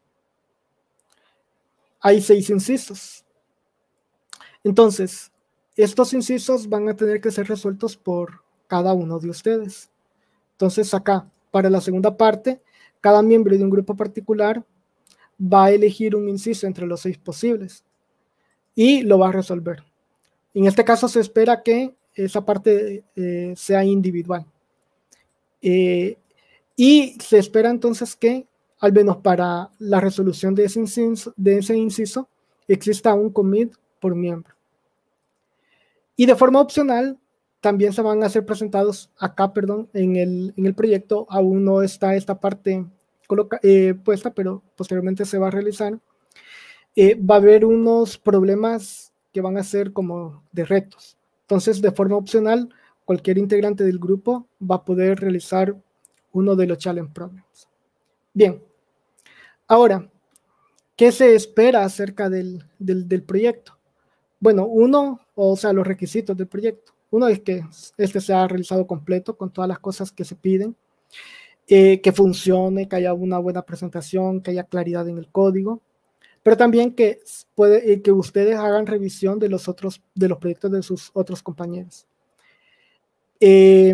hay seis incisos. Entonces, estos incisos van a tener que ser resueltos por cada uno de ustedes. Entonces, acá, para la segunda parte, cada miembro de un grupo particular va a elegir un inciso entre los seis posibles y lo va a resolver. En este caso, se espera que esa parte eh, sea individual. Eh, y se espera entonces que, al menos para la resolución de ese inciso, de ese inciso exista un commit por miembro. Y de forma opcional, también se van a ser presentados acá, perdón, en el, en el proyecto. Aún no está esta parte coloca, eh, puesta, pero posteriormente se va a realizar. Eh, va a haber unos problemas que van a ser como de retos. Entonces, de forma opcional, cualquier integrante del grupo va a poder realizar uno de los challenge problems. Bien, ahora, ¿qué se espera acerca del, del, del proyecto? Bueno, uno, o sea, los requisitos del proyecto. Uno es que este sea realizado completo con todas las cosas que se piden, eh, que funcione, que haya una buena presentación, que haya claridad en el código, pero también que, puede, eh, que ustedes hagan revisión de los, otros, de los proyectos de sus otros compañeros. Eh,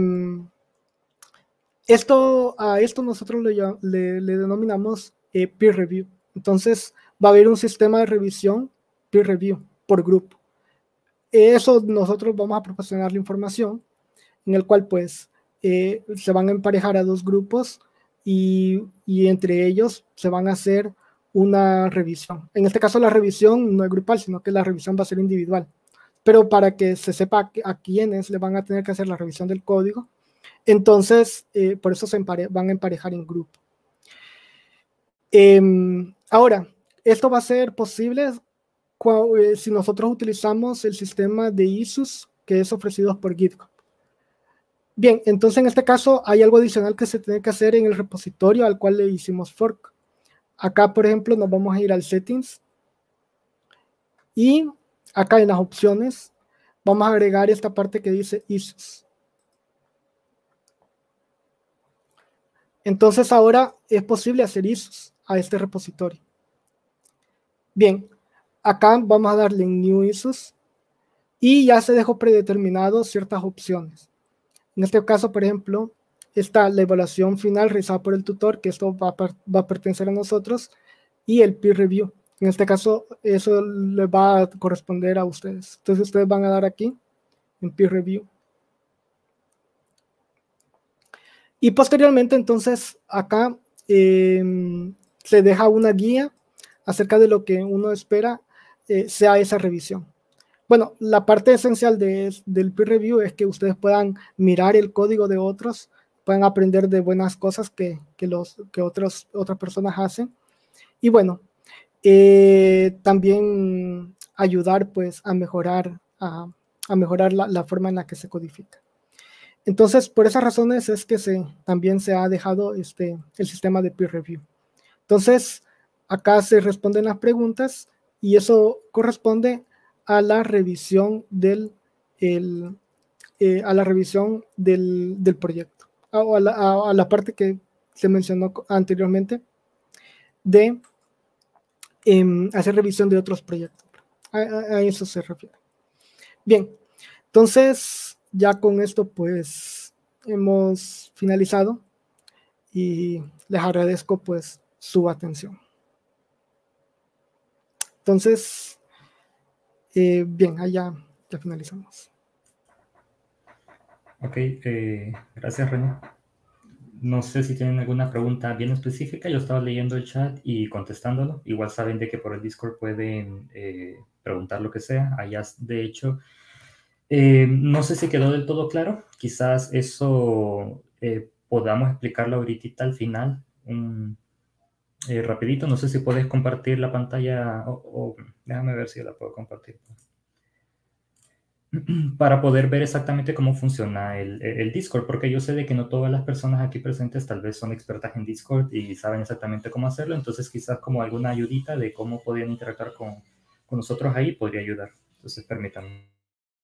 esto, a esto nosotros le, le, le denominamos eh, peer review. Entonces va a haber un sistema de revisión peer review por grupo. Eso nosotros vamos a proporcionar la información en el cual pues eh, se van a emparejar a dos grupos y, y entre ellos se van a hacer una revisión. En este caso la revisión no es grupal, sino que la revisión va a ser individual. Pero para que se sepa a quiénes le van a tener que hacer la revisión del código, entonces eh, por eso se empare van a emparejar en grupo. Eh, ahora, esto va a ser posible si nosotros utilizamos el sistema de I S Us que es ofrecido por GitHub. Bien, entonces en este caso hay algo adicional que se tiene que hacer en el repositorio al cual le hicimos fork. Acá, por ejemplo, nos vamos a ir al settings y acá en las opciones vamos a agregar esta parte que dice I S Us. Entonces ahora es posible hacer I S Us a este repositorio. Bien, acá vamos a darle en New I S Us y ya se dejó predeterminado ciertas opciones. En este caso, por ejemplo, está la evaluación final realizada por el tutor, que esto va a, va a pertenecer a nosotros, y el peer review. En este caso, eso le va a corresponder a ustedes. Entonces, ustedes van a dar aquí, en peer review. Y posteriormente, entonces, acá eh, se deja una guía acerca de lo que uno espera eh, sea esa revisión. Bueno, la parte esencial de, del peer review es que ustedes puedan mirar el código de otros, puedan aprender de buenas cosas que, que, los, que otros, otras personas hacen. Y bueno, eh, también ayudar pues a mejorar, a, a mejorar la, la forma en la que se codifica. Entonces, por esas razones es que se, también se ha dejado este, el sistema de peer review. Entonces, acá se responden las preguntas y eso corresponde a la revisión del, el, eh, a la revisión del, del proyecto, a, a, la, a, a la parte que se mencionó anteriormente de eh, hacer revisión de otros proyectos. A, a, a eso se refiere. Bien, entonces ya con esto pues hemos finalizado y les agradezco pues su atención. Entonces, Eh, bien, allá ya finalizamos. Ok, eh, gracias René. No sé si tienen alguna pregunta bien específica. Yo estaba leyendo el chat y contestándolo. Igual saben de que por el Discord pueden eh, preguntar lo que sea. Allá, de hecho, eh, no sé si quedó del todo claro. Quizás eso eh, podamos explicarlo ahorita al final. Um, eh, rapidito, no sé si puedes compartir la pantalla o, o déjame ver si la puedo compartir para poder ver exactamente cómo funciona el, el Discord, porque yo sé de que no todas las personas aquí presentes tal vez son expertas en Discord y saben exactamente cómo hacerlo, entonces quizás como alguna ayudita de cómo podrían interactuar con, con nosotros ahí podría ayudar. Entonces permítanme.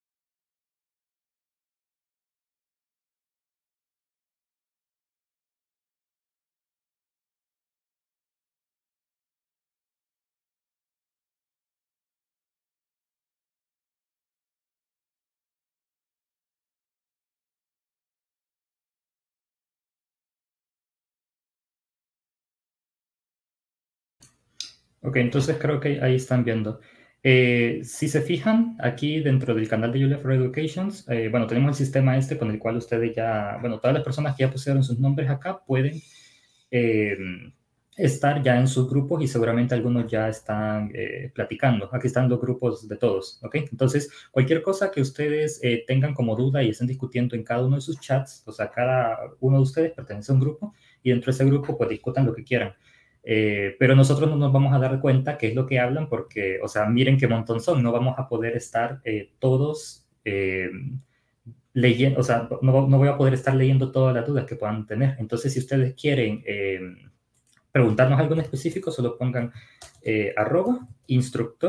Ok, entonces creo que ahí están viendo. Eh, si se fijan, aquí dentro del canal de Julia for Educations, eh, bueno, tenemos el sistema este con el cual ustedes ya, bueno, todas las personas que ya pusieron sus nombres acá pueden eh, estar ya en sus grupos y seguramente algunos ya están eh, platicando. Aquí están los grupos de todos, ¿ok? Entonces, cualquier cosa que ustedes eh, tengan como duda y estén discutiendo en cada uno de sus chats, o sea, cada uno de ustedes pertenece a un grupo y dentro de ese grupo pues discutan lo que quieran. Eh, pero nosotros no nos vamos a dar cuenta qué es lo que hablan porque, o sea, miren qué montón son, no vamos a poder estar eh, todos eh, leyendo, o sea, no, no voy a poder estar leyendo todas las dudas que puedan tener. Entonces, si ustedes quieren eh, preguntarnos algo en específico, solo pongan eh, arroba instructor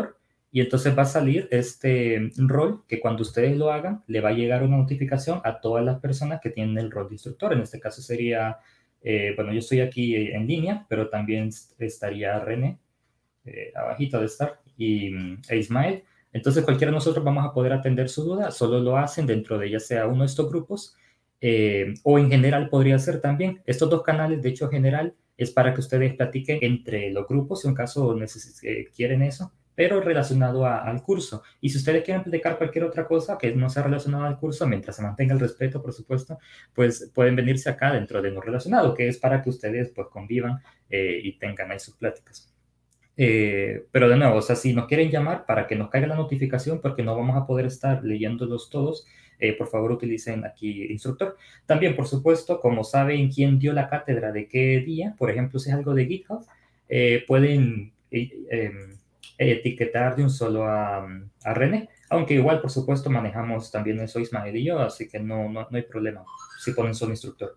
y entonces va a salir este rol que cuando ustedes lo hagan, le va a llegar una notificación a todas las personas que tienen el rol de instructor. En este caso sería, eh, bueno, yo estoy aquí en línea, pero también estaría René, eh, abajito de estar, y e Ismael. Entonces cualquiera de nosotros vamos a poder atender su duda, solo lo hacen dentro de ya sea uno de estos grupos, eh, o en general podría ser también. Estos dos canales, de hecho, general, es para que ustedes platiquen entre los grupos, si en caso eh, quieren eso, pero relacionado a, al curso. Y si ustedes quieren platicar cualquier otra cosa que no sea relacionada al curso, mientras se mantenga el respeto, por supuesto, pues pueden venirse acá dentro de no relacionado, que es para que ustedes pues convivan eh, y tengan ahí sus pláticas. Eh, pero de nuevo, o sea, si nos quieren llamar para que nos caiga la notificación, porque no vamos a poder estar leyéndolos todos, eh, por favor utilicen aquí instructor. También, por supuesto, como saben quién dio la cátedra de qué día, por ejemplo, si es algo de GitHub, eh, pueden eh, eh, etiquetar de un solo a, a René, aunque igual, por supuesto, manejamos también eso Ismael y yo, así que no, no, no hay problema si ponen solo instructor.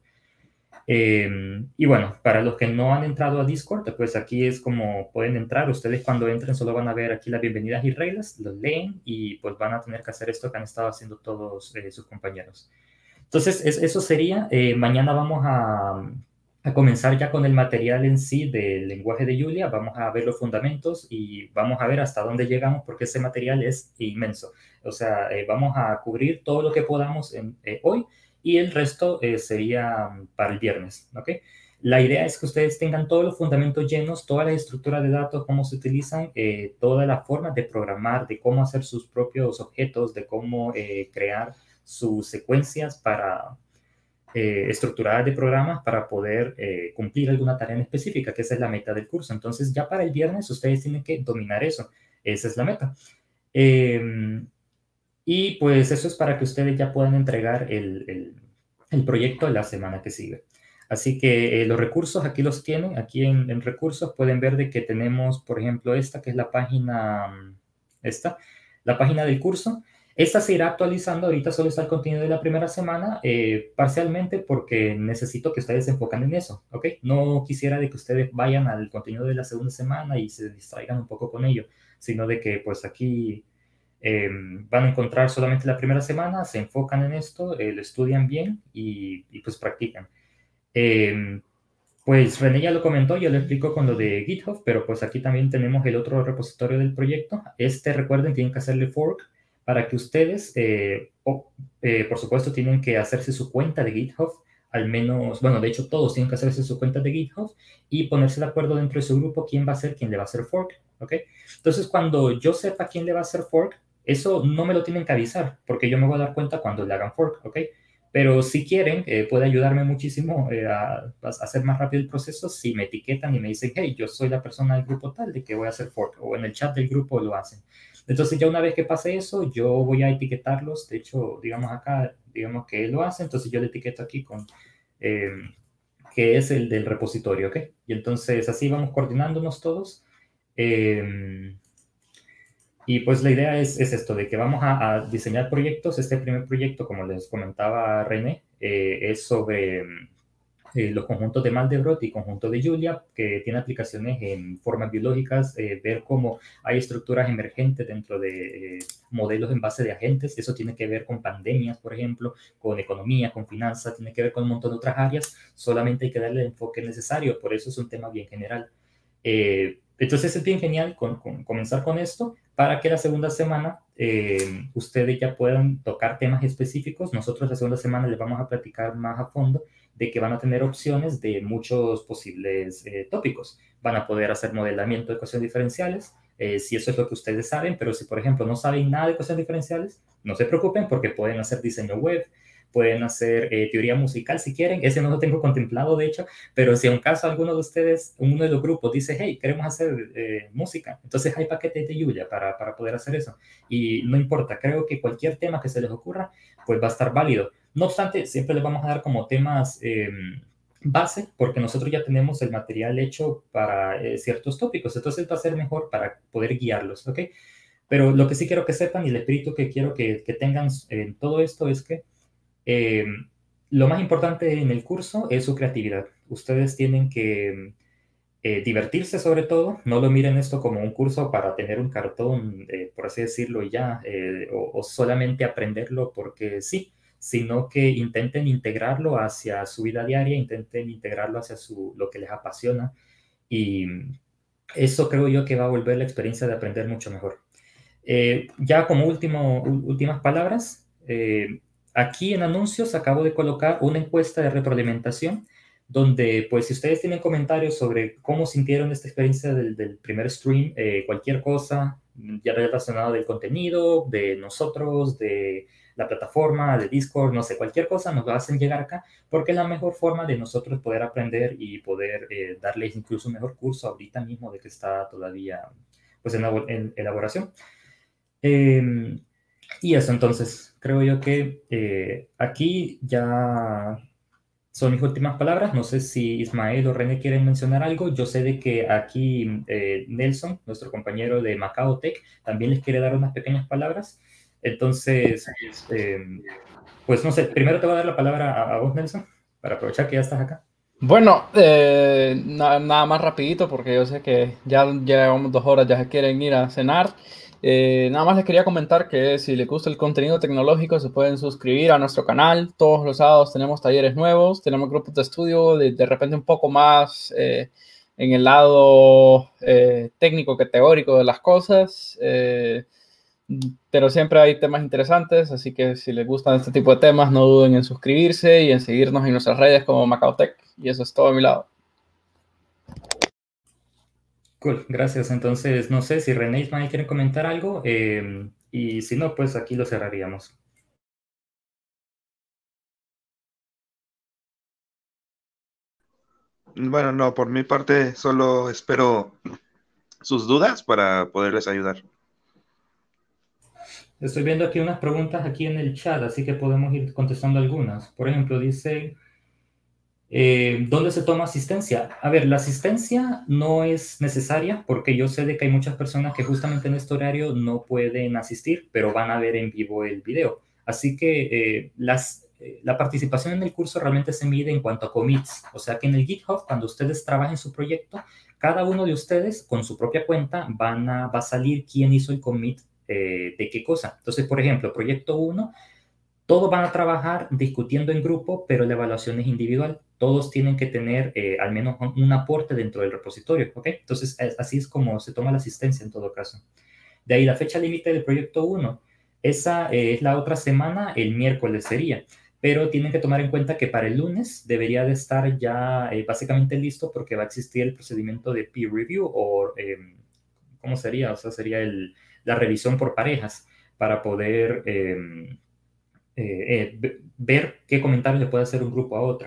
Eh, y bueno, para los que no han entrado a Discord, pues aquí es como pueden entrar. Ustedes cuando entren solo van a ver aquí las bienvenidas y reglas, los leen y pues van a tener que hacer esto que han estado haciendo todos eh, sus compañeros. Entonces, es, eso sería. Eh, mañana vamos a, a comenzar ya con el material en sí del lenguaje de Julia. Vamos a ver los fundamentos y vamos a ver hasta dónde llegamos porque ese material es inmenso. O sea, eh, vamos a cubrir todo lo que podamos en, eh, hoy. Y el resto eh, sería para el viernes, ¿ok? La idea es que ustedes tengan todos los fundamentos llenos, toda la estructura de datos, cómo se utilizan, eh, toda la forma de programar, de cómo hacer sus propios objetos, de cómo eh, crear sus secuencias para eh, estructuradas de programas para poder eh, cumplir alguna tarea en específica, que esa es la meta del curso. Entonces, ya para el viernes ustedes tienen que dominar eso. Esa es la meta. Eh, Y pues eso es para que ustedes ya puedan entregar el, el, el proyecto la semana que sigue. Así que eh, los recursos aquí los tienen. Aquí en, en recursos pueden ver de que tenemos, por ejemplo, esta que es la página, esta, la página del curso. Esta se irá actualizando. Ahorita solo está el contenido de la primera semana, eh, parcialmente porque necesito que ustedes se enfoquen en eso, ¿ok? No quisiera de que ustedes vayan al contenido de la segunda semana y se distraigan un poco con ello, sino de que pues aquí eh, van a encontrar solamente la primera semana, se enfocan en esto, eh, lo estudian bien y, y pues practican. Eh, pues René ya lo comentó, yo lo explico con lo de GitHub, pero pues aquí también tenemos el otro repositorio del proyecto. Este, recuerden, tienen que hacerle fork para que ustedes, eh, o, eh, por supuesto, tienen que hacerse su cuenta de GitHub, al menos, bueno, de hecho todos tienen que hacerse su cuenta de GitHub y ponerse de acuerdo dentro de su grupo quién va a ser, quién le va a hacer fork, ¿ok? Entonces, cuando yo sepa quién le va a hacer fork, eso no me lo tienen que avisar, porque yo me voy a dar cuenta cuando le hagan fork, ¿ok? Pero si quieren, eh, puede ayudarme muchísimo eh, a, a, hacer más rápido el proceso si me etiquetan y me dicen, hey, yo soy la persona del grupo tal de que voy a hacer fork, o en el chat del grupo lo hacen. Entonces ya una vez que pase eso, yo voy a etiquetarlos. De hecho, digamos acá, digamos que lo hace, entonces yo le etiqueto aquí con eh, que es el del repositorio, ¿ok? Y entonces así vamos coordinándonos todos. Eh, Y pues la idea es, es esto, de que vamos a, a, diseñar proyectos. Este primer proyecto, como les comentaba René, eh, es sobre eh, los conjuntos de Mandelbrot y conjunto de Julia, que tiene aplicaciones en formas biológicas, eh, ver cómo hay estructuras emergentes dentro de eh, modelos en base de agentes. Eso tiene que ver con pandemias, por ejemplo, con economía, con finanzas, tiene que ver con un montón de otras áreas. Solamente hay que darle el enfoque necesario, por eso es un tema bien general. Eh, entonces es bien genial con, con, comenzar con esto para que la segunda semana eh, ustedes ya puedan tocar temas específicos. Nosotros la segunda semana les vamos a platicar más a fondo de que van a tener opciones de muchos posibles eh, tópicos. Van a poder hacer modelamiento de ecuaciones diferenciales, eh, si eso es lo que ustedes saben, pero si por ejemplo no saben nada de ecuaciones diferenciales, no se preocupen porque pueden hacer diseño web, pueden hacer eh, teoría musical si quieren. Ese no lo tengo contemplado, de hecho, pero si en un caso alguno de ustedes, uno de los grupos dice, hey, queremos hacer eh, música, entonces hay paquetes de Julia para, para poder hacer eso. Y no importa, creo que cualquier tema que se les ocurra, pues va a estar válido. No obstante, siempre les vamos a dar como temas eh, base, porque nosotros ya tenemos el material hecho para eh, ciertos tópicos, entonces va a ser mejor para poder guiarlos, ¿ok? Pero lo que sí quiero que sepan y el espíritu que quiero que, que tengan en todo esto es que Eh, lo más importante en el curso es su creatividad. Ustedes tienen que eh, divertirse sobre todo, no lo miren esto como un curso para tener un cartón, eh, por así decirlo, y ya, eh, o, o solamente aprenderlo porque sí, sino que intenten integrarlo hacia su vida diaria, intenten integrarlo hacia su, lo que les apasiona, y eso creo yo que va a volver la experiencia de aprender mucho mejor. Eh, ya como último, últimas palabras, eh, aquí en anuncios acabo de colocar una encuesta de retroalimentación donde, pues, si ustedes tienen comentarios sobre cómo sintieron esta experiencia del, del primer stream, eh, cualquier cosa ya relacionada del contenido, de nosotros, de la plataforma, de Discord, no sé, cualquier cosa nos lo hacen llegar acá, porque es la mejor forma de nosotros poder aprender y poder eh, darles incluso un mejor curso ahorita mismo de que está todavía, pues, en, en elaboración. Eh, y eso, entonces, creo yo que eh, aquí ya son mis últimas palabras. No sé si Ismael o René quieren mencionar algo. Yo sé de que aquí eh, Nelson, nuestro compañero de Macao Tech, también les quiere dar unas pequeñas palabras. Entonces, eh, pues no sé, primero te voy a dar la palabra a, a vos, Nelson, para aprovechar que ya estás acá. Bueno, eh, na- nada más rapidito porque yo sé que ya llevamos dos horas, ya se quieren ir a cenar. Eh, nada más les quería comentar que si les gusta el contenido tecnológico se pueden suscribir a nuestro canal. Todos los sábados tenemos talleres nuevos, tenemos grupos de estudio, de, de repente un poco más eh, en el lado eh, técnico que teórico de las cosas. Eh, pero siempre hay temas interesantes, así que si les gustan este tipo de temas, no duden en suscribirse y en seguirnos en nuestras redes como Macautech. Y eso es todo de mi lado. Cool, gracias. Entonces, no sé si René y Ismael quieren comentar algo, eh, y si no, pues aquí lo cerraríamos. Bueno, no, por mi parte solo espero sus dudas para poderles ayudar. Estoy viendo aquí unas preguntas aquí en el chat, así que podemos ir contestando algunas. Por ejemplo, dice, eh, ¿dónde se toma asistencia? A ver, la asistencia no es necesaria porque yo sé de que hay muchas personas que justamente en este horario no pueden asistir, pero van a ver en vivo el video. Así que eh, las, eh, la participación en el curso realmente se mide en cuanto a commits. O sea que en el GitHub, cuando ustedes trabajen su proyecto, cada uno de ustedes con su propia cuenta van a, va a salir quién hizo el commit eh, de qué cosa. Entonces, por ejemplo, proyecto uno, todos van a trabajar discutiendo en grupo, pero la evaluación es individual. Todos tienen que tener eh, al menos un, un aporte dentro del repositorio, ¿ok? Entonces, es, así es como se toma la asistencia en todo caso. De ahí la fecha límite del proyecto uno. Esa eh, es la otra semana, el miércoles sería. Pero tienen que tomar en cuenta que para el lunes debería de estar ya eh, básicamente listo porque va a existir el procedimiento de peer review o, eh, ¿cómo sería? O sea, sería el, la revisión por parejas para poder eh, eh, eh, ver qué comentarios le puede hacer un grupo a otro.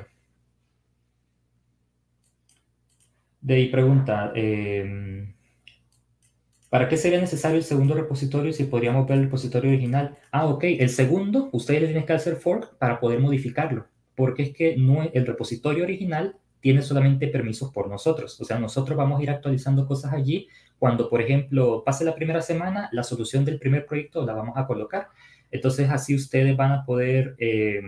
De ahí pregunta, eh, ¿para qué sería necesario el segundo repositorio si podríamos ver el repositorio original? Ah, ok, el segundo, ustedes le tienen que hacer fork para poder modificarlo, porque es que no, el repositorio original tiene solamente permisos por nosotros, o sea, nosotros vamos a ir actualizando cosas allí. Cuando, por ejemplo, pase la primera semana, la solución del primer proyecto la vamos a colocar. Entonces, así ustedes van a poder, eh,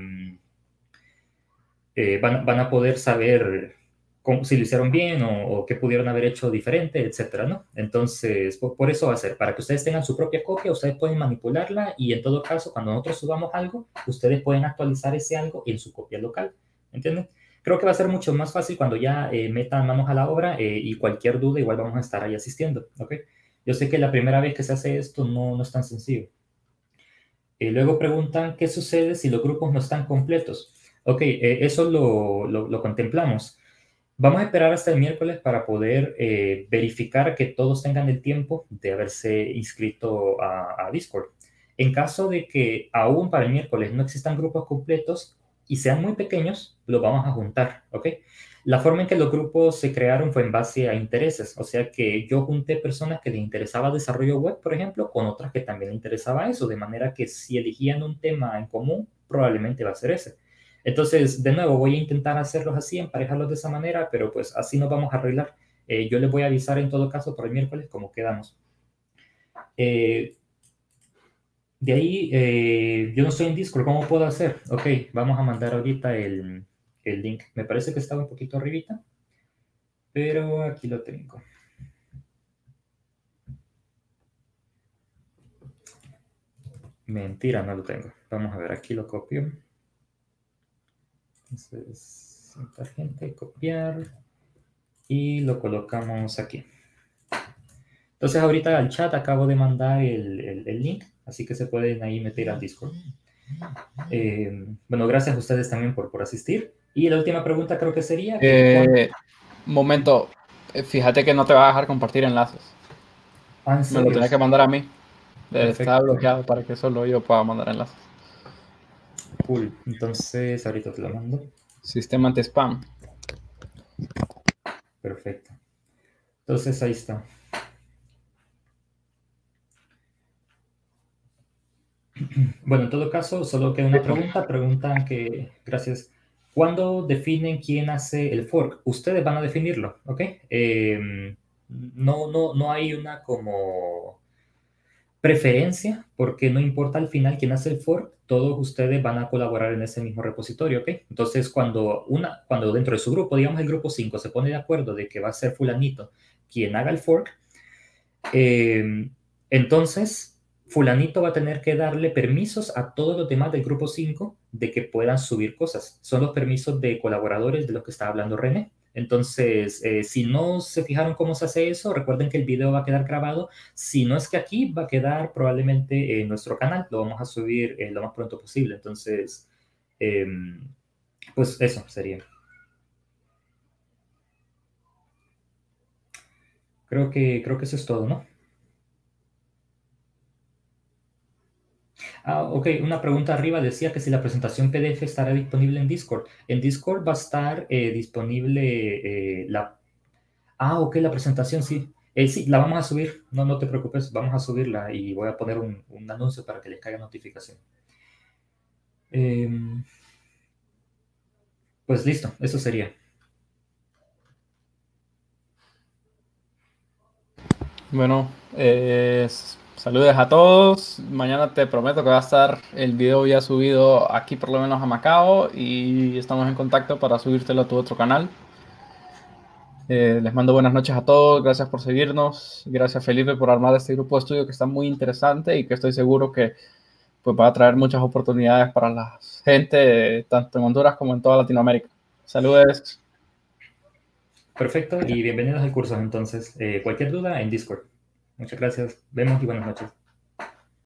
eh, van, van a poder saber cómo, si lo hicieron bien o, o qué pudieron haber hecho diferente, etcétera, ¿no? Entonces, por, por eso va a ser, para que ustedes tengan su propia copia, ustedes pueden manipularla y en todo caso, cuando nosotros subamos algo, ustedes pueden actualizar ese algo en su copia local, ¿entienden? Creo que va a ser mucho más fácil cuando ya eh, metan manos a la obra eh, y cualquier duda igual vamos a estar ahí asistiendo, ¿ok? Yo sé que la primera vez que se hace esto no, no es tan sencillo. Eh, luego preguntan, ¿qué sucede si los grupos no están completos? Ok, eh, eso lo, lo, lo contemplamos. Vamos a esperar hasta el miércoles para poder eh, verificar que todos tengan el tiempo de haberse inscrito a, a Discord. En caso de que aún para el miércoles no existan grupos completos y sean muy pequeños, los vamos a juntar, ¿ok? La forma en que los grupos se crearon fue en base a intereses, o sea que yo junté personas que les interesaba desarrollo web, por ejemplo, con otras que también les interesaba eso, de manera que si elegían un tema en común, probablemente va a ser ese. Entonces, de nuevo, voy a intentar hacerlos así, emparejarlos de esa manera, pero pues así nos vamos a arreglar. Eh, yo les voy a avisar en todo caso por el miércoles cómo quedamos. Eh, de ahí, eh, yo no estoy en Discord, ¿cómo puedo hacer? Ok, vamos a mandar ahorita el, el link. Me parece que estaba un poquito arribita. pero aquí lo tengo. Mentira, no lo tengo. Vamos a ver, aquí lo copio. Entonces, gente, copiar. Y lo colocamos aquí. Entonces, ahorita al chat acabo de mandar el, el, el link, así que se pueden ahí meter al Discord. Eh, bueno, gracias a ustedes también por, por asistir. Y la última pregunta creo que sería... Eh, momento, fíjate que no te va a dejar compartir enlaces. Ah, ¿en serio? Me lo tenés que mandar a mí. Perfecto. Está bloqueado para que solo yo pueda mandar enlaces. Cool. Entonces, ahorita te lo mando. Sistema anti-spam. Perfecto. Entonces, ahí está. Bueno, en todo caso, solo queda una pregunta. Preguntan que, gracias, ¿cuándo definen quién hace el fork? Ustedes van a definirlo, ¿ok? Eh, no, no, no hay una como preferencia, porque no importa al final quién hace el fork, todos ustedes van a colaborar en ese mismo repositorio, ¿ok? Entonces, cuando, una, cuando dentro de su grupo, digamos el grupo cinco, se pone de acuerdo de que va a ser fulanito quien haga el fork, eh, entonces fulanito va a tener que darle permisos a todos los demás del grupo cinco de que puedan subir cosas. Son los permisos de colaboradores de los que está hablando René. Entonces, eh, si no se fijaron cómo se hace eso, recuerden que el video va a quedar grabado. Si no es que aquí, va a quedar probablemente en nuestro canal. Lo vamos a subir eh, lo más pronto posible. Entonces, eh, pues eso sería. Creo que, creo que eso es todo, ¿no? Ah, ok, una pregunta arriba decía que si la presentación P D F estará disponible en Discord. En Discord va a estar eh, disponible eh, la... Ah, ok, la presentación, sí. Eh, sí, la vamos a subir. No, no te preocupes, vamos a subirla y voy a poner un, un anuncio para que les caiga notificación. Eh, pues listo, eso sería. Bueno, eh, saludos a todos. Mañana te prometo que va a estar el video ya subido aquí por lo menos a Macao y estamos en contacto para subírtelo a tu otro canal. Eh, les mando buenas noches a todos. Gracias por seguirnos. Gracias Felipe por armar este grupo de estudio que está muy interesante y que estoy seguro que pues, va a traer muchas oportunidades para la gente, tanto en Honduras como en toda Latinoamérica. Saludos. Perfecto, y bienvenidos al curso entonces. Eh, cualquier duda en Discord. Muchas gracias. Vemos y buenas noches.